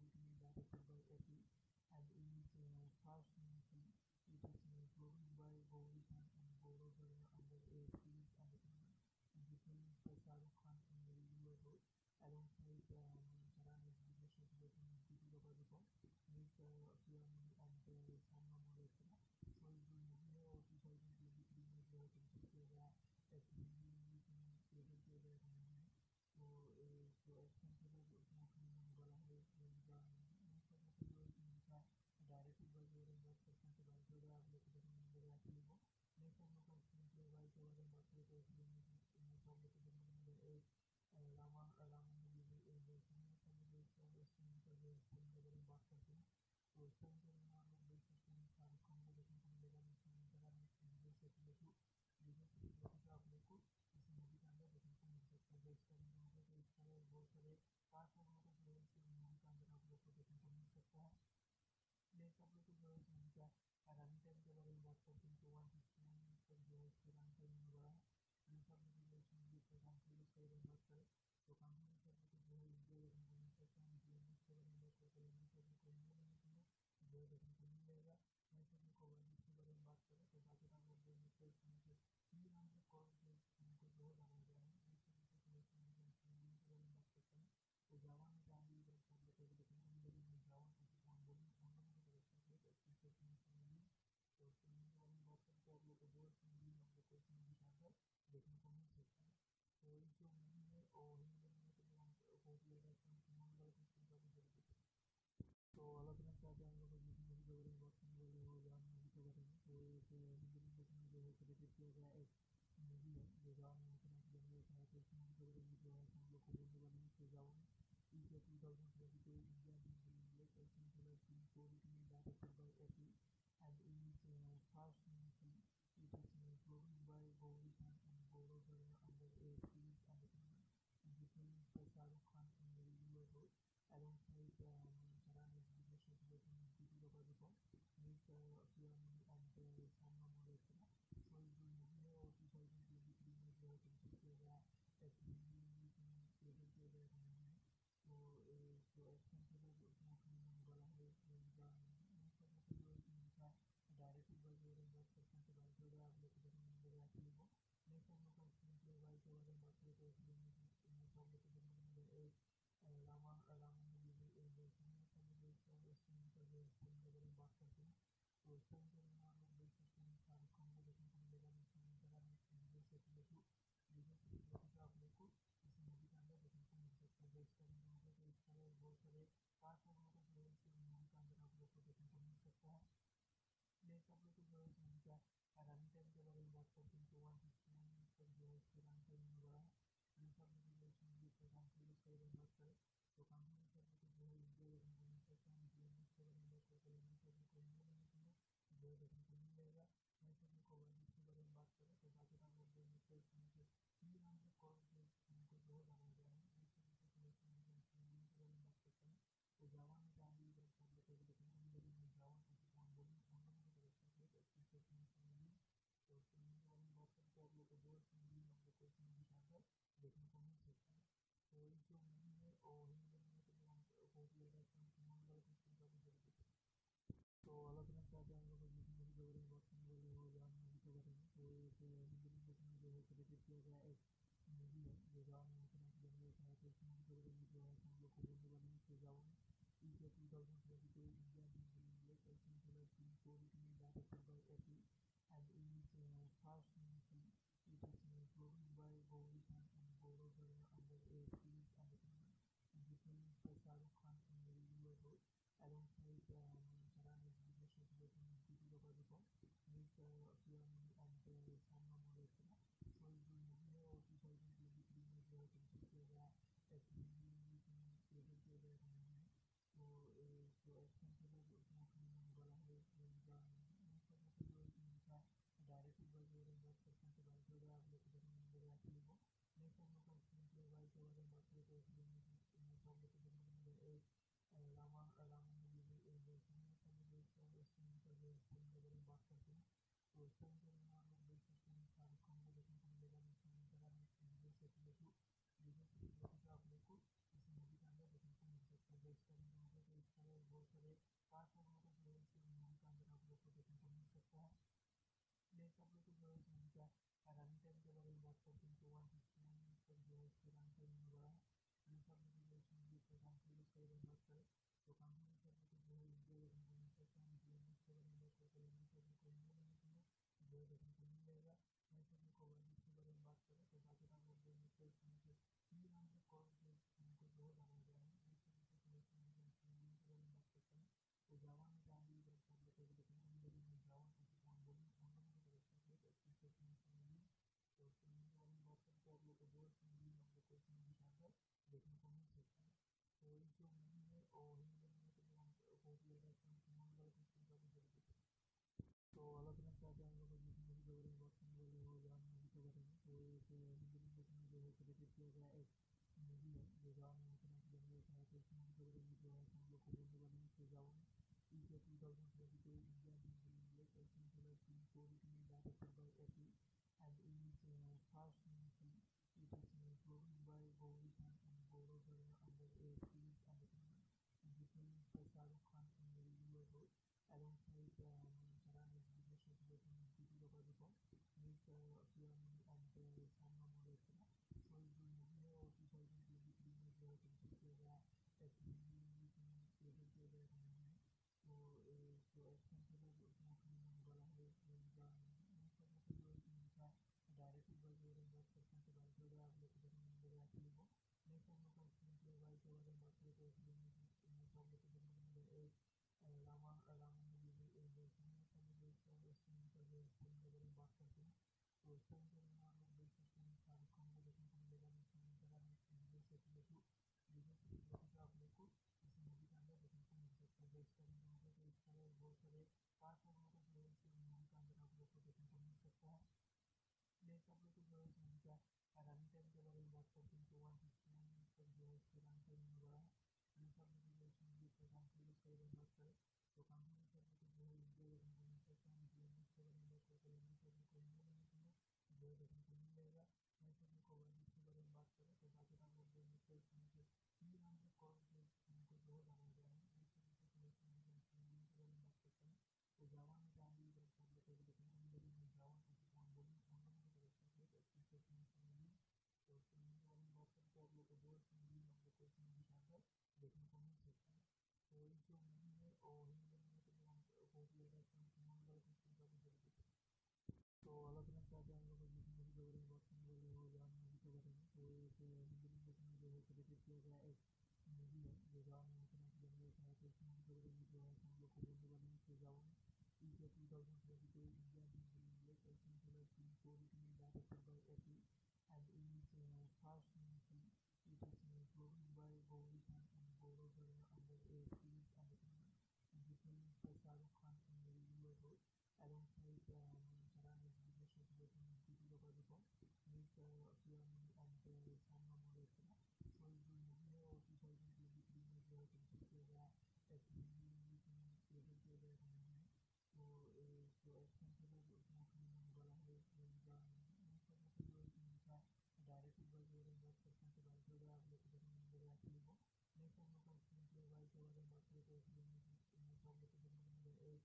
written and directed by Atlee and is first movie which is produced by Gauri and Gaurav under Aries Entertainment and represents by Shah Rukh Khan in the lead role alongside Nayanthara as Vijay Sethupathi and Deepika with Piani and Sanam Etc. So जो movie है वो 2023 में जो है complete किया गया एक Hindi English में क्रिएटेड किया गया मूवी है। तो जो एक्शन थ्रिलर उसमें फिल्म होने वाला है उनका जो इनका डायरेक्टेड बाय जो बात करते हैं तो डायरेक्टर आप लोग को देखने मिलेगा एक्चुअली वो नेक्स्ट हम लोग का स्क्रीन प्ले बाय के बारे में बात करें तो इसलिए आप लोग को देखने मिलेगा रामानगिरीवासन स्क्रीन पर जो स्क्रीन के बारे में बात करते हैं तो स्क्रीन पर आप लोग देख सकते हैं शाहरुख खान को देखने को मिलेगा विजय सेतुपति का आप लोग को इस मूवी के अंदर देखने को मिल सकता है। इसका होगा तो इस तरह बहुत सारे पार्ट वगैरह जो है इस मूवी के अंदर आप लोग को देखने को मिल सकता है। नेक्स्ट आप लोग को जो है इस मूवी का रनिंग टाइम के बारे में बात करते हैं तो 169 मिनट तक जो है इसका रनिंग टाइम होने वाला है। नेक्स्ट आप लोग जो इस मूवी का कॉन्फिडेंस के बारे में बात करें तो कॉन्फिडेंस आप लोग को जो है इंडिया देखने को मिल सकता है। इंग्लिश के बारे में बात करते हैं इंग्लिश आप लोग को हिंदी में जो है देखने को मिल जाएगा। नेक्स्ट आप लोग को बजट के बारे में बात करें तो बजट आप लोग जो है 300 करोड़ जो इनको जो है लगाया गया है। नेक्स्ट आप लोग को इस मूवी के बारे में बात करते हैं तो जवान में आप लोग को देखने को मिलेगी जवान तो उसके बारे में बात करें तो आप लोग को दो मूवी आप लोग को इस मूवी के अंदर देखने को मिल सकता है। तो इस जो मूवी है और हिंदी में तो बहुत ही ज़्यादा तो अलग तरह से आगे हम लोग जिस मूवी के बारे में बात करने वाले हो जवान मूवी के बारे में तो एक हिंदी लैंग्वेज में जो है क्रिएटेड किया गया एक मूवी है जो जवान लैंग्वेज है तो इस मूवी के बारे में जो है हम लोग को बोलने वाले हैं तो जवान इस 2022 Indian film action thriller film को first movie, which is produced by Gauri Khan and Gaurav Verma under a series entertainment, and written by Shah Rukh Khan in the lead role, alongside Nayanthara, Vijay Sethupathi, Deepika, Miss Piamuni and Sanna. So इस जो movie है वो 2023 में जो है complete किया गया Atlee में क्रिएटेड किया गया मूवी है। तो जो एक्शन थ्रिलर उसमें फिल्म होने वाला है इनका जो इनका डायरेक्टर बाय जो है बात करते हैं तो डायरेक्टर बाय आप लोग देखने को मिलेगा एक्चुअली वो नेक्स्ट हम लोग का स्क्रीन प्ले बाय के बारे में बात करें तो इसमें आप लोग को देखने को मिलेगा रामानगिरीवासन हम जो स्क्रीन पर जो फिल्म के बारे में बात करते हैं तो इस टाइम पर आप लोग देख सकते हैं शाहरुख खान को देखने को मिलेगा विजय सेतुपति का आप लोग को इस मूवी के अंदर देखने को मिल सकता है। इस टाइम तो इस तरह बहुत सारे पार्ट हम लोग जो है इस मूवी के अंदर आप लोग को देखने को मिल सकता है। नेक्स्ट आप लोग को जो है इस मूवी का रनिंग टाइम के बारे में बात करते हैं तो 169 मिनट तक जो है इसका रनिंग टाइम होने वाला है। नेक्स्ट आप लोग जो इस मूवी का कॉन्फ्रेंस के बारे में बात करें तो कॉन्फ्रेंस आप लोग को जो है इंडिया देखने को मिल सकता है। लैंग्वेज के बारे में बात करें तो लैंग्वेज आप लोग को हिंदी में जो है देखने को मिल जाएगा। नेक्स्ट आप लोग को बजट के बारे में बात करें तो बजट आप लोग देखने को इसमें से 300 करोड़ जो इनको जो है लगाया गया है। नेक्स्ट आप लोग को इस मूवी के बारे में बात करते हैं तो जवान में आप लोग को देखने को मिलेगी जवान तो फिल्म के बारे में बात करें तो आप लोग को दो मूवी आप लोग को इस मूवी के अंदर देखने को मिल सकता है। तो इस जो मूवी है और हिंदी में तो बहुत ही ज़्यादा तो अलग अलग चाहते हैं हम लोग जिस मूवी के बारे में बात करने वाले हो जान मूवी के बारे में तो एक हिंदी लैंग्वेज में जो है क्रिएटेड किया गया एक मूवी है जो जान लैंग्वेज है। तो इस मूवी के बारे में जो है हम लोग को बोलने वाले हैं तो Jawan is 2022 Indian Hindi film co written directed by Atlee and it is first movie which is produced by Gauri Khan and Gaurav Verma under a series entertainment, and written by Shah Rukh Khan in the lead role, alongside Nayanthara, Vijay Sethupathi, Deepika, Miss Piamuni and Sanna. So इस जो movie है वो 2023 में जो है complete किया गया Atlee में क्रिएटेड किया गया मूवी है। तो जो एक्शन थ्रिलर उसमें फिल्म होने वाला है इनका डायरेक्टर बाय जो है बात करते हैं तो डायरेक्टर बाय आप लोग को देखने को मिलेगा एक्चुअली वो नेक्स्ट हम लोग का स्क्रीन प्ले बाय के बारे में बात करें तो इसमें आप लोग को देखने को मिलेगा रामानगिरीवासन हम जो स्क्रीन पर जो फिल्म के बारे में बात करते हैं तो इस टाइम पर आप लोग देख सकते हैं शाहरुख खान को देखने को मिलेगा विजय सेतुपति का आप लोग को इस मूवी के अंदर देखने को मिल सकता है। इस टाइम तो इस तरह बहुत सारे पार्ट हम लोग जो है इस मूवी के अंदर आप लोग को देखने को मिल सकता है। नेक्स्ट आप लोग को जो है इस मूवी का रनिंग टाइम के बारे में बात करते हैं तो 169 मिनट तक जो है इसका रनिंग टाइम होने वाला है। नेक्स्ट आप लोग जो इस मूवी का कॉन्फ्रेंस के बारे में बात करें तो कॉन्फ्रेंस आप लोग को जो है इंडिया देखने को मिल सकता है। लैंग्वेज के बारे में बात करें तो लैंग्वेज आप लोग को हिंदी में जो है देखने को मिल जाएगा। नेक्स्ट आप लोग को बजट के बारे में बात करें तो बजट आप लोग देखने को इसमें से 300 करोड़ जो इनको जो है लगाया गया है। नेक्स्ट आप लोग को इस मूवी के बारे में बात करते हैं तो जवान में आप लोग को देखने को मिलेगी जवान तो फिल्म के बारे में बात करें तो आप लोग को दो मूवी आप लोग को इस मूवी के अंदर देखने को मिल सकता है। तो इस जो मूवी है और हिंदी में तो बहुत ही ज़्यादा तो अलग अलग चाहते हैं हम लोग जिस मूवी के बारे में बात करने वाले हो जान मूवी के बारे में तो एक हिंदी लैंग्वेज में जो है क्रिएटेड किया गया एक मूवी है जो जान लैंग्वेज है। तो इस मूवी के बारे में जो है हम लोग को बोलने वाले हैं तो Jawan is 2022 Indian Hindi film co written directed by Atlee and it is first movie which is produced by Gauri Khan and Gaurav Verma under a series entertainment, and written by Shah Rukh Khan in the lead role, alongside Nayanthara, Vijay Sethupathi, Deepika, Miss Piamuni and Sanna. So इस जो movie है वो 2023 में जो है complete किया गया Atlee में क्रिएटेड किया गया मूवी है। तो जो एक्शन थ्रिलर उसमें फिल्म होने वाला है इनका डायरेक्टर बाय जो है बात जो मूवी है और हिंदी में तो बहुत ही ज़्यादा मूवी वाला कुछ काफ़ी जल्दी। तो अलग अलग क्या क्या हम लोग मूवी के बारे में बात करने वाले हो जान मूवी के बारे में। तो एक हिंदी लैंग्वेज में जो है क्रिएटेड किया गया एक मूवी है जो जान नायंथरा की लैंग्वेज है। तो इस मूवी के बारे में जो है हम लोग को बोलने वाले हैं कि जावन is a 2022 Indian Hindi English action thriller film co-written and directed by Atlee and is first movie. It is produced by Gauri Khan and Gaurav Verma under a series entertainment and written by Shah Rukh Khan in the lead role alongside Nayanthara as Vijay Sethupathi and Deepika Miss Piamuni and Salma Molekina. So इस जो movie है और 2023 में जो है create किया गया एक हिंदी इंग्लिश में क्रिएट किया गया एक मूवी है। तो जो एक्शन थ्रिलर उसमें फिल्म होने वाला है उनका जो इनका डायरेक्टेड बाय जो है बात करते हैं तो डायरेक्टर आप लोग को देखने मिल रहा है फिल्म को। नेक्स्ट हम लोग का स्क्रीन प्ले बाय के बारे में बात करें तो फिल्म में आप लोग को देखने मिल रहा है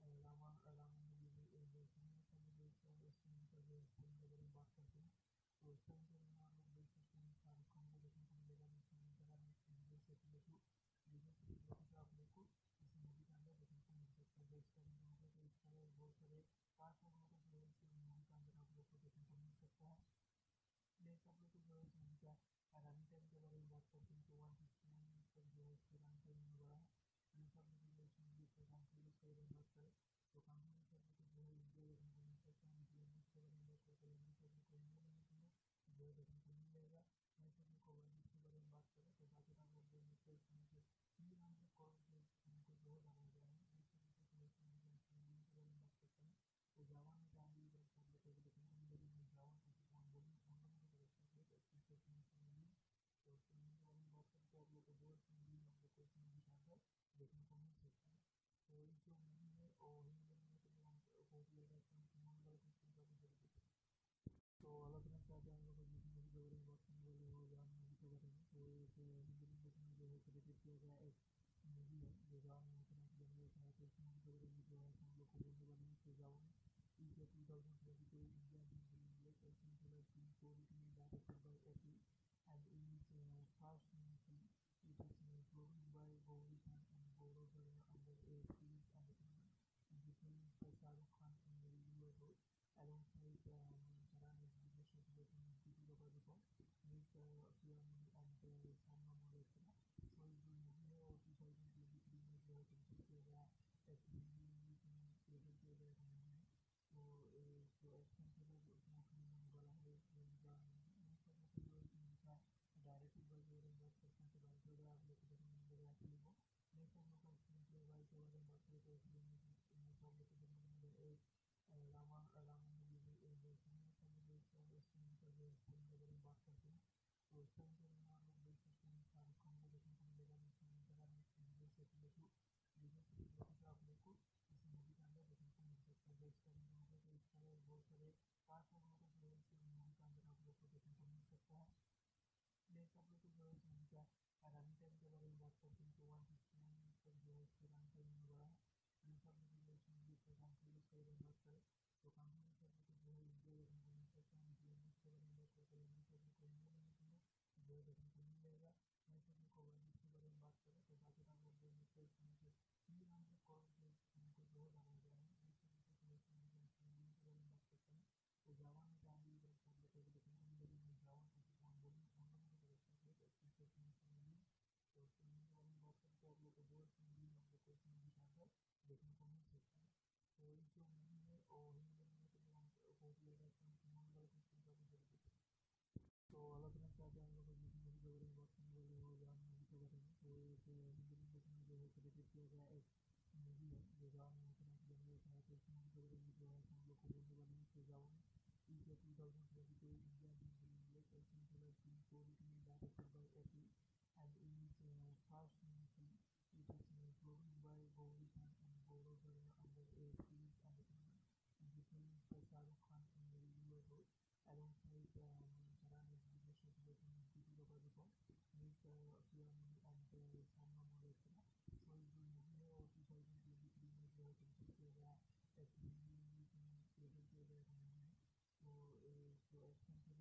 रामानगिरी स्क्रीन पर जो फिल्म के बारे में बात करते हैं। तो इस टाइम पर आप लोग देख सकते हैं शाहरुख खान को देखने को मिलेगा विजय सेतुपति का आप लोग को इस मूवी के अंदर देखने को मिल सकता है। इसका तो इस तरह बहुत सारे कास्ट और लोग जो है इस मूवी के अंदर आप लोग को देखने को मिल सकता है। नेक्स्ट आप लोग को जो है इस मूवी का रनिंग टाइम के बारे में बात करते हैं तो 169 तक जो है इसका रनिंग टाइम होने वाला है। नेक्स्ट आप लोग जो इस मूवी का काम के बारे में बात करें तो काम के सब लोग जो है इंडिया देखने को मिल सकता है। इंग्लिश के बारे में बात करते हैं इंग्लिश सब लोग को हिंदी में जो है देखने को मिलेगा। नेक्स्ट आप लोग को वर्ल्ड के बारे में बात करें तो बाकी आप लोग जो है 300 करोड़ जो इनको जो है बनाया गया है। नेक्स्ट आप लोग को के बारे में बात करते हैं तो जावान में जहाँ भी सब लोग को देखने को मिलेगा जावान बोली हम लोगों को देखते हैं अच्छी से मूवी। तो फिल्म के बारे में बात करते हैं आप लोग को दो मूवी हम लोग को इस मूवी के अंदर देखने को मिल सकता है। तो इस जो मूवी है और हिंदी में तो बहुत ही ज़्यादा मूवी वाला कुछ काफ़ी जल्दी। तो अलग अलग क्या क्या हम लोग मूवी के बारे में बात करने वाले हो जान मूवी के बारे में। तो एक हिंदी लैंग्वेज में जो है क्रिएटेड किया गया एक मूवी है जो जान नायंथरा की लैंग्वेज है। तो इस मूवी के बारे में जो है हम लोग को बोलने वाले हैं कि जावन is a 2022 Indian Hindi English action thriller film co-written and directed by Atlee and is first movie. It is produced by Gauri Khan and Gaurav Verma under a series entertainment and written by Shah Rukh Khan in the lead role alongside Nayanthara as Vijay Sethupathi and Deepika Miss Piamuni and Salma Molekina. So इस जो movie है और 2023 में जो है create किया गया एक हिंदी इंग्लिश में क्रिएट किया गया एक मूवी है। तो जो एक्शन थ्रिलर उसमें फिल्म होने वाला है उनका जो इनका डायरेक्टेड बाय जो है बात करते हैं तो डायरेक्टर आप लोग को देखने मिल रहा है फिल्म को। नेक्स्ट हम लोग का स्क्रीन प्ले बाय के बारे में बात करें तो फिल्म में आप लोग को देखने को मिल रहा है रामानगिरी स्क्रीन पर जो फिल्म के बारे में बात करते हैं। तो इस टाइम पर आप लोग देख सकते हैं शाहरुख खान को देखने को मिलेगा विजय सेतुपति का आप लोग को इस मूवी के अंदर देखने को मिल सकता है। इसका तो इस तरह बहुत सारे कास्ट और लोग जो है इस मूवी के अंदर आप लोग को देखने को मिल सकता है। नेक्स्ट आप लोग को जो है इस मूवी का रनिंग टाइम के बारे में बात करते हैं तो 169 तक जो है इसका रनिंग टाइम होने वाला है। नेक्स्ट आप लोग जो इस मूवी का काम के बारे में बात करें तो काम के सब लोग जो है इंडिया देखने को मिल सकता है। इंग्लिश के बारे में बात करते हैं इंग्लिश सब लोग को हिंदी में जो है देखने को मिलेगा। नेक्स्ट आप लोग को वर्ल्ड के बारे में बात करें तो बाकी आप लोग जो है 300 करोड़ जो इनको जो है बनाया गया है। नेक्स्ट आप लोग को के बारे में बात करते हैं तो जावान में जहाँ भी सब लोग को देखने को मिलेगा जावान बोली हम लोगों को देखते हैं अच्छी से मूवी। तो फिल्म के बारे में बात करते हैं आप लोग को दो मूवी हम लोग को इस मूवी के अंदर देखने को मिल सकता है। तो इस जो मूवी है और हिंदी में तो बहुत ही ज़्यादा मूवी वाला कुछ काफ़ी जल्दी। तो अलग अलग क्या क्या हम लोग मूवी के बारे में बात करने वाले हो जान मूवी के बारे में। तो एक हिंदी लैंग्वेज में जो है क्रिएटेड किया गया एक मूवी है जो जान नायंथरा की लैंग्वेज है। तो इस मूवी के बारे में जो है हम लोग को बोलने वाले हैं कि जावन is a 2022 Indian Hindi English action thriller film co-written and directed by Atlee and is first movie. It is produced by Gauri Khan and Gaurav Verma under a series entertainment and written by Shah Rukh Khan in the lead role alongside Nayanthara as Vijay Sethupathi and Deepika Miss Piamuni and Salma Molekina. So इस जो movie है और 2023 में जो है create किया गया एक हिंदी इंग्लिश में क्रिएट किया गया एक मूवी है। तो जो एक्शन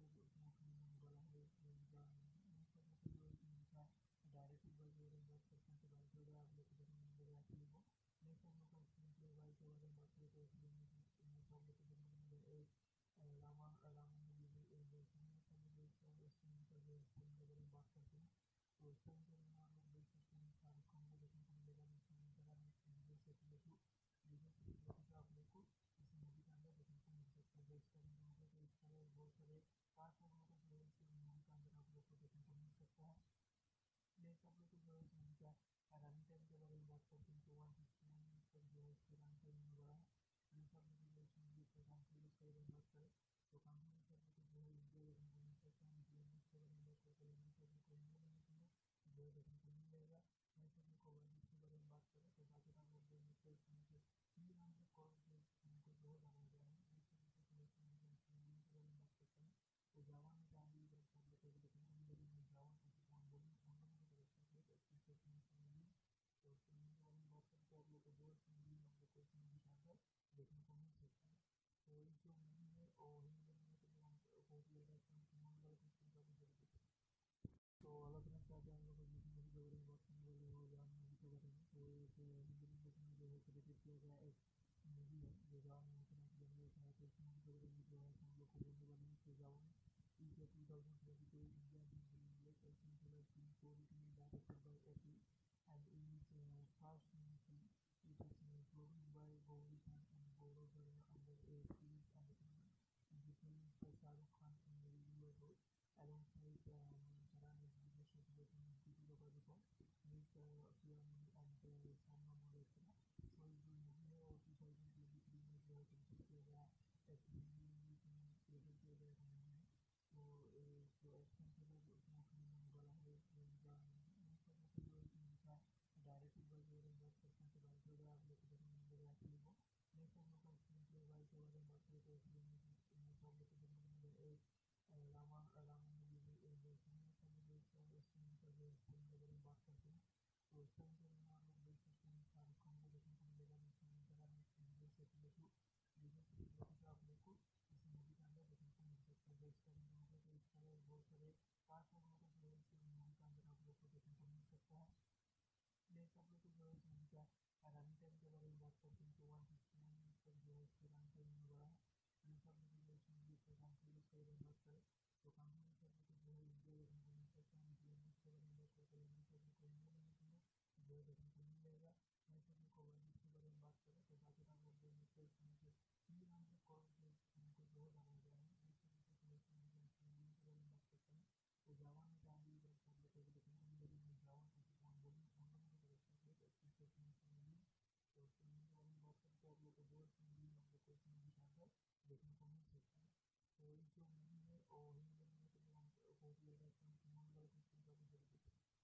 हिंदी लैंग्वेज में जो है क्रिएटेड किया गया एक मूवी है जो जवान नाम से नाम लिया गया है। तो इस मूवी के बारे में जो है हम लोग को बोलने वाले हैं। तो जवान is a 2022 Indian Hindi English action thriller film co-written and directed by Atlee and is first movie which is produced by Gauri Khan and Gaurav Verma under a Police Entertainment and the film is by Shah Rukh Khan in the regular role alongside Nayanthara as Vijay Sethupathi and Deepika is Piamuni and Sanna Malhotra. So इस जो movie है और 2023 में जो है create किया गया एक हिंदी लैंग्वेज में क्रिएट किया गया मूवी है। तो जो एक्शन थ्रिलर उसमें फिल्म होने वाला है इनका जो है इनका डायरेक्टेड बाय जो है बात करते हैं तो डायरेक्टर आप लोग को देखने मिल रहा है एक्चुअली वो नेक्स्ट हम लोग का स्क्रीन प्ले वाइज के बारे में बात करें तो इसलिए आप लोग को देखने मिल रहा है रामानगिरीवासन जो स्क्रीन पर जो फिल्म के बारे में बात करते हैं तो इस टाइम पर आप लोग देख सकते हैं शाहरुख खान को देखने को मिलेगा विजय सेतुपति का आप लोग को इस मूवी के अंदर देखने को मिल सकता है। इस टाइम में तो इस तरह बहुत सारे पार्ट हम लोग जो है इस मूवी के अंदर आप लोग को देखने को मिल सकता है। नेक्स्ट आप लोग को जो है इस मूवी का रनिंग टाइम के बारे में बात करते हैं तो 169 मिनट तक जो है इसका रनिंग टाइम होने वाला है। ये सब लोग जो इस मूवी का काम के बारे में बात करें तो काम सब लोग जो है इंजॉय देखने को मिल सकता है। इंग्लिश के बारे में बात करते हैं इंग्लिश सब को हिंदी में जो देखने को मिल जाएगा। मैं सब लोग को वर्जिश के बारे में बात करें तो बाकी आप लोग जो है इसमें से 300 करोड़ जो इनको जो है बनाया गया है। ये सब लोग जो है मूवी के बारे में बात करते हैं तो जवान में जहाँ भी सब लोग को देखने को मिलेगी जवान बोली हम लोगों को देखते हैं अच्छी से मूवी तो उस मूवी के बारे में बात करते हैं आप लोग को बहुत मूवी हम लोग को इस मूवी के अंदर देखने को मिल सकता है। तो इस जो मूवी है और हिंदी में तो हम बहुत ही ज़्यादा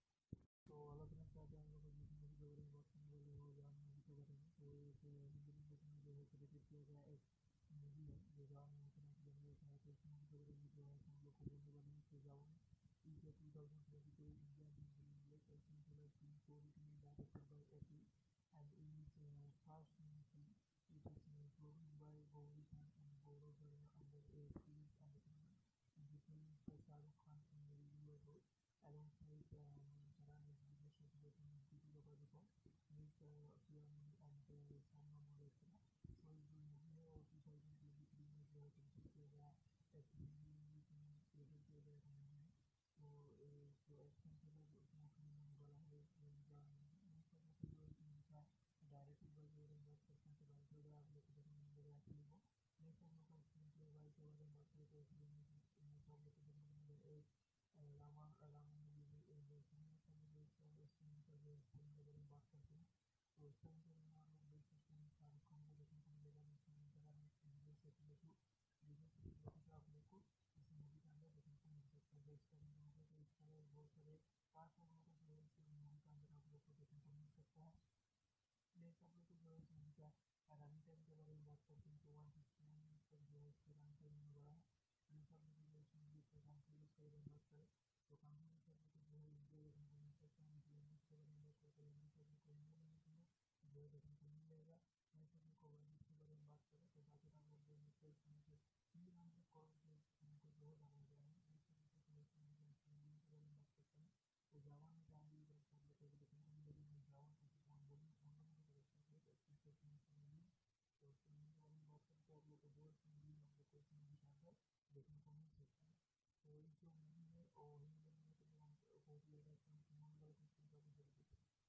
तो अलग अलग चाहते हैं हम लोग जिस मूवी के बारे में बात करने वाले हो जवान मूवी के बारे में तो एक हिंदी लैंग्वेज में जो है क्रिएटेड किया गया एक मूवी है जो जवान नाम से नाम लिया गया है। तो इस मूवी के बारे में जो है हम लोग को बोलने वाले हैं। तो जवान is a 2022 Indian Hindi English action thriller film co-written and directed by Atlee and is first movie which is produced by Gauri Khan and Gaurav Verma under a Police Entertainment and the film is by Shah Rukh Khan in the regular role alongside Nayanthara as Vijay Sethupathi and Deepika is Piamuni and Sanna Malhotra. So इस जो movie है और 2023 में जो है create किया गया एक हिंदी लैंग्वेज में क्रिएट किया गया मूवी है। तो जो एक्शन थ्रिलर उसमें फिल्म होने वाला है इनका सब लोग जो है इनका डायरेक्टेड बाय जो है बात करते हैं तो डायरेक्टर आप लोग को देखने मिल रहा है एक्चुअली वो नेक्स्ट हम लोग का स्क्रीन प्ले वाइज के बारे में बात करें तो इसलिए सब लोग को देखने मिल रहा है रामानगिरीवासन जो स्क्रीन पर जो फिल्म के बारे में बात करते हैं तो इस टाइम पर आप लोग देख सकते हैं शाहरुख खान को देखने को मिलेगा विजय सेतुपति का आप लोग को इस मूवी के अंदर देखने को मिल सकता है। इस टाइम में तो इस तरह बहुत सारे पार्ट हम लोग जो है इस मूवी के अंदर आप लोग को देखने को मिल सकता है। नेक्स्ट आप लोग को जो है इस मूवी का रनिंग टाइम के बारे में बात करते हैं तो 169 मिनट तक जो है इसका रनिंग टाइम होने वाला है। ये सब लोग जो इस मूवी का काम के बारे में बात करें तो काम सब लोग जो है इंजॉय देखने को मिल सकता है। इंग्लिश के बारे में बात करते हैं इंग्लिश सब को हिंदी में जो है देखने को मिल जाएगा। मैं सब लोग को वर्जिश के बारे में बात करें तो बाकी आप लोग जो है इसमें से 300 करोड़ जो इनको जो है बनाया गया है। ये सब लोग जो है मूवी के बारे में बात करते हैं तो जवान में जहाँ भी सब लोग को देखने को मिलेगी जवान बोली हम लोगों को देखते हैं अच्छी से मूवी तो उस मूवी के बारे में बात करते हैं आप लोग को बहुत मूवी हम लोग को इस मूवी के अंदर देखने को मिल सकता है। तो इस जो मूवी है और हिंदी में तो हम बहुत ही ज़्यादा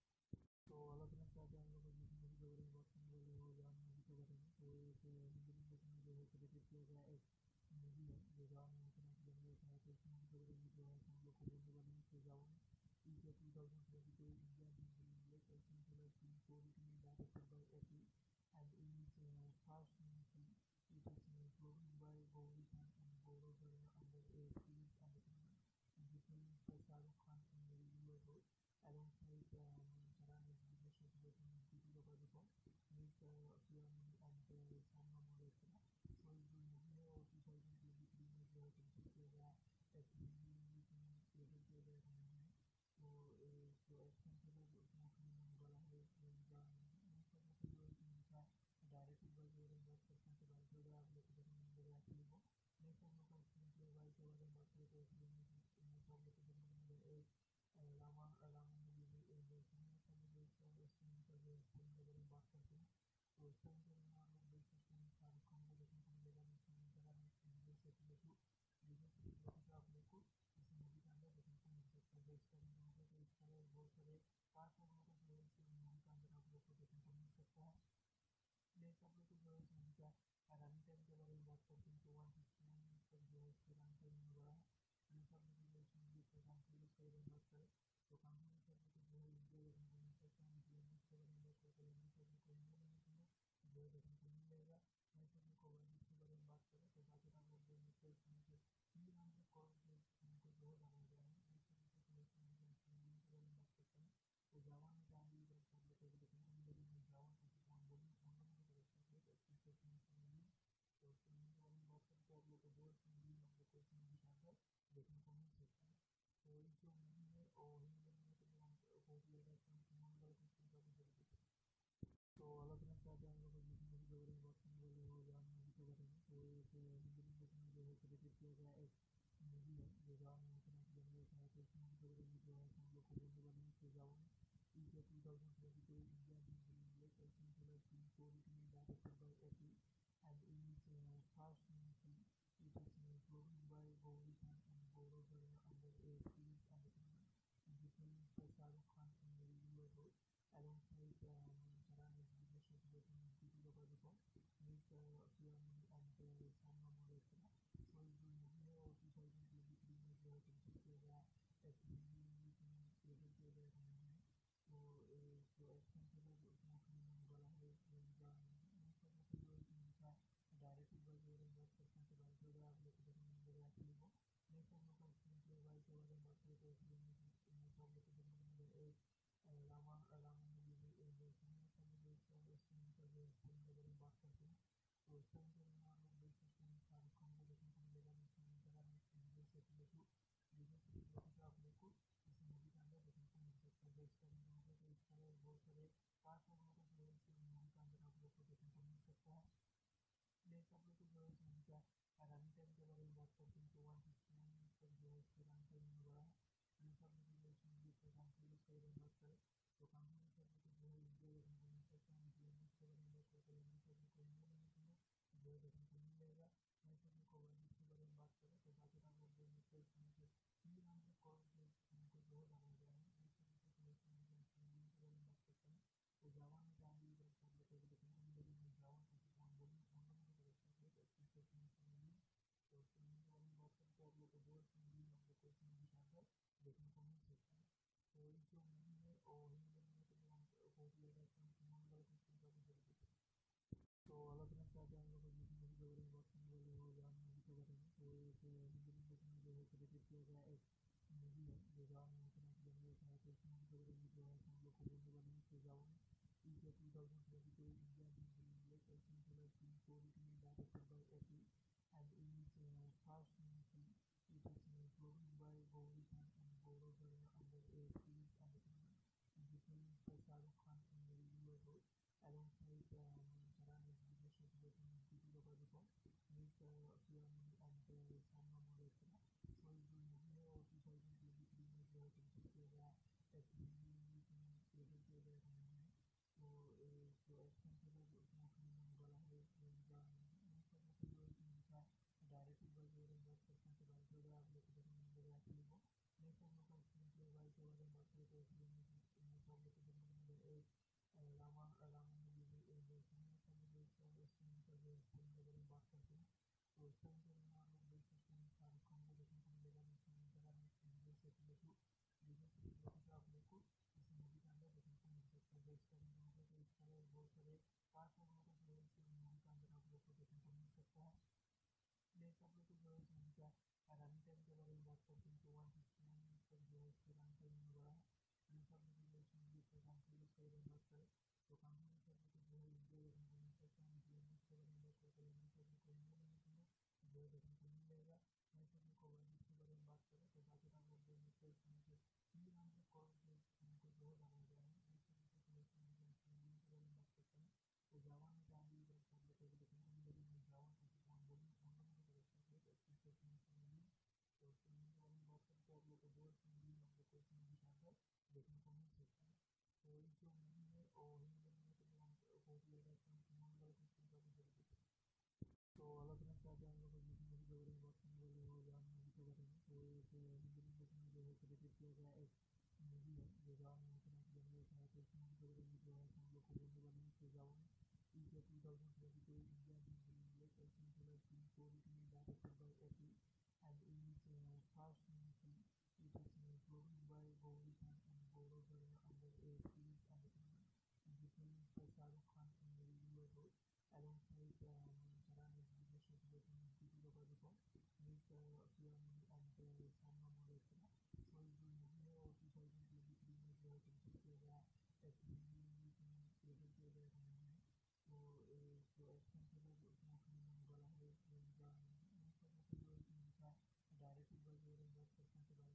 तो अलग अलग चाहते हैं हम लोग जिस मूवी के बारे में बात करने वाले हो जवान मूवी के बारे में तो एक हिंदी लैंग्वेज में जो है क्रिएटेड किया गया एक मूवी है जो जवान नाम से नाम लिया गया है। तो इस मूवी के बारे में जो है हम लोग को बोलने वाले हैं। तो जवान is a 2022 Indian Hindi English action thriller film co-written and directed by Atlee and is first movie which is produced by Gauri Khan and Gaurav Verma under a Police Entertainment and the film is by Shah Rukh Khan in the regular role alongside Nayanthara as Vijay Sethupathi and Deepika is Piamuni and Sanna Malhotra. So इस जो movie है और 2023 में जो है create किया गया एक हिंदी लैंग्वेज में क्रिएट किया गया मूवी है। तो जो एक्शन थ्रिलर उसमें फिल्म होने वाला है इनका सब लोग जो है इनका डायरेक्टेड बाय जो है बात हिंदी लैंग्वेज में जो है क्रिएटेड किया गया एक मूवी है जो जवान मूवी के नाम से जाना जाता है। तो इस मूवी के बारे में जो है हम लोग को बोलने वाले हैं। तो जवान is a 2022 Indian film released as National Film for written and directed by Atlee and is first film. It is proven by Gauri Khan and Gaurav Verma under a series and the film is by Shah Rukh Khan in the lead role alongside Nayanthara as Vijay Sethupathi and Deepika is appearing and Salma Malhotra. So इस जो movie है और 2023 में जो है create किया गया एक हिंदी लैंग्वेज में क्रिएट किया गया एक मूवी है। तो जो एक्शन थ्रिलर उसमें फिल्म होने वाला है इनका मोस्ट ऑफ द जो इसमें का डायरेक्टेड बाय जो है बात करते हैं तो डायरेक्टर है आप लोग को देखने को मिलेगा एक्चुअली वो नेक्स्ट हम लोग का स्क्रीन प्ले वाइज के बारे में बात करें तो इसमें मोस्ट ऑफ लोग को देखने को मिलेगा रामानगिरीवासन हम लोग इस स्क्रीन पर जो स्क्रीन के बारे में बात करते हैं तो स्क्रीन पर में आप लोग देख सकते हैं शाहरुख खान को देखने को मिलेगा नयनतारा में विजय सेतुपति का आप लोग को इस मूवी के अंदर देखने को मिल सकता है। जो इसका रिव्यू है तो इसका बहुत सारे पार्ट हम लोग जो है इस मूवी के अंदर आप लोग को देखने को मिल सकता है। नेक्स्ट आप लोग को जो है इस मूवी का रनिंग टाइम के बारे में बात करते हैं तो 169 मिनट तक जो है इसका रनिंग टाइम होने वाला है। नेक्स्ट आप लोग जो इस मूवी का काउंट के बारे में बात करें तो काउंट सब लोग जो है इंडिया देखने को मिल सकता है। इस लैंग्वेज के बारे में बात करते हैं इंग्लिश सब लोग को हिंदी लैंग्वेज में जो है देखने को मिलेगा। नेक्स्ट आप लोग को वर्ल्ड के बारे में बात करें तो बाकी आप लोग जो है 300 करोड़ जो इनको जो है बनाया गया है। नेक्स्ट आप लोग को इस मूवी के बारे में बात करते हैं तो जावान में जहाँ भी सब लोग को देखने को मिलेगा जावान बोली हम लोगों को देखते हैं अच्छी से मूवी तो उस मूवी के बारे में बात करते हैं आप लोग को बहुत मूवी हम लोग को इस मूवी के अंदर देखने को मिल सकता है। तो इस जो मूवी है और हिंदी लैंग्वेज में हम बहुत ज़्यादा होने वाला कुछ काफ़ी जल्दी तो अलग अलग चाहते हैं हम लोग जिस मूवी के बारे में बात करने वाले हो जान मूवी के बारे में तो एक हिंदी लैंग्वेज में जो है क्रिएटेड किया गया एक मूवी है जो जान मूवी के नाम से जाना जाता है। तो इस मूवी के बारे में जो है हम लोग को बोलने वाले हैं। तो जावन is a 2022 Indian film released as National Film for written and directed by Atlee and is first film. It is proven by Gauri Khan and Gaurav Verma under a series and the film is by Shah Rukh Khan in the lead role alongside Nayanthara as Vijay Sethupathi and Deepika is appearing and Salma Malhotra. So इस जो movie है और 2023 में जो है create किया गया एक हिंदी लैंग्वेज में क्रिएट किया गया एक मूवी है। तो जो एक्शन थ्रिलर उसमें फिल्म होने वाला है इनका मोस्ट ऑफ लोग जो है इस मूवी का डायरेक्टेड बाय जो है बात करते हैं तो डायरेक्टर है आप लोग को देखने को मिलेगा एक्चुअली वो नेक्स्ट हम लोग का स्क्रीन प्ले वाइज के बारे में बात करें तो इसमें मोस्ट ऑफ लोग को देखने को मिलेगा रामानगिरीवासन हम लोग इस स्क्रीन पर जो स्क्रीन के बारे में बात करते हैं तो स्क्रीन पर में आप लोग देख सकते हैं शाहरुख खान को देखने को मिलेगा नयनतारा में विजय सेतुपति का आप लोग को इस मूवी के अंदर देखने को मिल सकता है। जो इसका रिव्यू है तो इसका बहुत सारे पार्ट हम लोग जो है इस मूवी के अंदर आप लोग को देखने को मिल सकता है। नेक्स्ट आप लोग को जो है इस मूवी का रनिंग टाइम के बारे में बात करते हैं तो 169 मिनट तक जो है इसका रनिंग टाइम होने वाला है। नेक्स्ट आप लोग जो इस मूवी का काउंट के बारे में बात करें तो काउंट सब लोग जो है इंडिया देखने को मिल सकता है। इस लैंग्वेज के बारे में बात करते हैं इंग्लिश सब लोग को हिंदी लैंग्वेज में जो है देखने को मिलेगा। नेक्स्ट आप लोग को वर्ल्ड के बारे में बात करें तो बाकी आप लोग जो है 300 करोड़ जो इनको जो है बनाया गया है। नेक्स्ट आप लोग को इस मूवी के बारे में बात करते हैं तो जावान में जहाँ भी सब लोग को देखने को मिलेगा जावान बोली हम लोगों को देखते हैं अच्छी से मूवी तो उस मूवी के बारे में बात करते हैं आप लोग को बहुत मूवी हम लोग को इस मूवी के अंदर देखने को मिल सकता है। तो इस जो मूवी है और हिंदी लैंग्वेज में हम बहुत ज़्यादा होने वाला कुछ काफ़ी जल्दी तो अलग अलग चाहते हैं हम लोग जिस मूवी के बारे में बात करने वाले हो जान मूवी के बारे में तो एक हिंदी लैंग्वेज में जो है क्रिएटेड किया गया एक मूवी है जो जान मूवी के नाम से जाना जाता है। तो इस मूवी के बारे में जो है हम लोग को बोलने वाले हैं। तो जावन is a 2022 Indian film released as National Film for written and directed by Atlee and is first film. It is proven by Gauri Khan and Gaurav Verma under a series and the film is by Shah Rukh Khan in the lead role alongside Nayanthara as Vijay Sethupathi and Deepika is appearing and Salma Malhotra. So इस जो movie है और 2023 में जो है create किया गया एक हिंदी लैंग्वेज में क्रिएट किया गया एक मूवी है। तो जो एक्शन थ्रिलर उसमें फिल्म होने वाला है इनका मोस्ट ऑफ लोग जो है इस मूवी का डायरेक्टेड बाय जो है बात करते हैं तो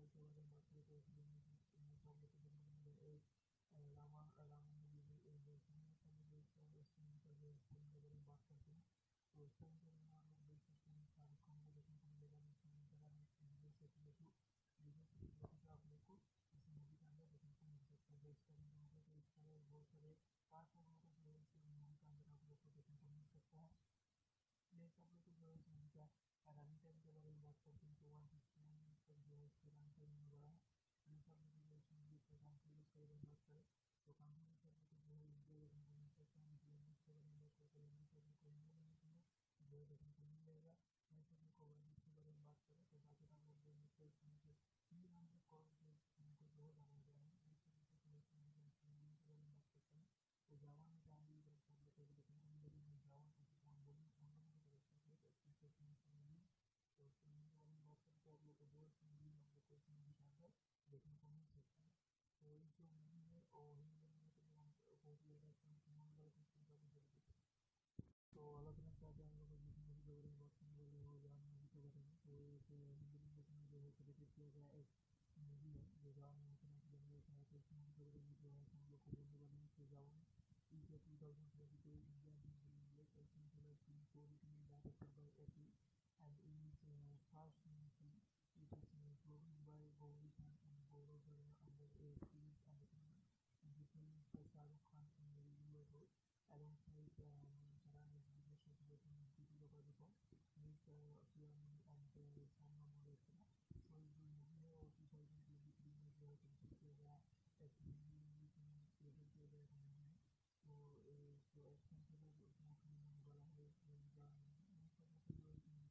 स्टाइल के बारे में बात करें तो इसमें आप लोग को देखने को मिलेगा एक रामानगिरिवासन जो स्क्रीन पर जो फिल्म के बारे में बात करते हैं तो इस टाइम पर आप लोग देख सकते हैं शाहरुख खान को देखने को मिलेगा नयनतारा में विजय सेतुपति का आप लोग को इस मूवी के अंदर देखने को मिल सकता है। इसका तो इस तरह बहुत सारे पार्ट वगैरह जो है इस मूवी के अंदर आप लोग को देखने को मिल सकता है। नेक्स्ट आप लोग को जो है इस मूवी का रनिंग टाइम के बारे में बात करते हैं तो 169 मिनट तक जो है इसका रनिंग टाइम होने वाला है। नेक्स्ट आप लोग जो इस मूवी का कॉन्फ्लिक्ट के बारे में बात करें तो कॉन्फ्लिक्ट आप लोग को जो है हिंदी देखने को मिल सकता है। लैंग्वेज के बारे में बात करें तो लैंग्वेज आप लोग को हिंदी में जो है देखने को मिल जाएगा। नेक्स्ट आप लोग को बजट के बारे में बात करें तो बजट आप लोग देखने को इसमें से 300 करोड़ जो इसमें को जो है लगाया गया है। नेक्स्ट आप लोग को इस मूवी के बारे में बात करते हैं तो जावान में आप लोग को देखने को मिलेगी। जावान मूवी तो इस मूवी के बारे में बात करते हैं आप लोग को दो मूवी आप लोग को इस मूवी के अंदर देखने को मिल सकता है। तो इस जो मूवी है और हिंदी में तो बहुत ही ज़्यादा तो अलग अलग क्या क्या हम लोग जिस मूवी के बारे में बात करने वाले हो जान मूवी के बारे में तो एक हिंदी लैंग्वेज में जो है क्रिएटेड किया गया एक मूवी है जो जान लैंग्वेज है। तो इस मूवी के बारे में जो है हम लोग को बोलने वाले हैं तो Jawan is a 2022 Indian Hindi language central film co written directed by Atlee and is first movie it is produced by Gauri Khan and Gaurav Verma under a series entertainment and represents by Shah Rukh Khan in the lead role alongside Nayanthara as Vijay Sethupathi and Deepika and Salman Khan। तो ये जो movie है और 2023 में जो है create किया गया एक हिंदी इंग्लिश में क्रिएट किया गया मूवी है। तो जो एक्शन थ्रिलर उसमें फिल्म होने वाला है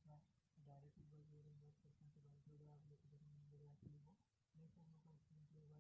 डायरेक्टेड बाय जो बात करते हैं तो डायरेक्टर आप लोग को देखने को मिलेगा Atlee को। नेक्स्ट हम लोग का स्क्रीन प्ले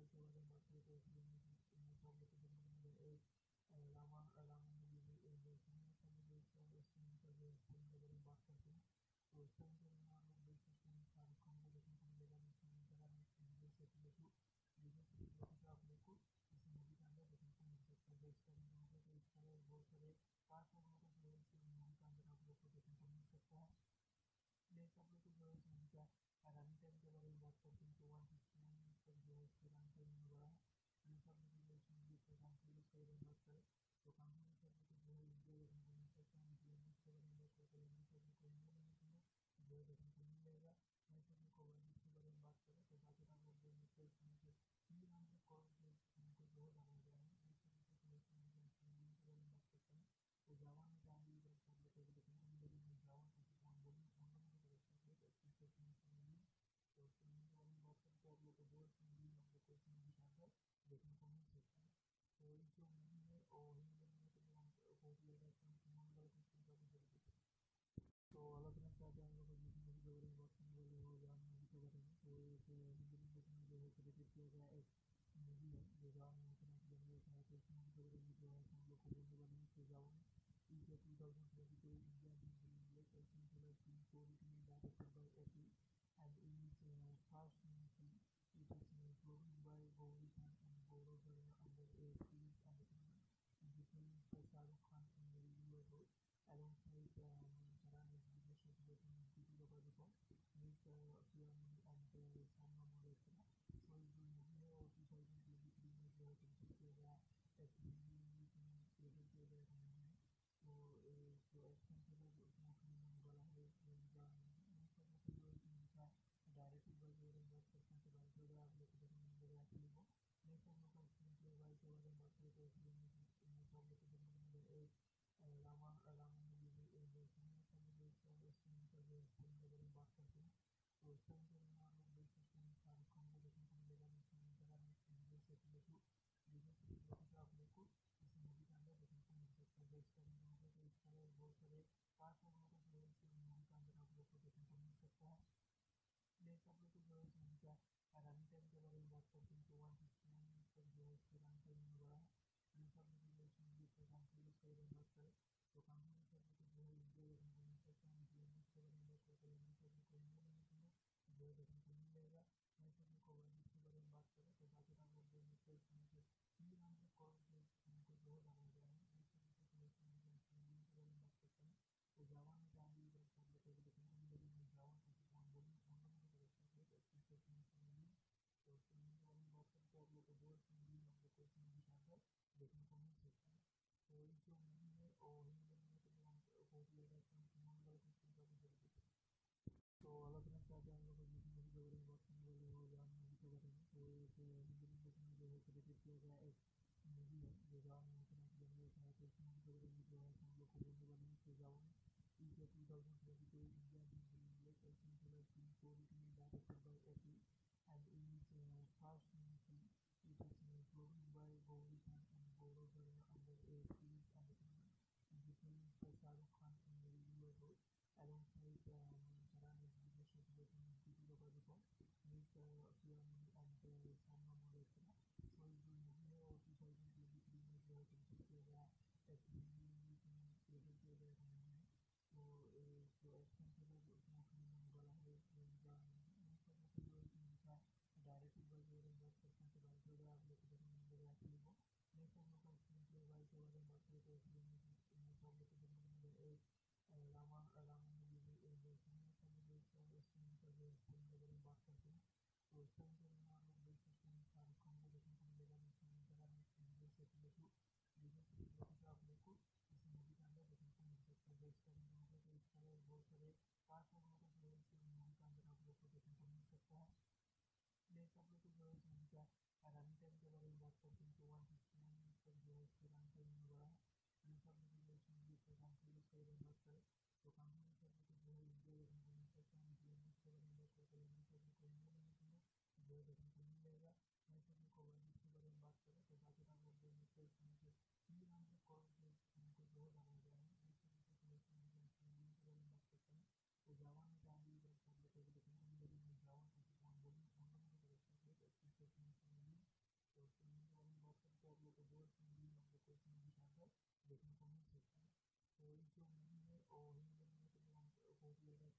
किया गया एक मूवी है जो जवान मूवी के नाम से जाना जाता है। तो इस मूवी के बारे में जो है हम लोग को बोलने वाले हैं कि जवान is a 2022 Indian film released essentially film co-written and directed by Atlee and is first film. It is produced by Gauri Khan and Gaurav Verma under a series entertainment and the film is by Shah Rukh Khan in the lead role alongside Nayanthara and Vijay Sethupathi and Deepika Miss Piamuni and Salma Moretra. So इस जो movie है और 2023 में जो है release किया गया एक मूवी क्रिएटेड किया गया था मूवी है। तो जो एक्शन थ्रिलर उसमें फिल्म होने वाला है जिनका जो है फिल्म का डायरेक्टर बाय जो है बात करते हैं तो बात हो रहा है आप लोग को देखने को मिलेगा एक्चुअली वो नेक्स्ट हम लोग का स्क्रीन प्ले बाय के बारे में बात करें तो फिल्म में आप लोग को देखने को मिलेगा रामानगिरिवासन हम लोग इस फिल्म का जो फिल्म के बारे में बात करते हैं। तो इस फिल्म के बारे में आप लोग देख सकते हैं शाहरुख खान को देखने को मिलेगा नयनतारा में विजय सेतुपति का आप लोग को इस मूवी के अंदर देखने को मिल सकता है। जो इसका होगा तो इस तरह बहुत सारे पार्ट हम लोग जो है इस मूवी के अंदर आप लोग को देखने को मिल सकता है। नेक्स्ट आप लोग को जो है इस मूवी का रनिंग टाइम के बारे में बात करते हैं तो 169 मिनट तक जो है इसका रनिंग टाइम होने वाला है। नेक्स्ट आप लोग जो इस मूवी के कॉन्फ्लिक्ट के बारे में बात करें तो कॉन्फ्लिक्ट आप लोग को जो है इंडिया देखने को मिल सकता है। लैंग्वेज के बारे में बात करते हैं इंग्लिश आप लोग को हिंदी में जो है देखने को मिलेगा। नेक्स्ट आप लोग को वर्ल्ड के बारे में बात करें तो बाकी आप लोग जो है 300 करोड़ जो इनको जो है बनाया गया है। नेक्स्ट आप लोग को इस मूवी के बारे में बात करते हैं तो जावान में जहाँ भी आप लोग को देखने को मिलेगा जावान बोली हम लोगों को देखते हैं तो फिल्म के बारे में बात करते हैं आप लोग को दो मूवी हम लोग को इस मूवी के अंदर देखने को मिल सकता है। तो इस जो मूवी है और हिंदी में तो हम बहुत ज़्यादा तो अलग अलग चाहते हैं हम लोग जिस मूवी के बारे में बात करने वाले हो जान मूवी के बारे में तो एक हिंदी लैंग्वेज में जो है क्रिएटेड किया गया एक मूवी है जो जान मूवी के नाम से जाना जाता है। तो इस मूवी के बारे में जो है हम लोग को बोलने वाले हैं कि जावन is a 2022 Indian film released essentially film co-written and directed by Atlee and is first film. It is produced by Gauri Khan and Gaurav Verma under a series entertainment and the film is by Shah Rukh Khan in the lead role alongside Nayanthara and Vijay Sethupathi and Deepika Miss Piamuni and Salma Moretra. So इस जो movie है और 2023 में जो है release किया गया एक मूवी क्रिएटेड किया गया था मूवी है। तो जो एक्शन थ्रिलर उसमें फिल्म होने वाला है जिनका जो है फिल्म का डायरेक्टर बाय जो है बात करते हैं तो बात हो रहा है आप लोग को देखने को मिलेगा एक्चुअली वो नेक्स्ट हम लोग का स्क्रीन प्ले बाय के बारे में बात करें तो फिल्म में आप लोग को देखने को मिलेगा रामानगिरिवासन हम लोग इस फिल्म का जो फिल्म के बारे में बात करते हैं। तो इस फिल्म के बारे में आप लोग देख सकते हैं शाहरुख खान को देखने को मिलेगा नयनतारा में विजय सेतुपति का आप लोग को इस मूवी के अंदर देखने को मिल सकता है। जो इसका होगा तो इस तरह बहुत सारे पार्ट हम लोग जो है इस मूवी के अंदर आप लोग को देखने को मिल सकता है। नेक्स्ट आप लोग को जो है इस मूवी का रनिंग टाइम के बारे में बात करते हैं तो 169 मिनट तक जो है इसका रनिंग टाइम होने वाला है। नेक्स्ट आप लोग जो इस मूवी के कॉन्फ्लिक्ट के बारे में बात करें तो कॉन्फ्लिक्ट आप लोग को जो है इंडिया देखने को मिल सकता है। लैंग्वेज के बारे में बात करते हैं इंग्लिश आप लोग को हिंदी में जो है देखने को मिलेगा। नेक्स्ट आप लोग को वर्ल्ड के बारे में बात करें तो बाकी आप लोग जो है 300 करोड़ जो इनको जो है बनाया गया है। नेक्स्ट आप लोग को इस मूवी के बारे में बात करते हैं तो जावान में जहाँ भी आप लोग को देखने को मिलेगा जावान बोली हम लोगों को देखते हैं तो फिल्म के बारे में बात करते हैं आप लोग को दो मूवी हम लोग को इस मूवी के अंदर देखने को मिल सकता है। तो इस जो मूवी है और हिंदी में तो हम बहुत ज़्यादा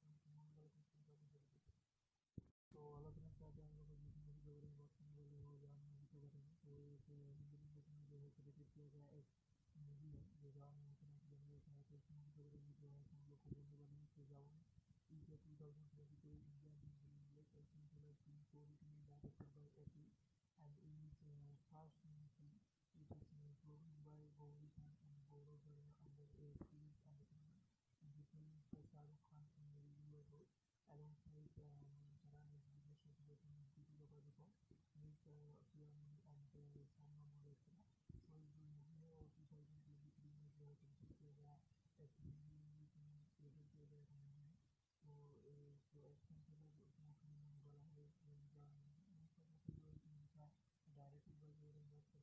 तो अलग अलग चाहते हैं हम लोग जिस मूवी के बारे में बात करने वाले हो जान मूवी के बारे में तो एक हिंदी लैंग्वेज में जो है क्रिएटेड किया गया एक मूवी है जो जान मूवी के नाम से जाना जाता है। तो इस मूवी के बारे में जो है हम लोग को बोलने वाले हैं कि जावन is a 2022 Indian film released essentially film co-written and directed by Atlee and is first film. It is produced by Gauri Khan and Gaurav Verma under a series entertainment and the film is by Shah Rukh Khan in the lead role alongside Nayanthara and Vijay Sethupathi and Deepika Miss Piamuni and Salma Moretra. So इस जो movie है और 2023 में जो है release किया गया एक मूवी क्रिएटेड किया गया था मूवी है। तो जो एक्शन थ्रिलर उसमें फिल्म होने वाला है जिनका जो है फिल्म का डायरेक्टर बाय जो है बात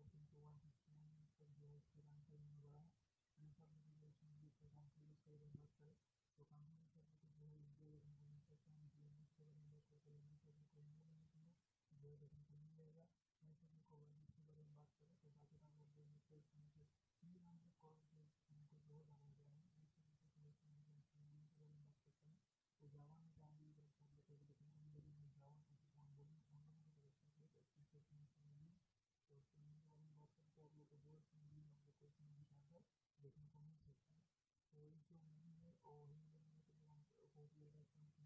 करते हैं तो 169 मिनट तक जो है इसका रन टाइम होने वाला है। प्लीज़ आप लोग जो है इसमें देखिए काम प्लीज उसके बारे में बात करें तो काम होने से आपको जो है इंडिया देखने को मिल सकता है। मुझे इंग्लिश के बारे में बात करते हैं, इंग्लिश आपको इंडिया में जो है देखने को मिल जाएगा। मैं सब लोग वर्ल्ड के बारे में बात करें तो बाकी आप लोग जो है इसमें से 300 करोड़ जो हमको जो है बनाया गया है। ये सब के बारे में बात करते हैं तो जावा में जाएंगे इधर सब लोग को देखने को मिलेगा। जावा को बोलिए हम लोग को अच्छी से मिली तो फिल्म के बारे में बात करते हैं आप लोग को जो मूवी हम लोग को इसमें दिखाकर देखने को मिल सकता है। तो ये जो मूवी है और हिंदी में तो हम बहुत ज़्यादा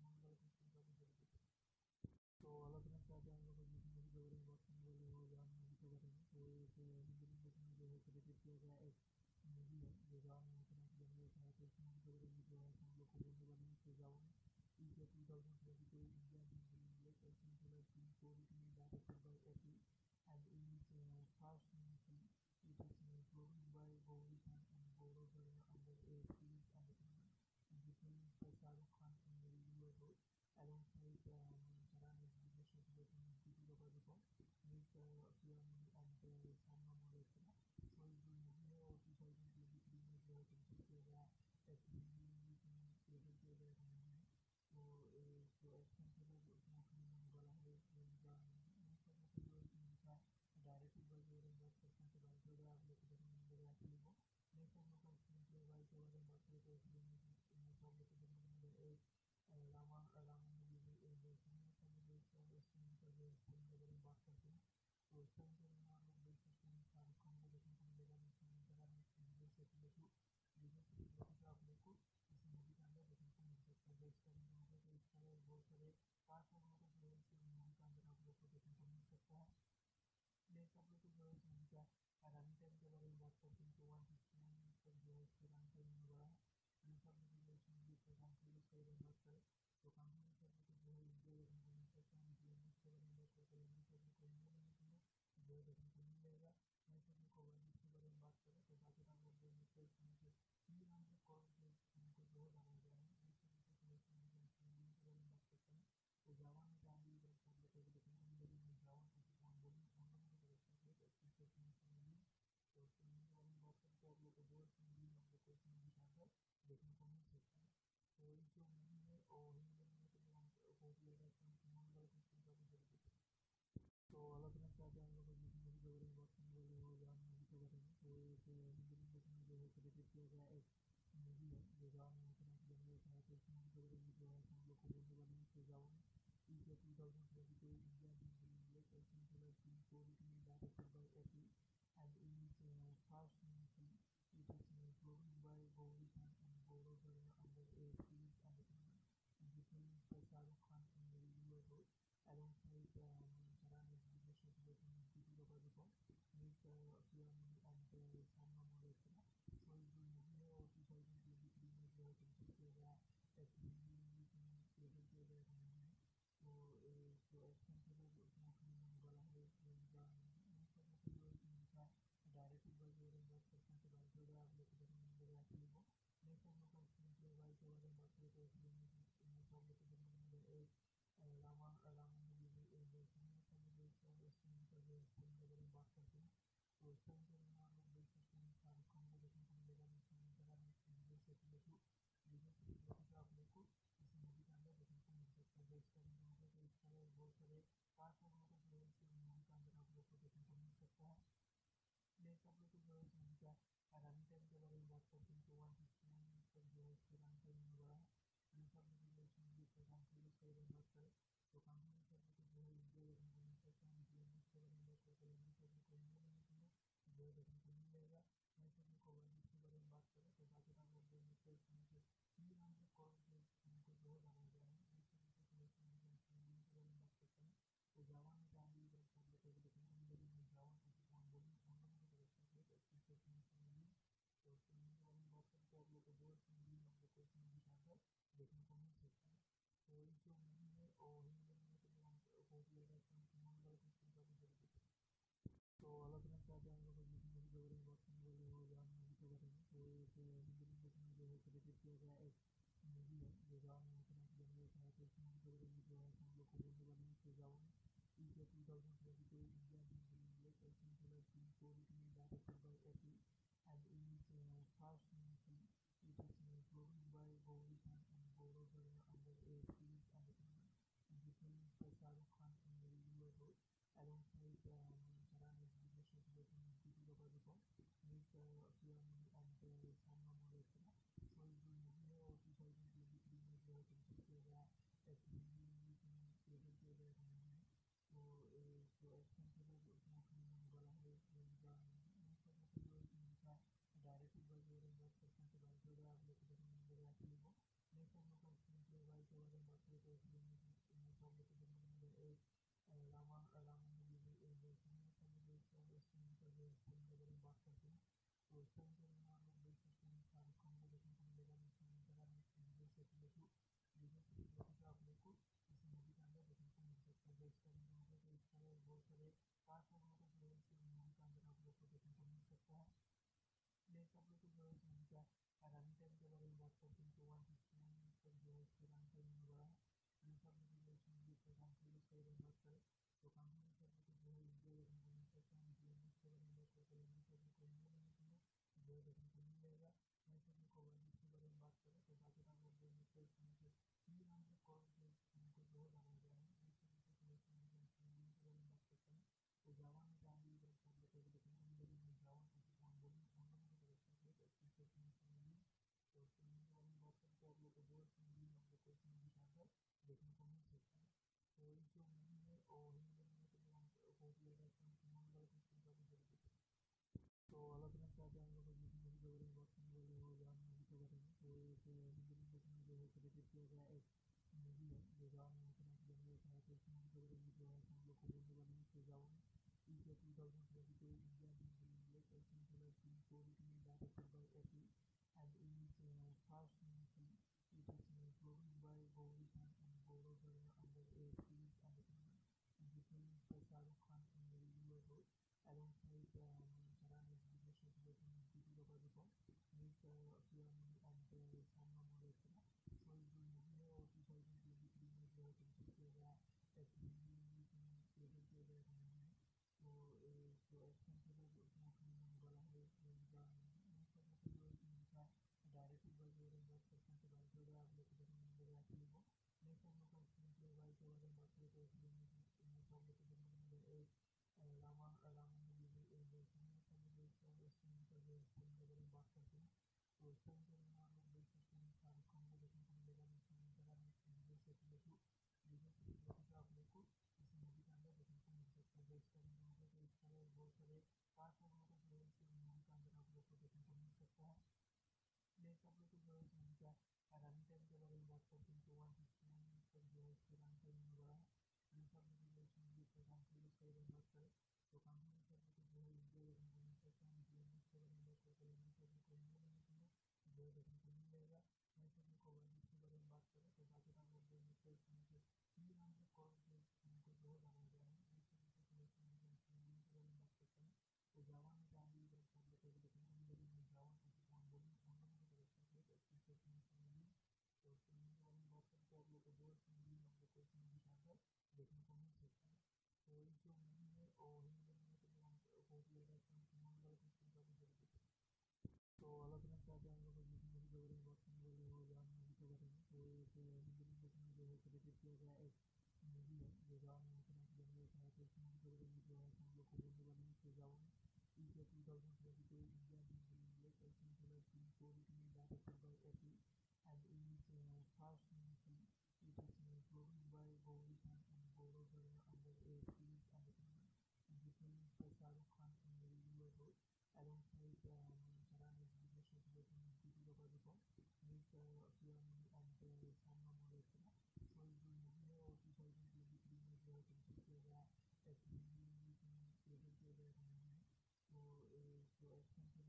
तो अलग अलग चाहते हैं हम लोग मूवी के बारे में बात करने वाले हो जान मूवी के बारे में तो एक हिंदी में जो है क्रिएटेड किया गया एक मूवी है जो जान मूवी है तो इस मूवी के बारे में जो है हम लोग को बोलने वाले हैं तो जाओ is a 2022 Indian Hindi English essential screenplay written and directed by Atlee and is first movie. It is produced by Gauri Khan and Gaurav Verma under a series and written by Shah Rukh Khan and Vijay Sethupathi alongside Nayanthara and Vijay Sethupathi and Deepika with Piani and Sanna Molecula. So इस जो movie है और 2023 में जो है create किया गया एक हिंदी में क्रिएट किया गया मूवी है। तो जो एक्शन थ्रिलर उसमें होने वाला है उनका डायरेक्टर बाय जो है बात करते हैं तो डायरेक्टर बाय आप लोग को देखने को मिलेगा एक्चुअली वो नेक्स्ट हम लोग का स्क्रीनप्ले बाय के बारे में बात करें तो इसमें आप लोग को देखने को मिलेगा बारे में बात करते हैं तो इस टाइम पर आप लोग देख सकते हैं शाहरुख खान को देखने को मिलेगा। विजय सेतुपति आप लोग को इस मूवी के अंदर देखने को मिल सकता है। इसका तो इस तरह बहुत सारे पार्ट जो है इस मूवी के अंदर आप लोग को देखने को मिल सकता है। नेक्स्ट आप लोग को जो है इस मूवी का रनिंग टाइम के बारे में बात करते हैं तो 169 मिनट तक जो है इसका रनिंग टाइम होने वाला है। प्लीज़ आप लोग जो इस मूवी का काम प्लीज उसके बारे में बात करें तो काम होने से आपको जो है इंडिया देखने को मिल सकता है। मुझे इंग्लिश के बारे में बात करते हैं, इंग्लिश आपको इंडिया में जो है देखने को मिल जाएगा। मैं सब लोग को वर्ल्ड के बारे में बात करें तो बाकी आप लोग जो है इसमें से 300 करोड़ जो हमको जो है बनाया गया है। ये सब के बारे में बात करते हैं तो जावा में जाएंगे इधर सब लोग को देखने को मिलेगा। जावा को बोलिए हम लोग को अच्छी से मिली तो फिल्म के बारे में बात करते हैं आप लोग को जो मूवी हम लोग को इसमें दिखाकर देखने को मिल सकता है। तो इस जो मूवी है और हिंदी में तो हम बहुत ज़्यादा तो अलग अलग चाहते हैं हम लोग मूवी के बारे में बात करने वाले हो जान मूवी के बारे में तो एक हिंदी में जो है क्रिएटेड किया गया एक मूवी है जो जान तो इस मूवी के बारे में जो है हम लोग को बोलने वाले हैं तो जाओ is a 2022 Indian Hindi English essential screenplay written and directed by Atlee and is first movie. It is produced by Gauri Khan and Gaurav Verma under a series and written by Shah Rukh Khan and Vijay Sethupathi with Piani and Sanna Molecula. So इस जो movie है और हिंदी में जो है created किया गया एक मूवी है जो जान directed by Atlee and is first movie. It is produced by Gauri Khan and Gaurav Verma under a series and written by Shah Rukh Khan and Vijay Sethupathi alongside Nayanthara and Vijay Sethupathi and Deepika with Piani and Sanna Molecula. So इस जो movie है और 2023 में जो है create किया गया एक हिंदी में क्रिएट किया गया मूवी है। तो जो एक्शन थ्रिलर उसमें होने वाला है उनका जो डायरेक्टर बाय जो है बात करते हैं तो डायरेक्टर बाय आप लोग को देखने को मिलेगा एक्चुअली वो नेक्स्ट हम लोग का स्क्रीनप्ले बाय के बारे में बात करें तो इसमें आप लोग को देखने को मिलेगा के बारे में बात करते हैं तो इस टाइम पर आप लोग देख सकते हैं शाहरुख खान को देखने को मिलेगा। विजय सेतुपति आप लोग को इस मूवी के अंदर देखने को मिल सकता है। इसका तो इस तरह बहुत सारे पार्ट जो है इस मूवी के अंदर आप लोग को देखने को मिल सकता है। नेक्स्ट आप लोग को जो है इस मूवी का रनिंग टाइम के बारे में बात करते हैं तो 169 मिनट तक जो है इसका रनिंग टाइम होने वाला है। प्लीज़ आप लोग जो इस मूवी का काम प्लीज उसके बारे में बात करें तो काम होने से आपको जो है इंडिया देखने को मिल सकता है। मुझे इंग्लिश के बारे में बात करते हैं, इंग्लिश आपको इंडिया में जो है देखने को मिल जाएगा। मैं सब लोग को वर्ल्ड के बारे में बात करें तो बाकी आप लोग जो है इसमें से 300 करोड़ जो हमको जो है बनाया गया है। ये सब के बारे में बात करते हैं तो जावा में जाएंगे इधर सब लोग को देखने को मिलेगा। जावा को बोलिए हम लोग को अच्छी से मिली तो फिल्म के बारे में बात करते हैं आप लोग को जो मूवी हम लोग को इसमें दिखाकर देखने को मिल सकता है। तो इस जो मूवी है और हिंदी में तो हम बहुत ज़्यादा तो अलग अलग चाहते हैं हम लोग मूवी के बारे में बात करने वाले हो जान मूवी के बारे में तो एक हिंदी में जो है क्रिएटेड किया गया एक मूवी है जो जान तो इस मूवी के बारे में जो है हम लोग को बोलने वाले हैं तो जाओ is a 2022 Indian Hindi English essential screenplay written and directed by Atlee, and is fast movie which is proven by Gauri Khan and Gaurav Verma under a series entertainment, and represents by Shah Rukh Khan in the lead role alongside Nayanthara as Vijay Sethupathi and Deepika is appearing and Salma Morathra. So इस जो movie है वो 2023 में जो है complete किया गया actually theatre किया गया था मूवी है। तो जो एक्शन थ्रिलर उसमें फिल्म होने वाला है इनका जो है इनका डायरेक्टेड बाय जो है बात करते हैं तो बात हो रहा है आप लोग को देखने मिल रहा है एक्चुअली वो नेक्स्ट हम लोग का स्क्रीन प्ले बाय के बारे में बात करें तो इसलिए नेक्स्ट आप लोग को देखने मिल रहा है रामानगिरी स्क्रीन पर जो स्क्रीन के बारे में बात करते हैं तो स्क्रीन पर आप लोग देख सकते हैं शाहरुख खान को देखने को मिलेगा विजय सेतुपति का आप लोग को इस मूवी के अंदर देखने को मिल सकता है इसका तो इस तरह बहुत सारे कास्ट वगैरह जो है इस मूवी के अंदर आप लोग को देखने को मिल सकता है। नेक्स्ट आप लोग को जो है इनका रनिंग टाइम के बारे में बात करते हैं तो 169 मिनट तक जो है इसका रनिंग टाइम होने वाला है। नेक्स्ट आप लोग जो इस मूवी के काम के बारे में बात करें तो काम के सब लोग जो है इंडिया देखने को मिल सकता है इंग्लिश के बारे में बात करते हैं इंग्लिश सब को हिंदी में जो है देखने को मिलेगा। नेक्स्ट आप लोग को वर्ल्ड के बारे में बात करें तो बाकी आप लोग जो है 300 करोड़ जो इनको जो है बनाया गया है नेक्स्ट आप लोग को के बारे में बात करते हैं तो जावान में जहाँ भी सब लोग को देखने को मिलेगा जावान बोली हम लोगों को देखते हैं तो फिल्म के बारे में बात करते हैं आप लोग को बहुत मूवी हम लोग को इस मूवी के अंदर देखने को मिल सकता है। तो इस जो मूवी है और हिंदी में तो हम बहुत ज़्यादा तो अलग अलग चाहते हैं हम लोग जिस मूवी के बारे में बात करने वाले हो जान मूवी के बारे में तो एक हिंदी लैंग्वेज में जो है क्रिएटेड किया गया एक मूवी है जो जान लैंग्वेज है तो इस मूवी के बारे में जो है हम लोग को बोलने वाले हैं तो जावन is a 2022 Indian film action thriller film co-written and directed by Atlee and is fast movie which is proven by Gauri Khan and Gaurav Verma under a series entertainment, and represents by Shah Rukh Khan in the lead role alongside Nayanthara as Vijay Sethupathi and Deepika is appearing and Salma Morathra. So इस जो movie है वो 2023 में जो है complete किया गया actually theatre किया गया था मूवी है। तो जो एक्शन थ्रिलर उसमें फिल्म होने वाला है इनका जो है इनका डायरेक्टेड बाय जो है बात करते हैं तो बात हो रहा है आप लोग को देखने मिल रहा है एक्चुअली वो नेक्स्ट हम लोग का स्क्रीन प्ले बाय के बारे में बात करें तो इसलिए नेक्स्ट आप लोग को देखने मिल रहा है रामानगिरी स्क्रीन पर जो स्क्रीन के बारे में बात करते हैं तो स्क्रीन पर आप लोग देख सकते हैं शाहरुख खान को देखने को मिलेगा विजय सेतुपति का आप लोग को इस मूवी के अंदर देखने को मिल सकता है इसका तो इस तरह बहुत सारे कास्ट वगैरह जो है इस मूवी के अंदर आप लोग को देखने को मिल सकता है। नेक्स्ट आप लोग को जो है इनका रनिंग टाइम के बारे में बात करते हैं तो 169 मिनट तक जो है इसका रनिंग टाइम होने वाला है। नेक्स्ट आप लोग जो इस मूवी के काम के बारे में बात करें तो काम के सब लोग जो है इंडिया देखने को मिल सकता है इंग्लिश के बारे में बात करते हैं इंग्लिश सब को हिंदी में जो है देखने को मिलेगा। नेक्स्ट आप लोग को वर्ल्ड के बारे में बात करें तो बाकी आप लोग जो है 300 करोड़ जो इनको जो है बनाया गया है नेक्स्ट आप लोग के बारे में बात करते हैं तो जावान में जहाँ भी सब लोग को देखने को मिलेगा जावान बोली हम लोगों को देखते हैं तो फिल्म के बारे में बात करते हैं आप लोग को बहुत मूवी हम लोग को इस मूवी के अंदर देखने को मिल सकता है। तो इस जो मूवी है और हिंदी में तो हम बहुत ज़्यादा तो अलग अलग चाहते हैं हम लोग जिस मूवी के बारे में बात करने वाले हो जान मूवी के बारे में तो एक हिंदी लैंग्वेज में जो है क्रिएटेड किया गया एक मूवी है जो जान लैंग्वेज है तो इस मूवी के बारे में जो है हम लोग को बोलने वाले हैं तो जावन is a 2022 Indian film action thriller film co-written and directed by Atlee and is fast movie which is proven by Gauri Khan and Gaurav Verma under a series entertainment, and represents by Shah Rukh Khan in the lead role alongside Nayanthara as Vijay Sethupathi and Deepika is appearing and Salma Morathra. So इस जो movie है वो 2023 में जो है complete किया गया actually theatre किया गया था मूवी है। तो जो एक्शन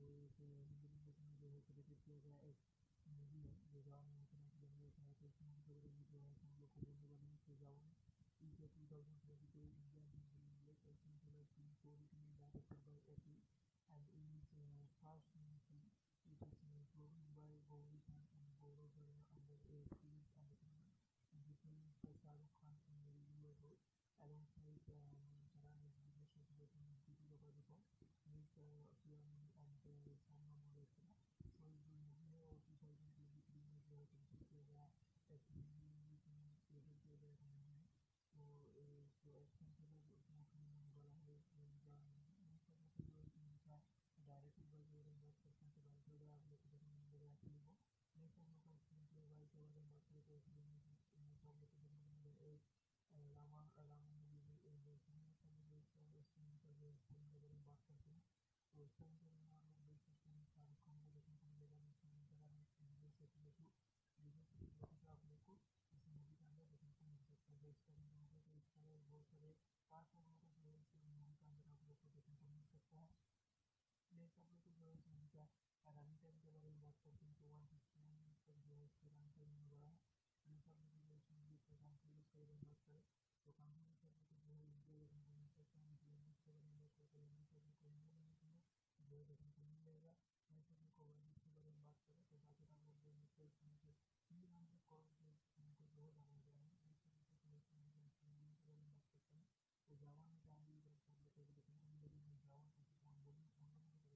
तो एक हिंदी लैंग्वेज में जो है क्रिएटेड किया गया एक मूवी है जो जवान नायंथरा की बनी है। तो इस मूवी के बारे में जो है हम लोग को बोलने वाले हैं। तो जवान is a 2022 Indian Hindi language essential film co-written and directed by Atlee and is first film. It is produced by Gauri Khan and Gaurav Verma under a series entertainment and represents by Shah Rukh Khan in the lead role alongside Nayanthara and Vijay Sethupathi and Deepika Miss Priyanani and Salma Malhotra. So इस जो movie है और 2023 में जो है create किया गया एक हिंदी लैंग्वेज में क्रिएट किया गया एक मूवी है। तो जो एक्शन थ्रिलर उसमें फिल्म होने वाला है जिनका जो है जिनका डायरेक्टर बाय जो है बात करते हैं। तो डायरेक्टर बाय आप लोग को देखने को मिलेगा एक्चुअली वो नेक्स्ट हम लोग का स्क्रीन प्ले बाय के बारे में बात करें तो फिल्म में आप लोग को देखने को मिलेगा रामानगिरीवासन स्क्रीन का जो फिल्म के बारे में बात करते हैं। तो इस टाइम पे आप लोग देख सकते हैं शाहरुख खान को देखने को मिलेगा। विजय सेतुपति का आप लोग को इस मूवी के अंदर देखने को मिल सकता है। इसका तो इस तरह बहुत सारे पार्ट जो है इस मूवी के अंदर आप लोग को देखने को मिल सकता है। नेक्स्ट आप लोग को जो है इस मूवी का रनिंग टाइम के बारे में बात करते हैं। तो 169 मिनट तक जो है इसका रनिंग टाइम होने वाला है। प्लीज आप लोग जो इस मूवी को कंप्लीट इसके बारे में बात करें तो कंप्लीट सब लोग जो है इंजॉय देखने को मिल सकता है। इंग्लिश के बारे में बात करते हैं इंग्लिश सब लोग को हिंदी में जो है देखने को मिलेगा। मैं सब लोग को वर्ल्ड के बारे में बात करें तो बाकी आप लोग जो है 300 करोड़ को जो है बनाया गया है। के बारे में बात करते हैं तो जावान में जानवी सब लोग को देखने को मिलेगी। जावान बोली उन लोगों को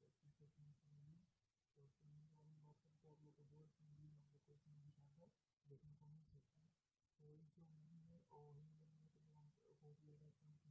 तो फिल्म के बारे में बात करते हैं आप लोग को दो मूवी आप लोग को इस मूवी के अंदर देखने को मिल सकता है। तो इस जो मूवी है और हिंदी में तो बहुत ज़्यादा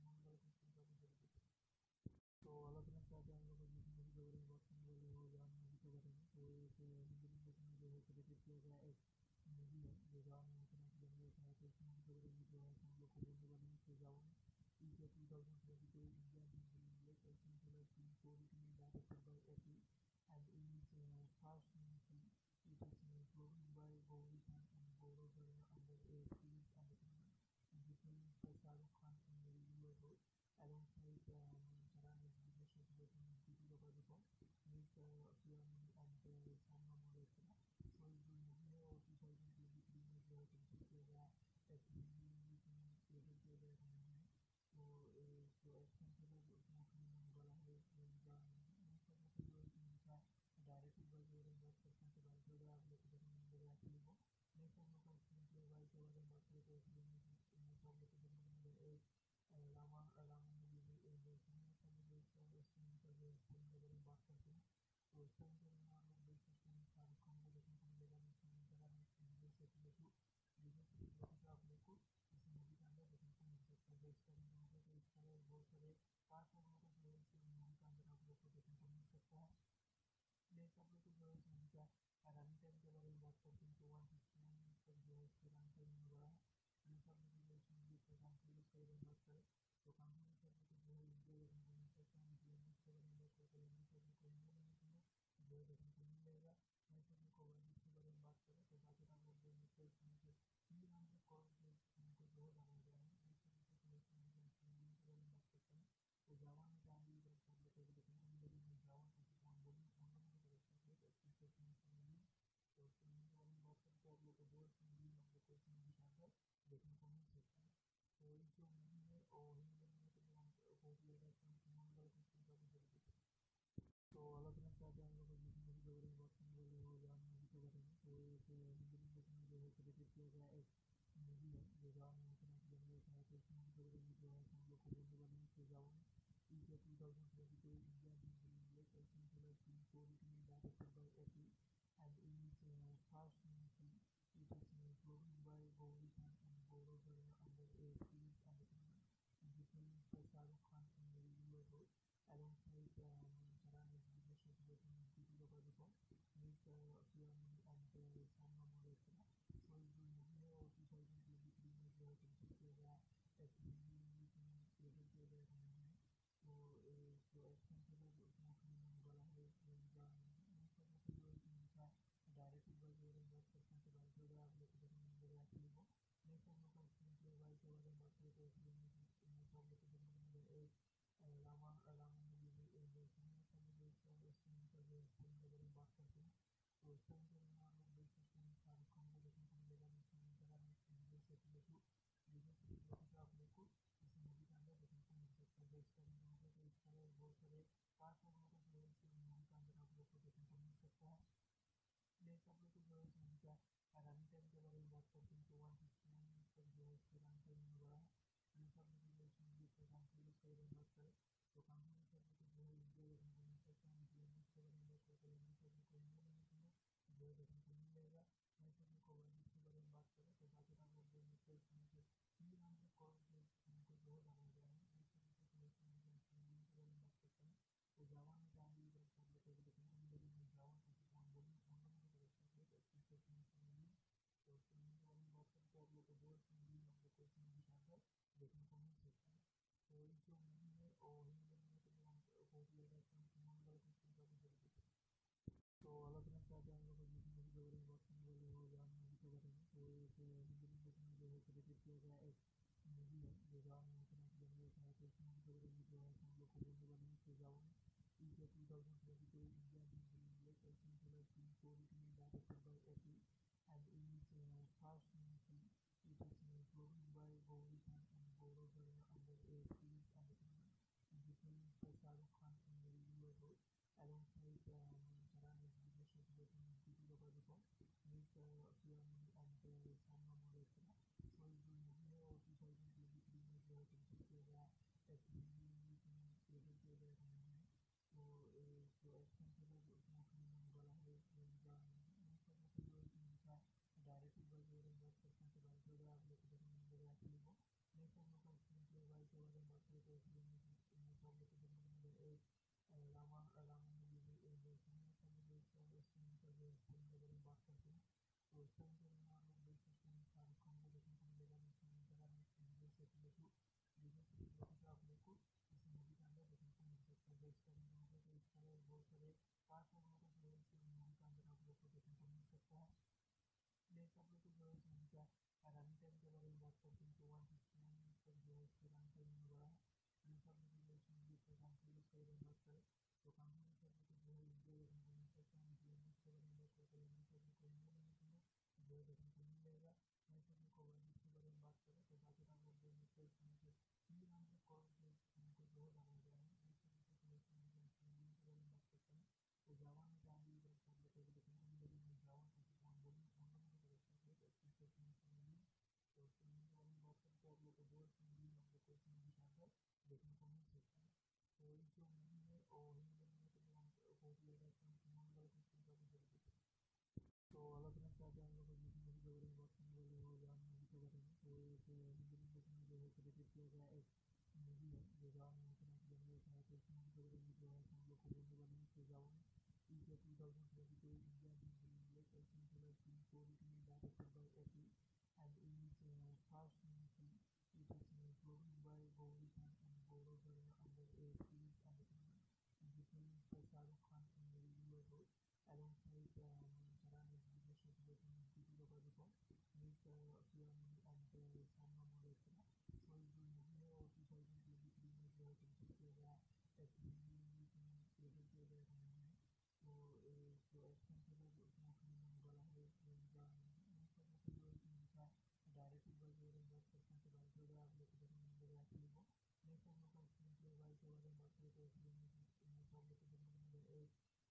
तो अलग अलग चाहते हैं हम लोग जिस मूवी के बारे में बात करने वाले हो जान मूवी के बारे में। तो एक हिंदी लैंग्वेज में जो है क्रिएटेड किया गया एक मूवी है जो जान नायंथरा की बनी है। तो इस मूवी के बारे में जो है हम लोग को बोलने वाले हैं। तो जावन is a 2022 Indian Hindi language essential film co-written and directed by Atlee and is first film. It is produced by Gauri Khan and Gaurav Verma under a series entertainment and represents by Shah Rukh Khan in the lead role alongside Nayanthara and Vijay Sethupathi and Deepika Miss Priyanani and Salma Malhotra. So इस जो movie है और 2023 में जो है create किया गया एक हिंदी लैंग्वेज में क्रिएट किया गया एक मूवी है। तो जो एक्शन थ्रिलर उसमें फिल्म होने वाला है जिनका जो है जिनका डायरेक्टर बाय जो है बात करते हैं। तो डायरेक्टर बाय आप लोग को देखने को मिलेगा एक्चुअली वो नेक्स्ट हम लोग का स्क्रीन प्ले बाय के बारे में बात करें तो फिल्म में आप लोग को देखने को मिलेगा रामानगिरीवासन स्क्रीन का जो फिल्म के बारे में बात करते हैं। तो इस टाइम पे आप लोग देख सकते हैं शाहरुख खान को देखने को मिलेगा। विजय सेतुपति का आप लोग को इस मूवी के अंदर देखने को मिल सकता है। इसका तो इस तरह बहुत सारे पार्ट जो है इस मूवी के अंदर आप लोग को देखने को मिल सकता है। नेक्स्ट आप लोग को जो है इस मूवी का रनिंग टाइम के बारे में बात करते हैं। तो 169 मिनट तक जो है इसका रनिंग टाइम होने वाला है। प्लीज आप लोग जो इस मूवी को कंप्लीट इसके बारे में बात करें तो कंप्लीट सब लोग जो है इंजॉय देखने को मिल सकता है। इंग्लिश के बारे में बात करते हैं इंग्लिश सब लोग को हिंदी में जो है देखने को मिलेगा। मैं सब लोग को वर्ल्ड के बारे में बात करें तो बाकी आप लोग जो है 300 करोड़ को जो है बनाया गया है। के बारे में बात करते हैं तो जावान में जानवी सब लोग को देखने को मिलेगी। जावान बोली उन लोगों को तो फिल्म के बारे में बात करते हैं आप लोग को दो मूवी आप लोग को इस मूवी के अंदर देखने को मिल सकता है। तो इस जो मूवी है और हिंदी में तो बहुत ज़्यादा तो अलग अलग चाहते हैं हम लोग जिस मूवी के बारे में बात करने वाले हो जान मूवी के बारे में। तो एक हिंदी लैंग्वेज में जो है क्रिएटेड किया गया एक मूवी है जो जान नायंथरा की बनी है। तो इस मूवी के बारे में जो है हम लोग को बोलने वाले हैं। तो जावन is a 2022 Indian Hindi language essential film co-written and directed by Atlee and is first film. It is produced by Gauri Khan and Gaurav Verma under a series entertainment and represents by Shah Rukh Khan in the lead role alongside Nayanthara and Vijay Sethupathi and Deepika Miss Priyanani and Salma Malhotra. So इस जो movie है और 2023 में जो है create किया गया एक हिंदी लैंग्वेज में क्रिएट किया गया एक मूवी है। तो जो एक्शन थ्रिलर उसमें फिल्म होने वाला है जिनका जो है जिनका डायरेक्टर बाय जो है बात करते हैं। तो डायरेक्टर बाय आप लोग को देखने को मिलेगा एक्चुअली वो नेक्स्ट हम लोग का स्क्रीन प्ले बाय के बारे में बात टाइम पे हम लोग देख सकते हैं शाहरुख खान को देखने को मिलेगा नयनतारा में विजय सेतुपति का आप लोग को इस मूवी के अंदर देखने को मिल सकता है। जो इसका रिव्यू है तो इस तरह बहुत सारे पार्ट ऑफ जो है इस मूवी के अंदर आप लोग को देखने को मिल सकता है। नेक्स्ट आप लोग को जो है इस मूवी का रनिंग टाइम के बारे में बात करते हैं तो 169 मिनट तक जो है इसका रनिंग टाइम होने वाला है। नेक्स्ट आप लोग जो है इस मूवी का काम के बारे में बात करें तो काम के सब लोग जो है इंडिया देखने को मिल सकता है। लैंग्वेज के बारे में बात करते हैं लैंग्वेज आप लोग को हिंदी में जो है देखने को मिल जाएगा। नेक्स्ट आप लोग को वर्ल्ड के बारे में बात करें तो बाकी आप लोग जो है इसमें से 300 करोड़ जो इनको जो है बनाया गया है। नेक्स्ट आप लोग को इस मूवी के बारे में बात करते हैं तो जावान में आप लोग को देखने को मिलेगा। जावान बोली हम लोग को देखते हैं अच्छी से मूवी तो इस मूवी के बारे में बात करते हैं आप लोग को बहुत मूवी हम लोग को इस मूवी के अंदर देखने को मिल सकता है। तो इस जो मूवी है और हिंदी में तो हम बहुत ज़्यादा मूवी वाले कुछ काफ़ी जरूरी है। तो अलग अलग चाहते हैं हम लोग जिस मूवी के बारे में बात करने वाले हो जान मूवी के बारे में तो एक हिंदी लैंग्वेज में जो है क्रिएटेड किया गया एक मूवी है जो जान मूवी के लिए होता है। तो इस मूवी के बारे में जो है हम लोग को बोलने वाले हैं तो जावन is a 2022 Indian film released essentially film originally directed by Atlee and is first film. It is produced by Gauri Khan and Gaurav Verma under a series and the film is by Shah Rukh Khan in the lead role alongside Nayanthara and Vijay Sethupathi and Deepika next appearing and Salman Khan. So इस जो movie है और 2023 में जो है create किया गया एक मूवी क्रिएट किया गया है मूवी है तो जो एक्शन थ्रिलर उसमें फिल्म होने वाला है उनका जो इनका डायरेक्टर बाय जो है बात करते हैं तो डायरेक्टर आप लोग को देखने को मिलेगा एक्चुअली वो नेक्स्ट हम लोग का स्क्रीन प्ले बाय के बारे में बात करें तो इसलिए आप लोग को देखने को मिलेगा रामानगिरीवासन स्क्रीन पर जो स्क्रीन के बारे में बात करते हैं तो इस टाइम पे हम लोग देख सकते हैं शाहरुख खान को देखने को मिलेगा नयनतारा में विजय सेतुपति का आप लोग को इस मूवी के अंदर देखने को मिल सकता है। जो इसका रिव्यू है तो इस तरह बहुत सारे पार्ट ऑफ जो है इस मूवी के अंदर आप लोग को देखने को मिल सकता है। नेक्स्ट आप लोग को जो है इस मूवी का रनिंग टाइम के बारे में बात करते हैं तो 169 मिनट तक जो है इसका रनिंग टाइम होने वाला है। नेक्स्ट आप लोग जो इस मूवी का काम के बारे में बात करें तो काम के सब लोग जो है इंडिया देखने को मिल सकता है। लैंग्वेज के बारे में बात करते हैं लैंग्वेज आप लोग को हिंदी में जो है देखने को मिल जाएगा। नेक्स्ट आप लोग को वर्ल्ड के बारे में बात करें तो बाकी आप लोग जो है इसमें से 300 करोड़ जो इनको जो है बनाया गया है। नेक्स्ट आप लोग को इस मूवी के बारे में बात करते हैं तो जावान में आप लोग को देखने को मिलेगा। जावान बोली हम लोग को देखते हैं अच्छी से मूवी तो इस मूवी के बारे में बात करते हैं आप लोग को बहुत मूवी हम लोग को इस मूवी के अंदर देखने को मिल सकता है। तो इस जो मूवी है और हिंदी में तो हम बहुत ज़्यादा मूवी वाले कुछ काफ़ी जरूरी है। तो अलग अलग चाहते हैं हम लोग जिस मूवी के बारे में बात करने वाले हो जान मूवी के बारे में तो एक हिंदी लैंग्वेज में जो है क्रिएटेड किया गया एक मूवी है जो जान मूवी के लिए होता है। तो इस मूवी के बारे में जो है हम लोग को बोलने वाले हैं तो जावन is a 2022 Indian film released essentially film originally directed by Atlee and is first film. It is produced by Gauri Khan and Gaurav Verma under a series and the film is by Shah Rukh Khan in the lead role alongside Nayanthara and Vijay Sethupathi and Deepika next appearing and Salman Khan. So इस जो movie है और 2023 में जो है create किया गया एक मूवी क्रिएट किया गया है मूवी है तो जो एक्शन थ्रिलर उसमें फिल्म होने वाला है उनका नेक्स्ट आप लोग को जो है इनका डायरेक्टर बाय जो है बात करते हैं तो डायरेक्टर आप लोग को देखने को मिलेगा एक्चुअली वो नेक्स्ट हम लोग का स्क्रीन प्ले बाय के बारे में बात करें तो इसलिए आप लोग को देखने को मिलेगा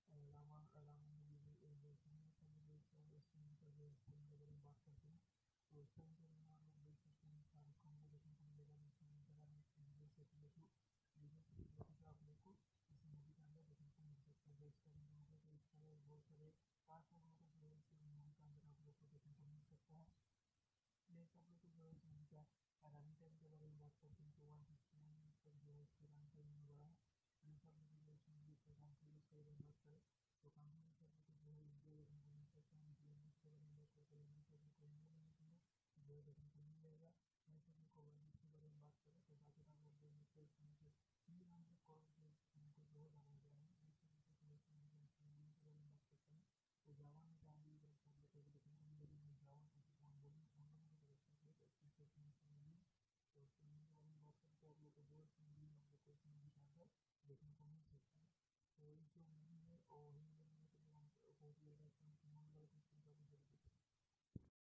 रामानगिरीवासन स्क्रीन पर जो स्क्रीन के बारे में बात करते हैं तो इस टाइम पे हम लोग देख सकते हैं शाहरुख खान को देखने को मिलेगा नयनतारा में विजय सेतुपति का आप लोग को इस मूवी के अंदर देखने को मिल सकता है। जो इसका रिव्यू है तो इस तरह बहुत सारे पार्ट ऑफ जो है इस मूवी के अंदर आप लोग को देखने को मिल सकता है। नेक्स्ट आप लोग को जो है इस मूवी का रनिंग टाइम के बारे में बात करते हैं तो 169 मिनट तक जो है इसका रनिंग टाइम होने वाला है। नेक्स्ट आप लोग जो इस मूवी का काम के बारे में बात करें तो काम के सब लोग जो है इंडिया देखने को मिल सकता है। लैंग्वेज के बारे में बात करते हैं लैंग्वेज आप लोग को हिंदी में जो है देखने को मिल जाएगा। नेक्स्ट आप लोग को वर्ल्ड के बारे में बात करें तो बाकी आप लोग जो है इसमें से 300 करोड़ जो इनको जो है बनाया गया है। नेक्स्ट आप लोग को इस मूवी के बारे में बात करते हैं तो जावान में आप लोग को देखने को मिलेगा। जावान बोली हम लोग को देखते हैं अच्छी से मूवी तो इस मूवी के बारे में बात करते हैं आप लोग को बहुत मूवी हम लोग को इस मूवी के अंदर देखने को मिल सकता है। तो इस जो मूवी है और हिंदी में तो हम बहुत ज़्यादा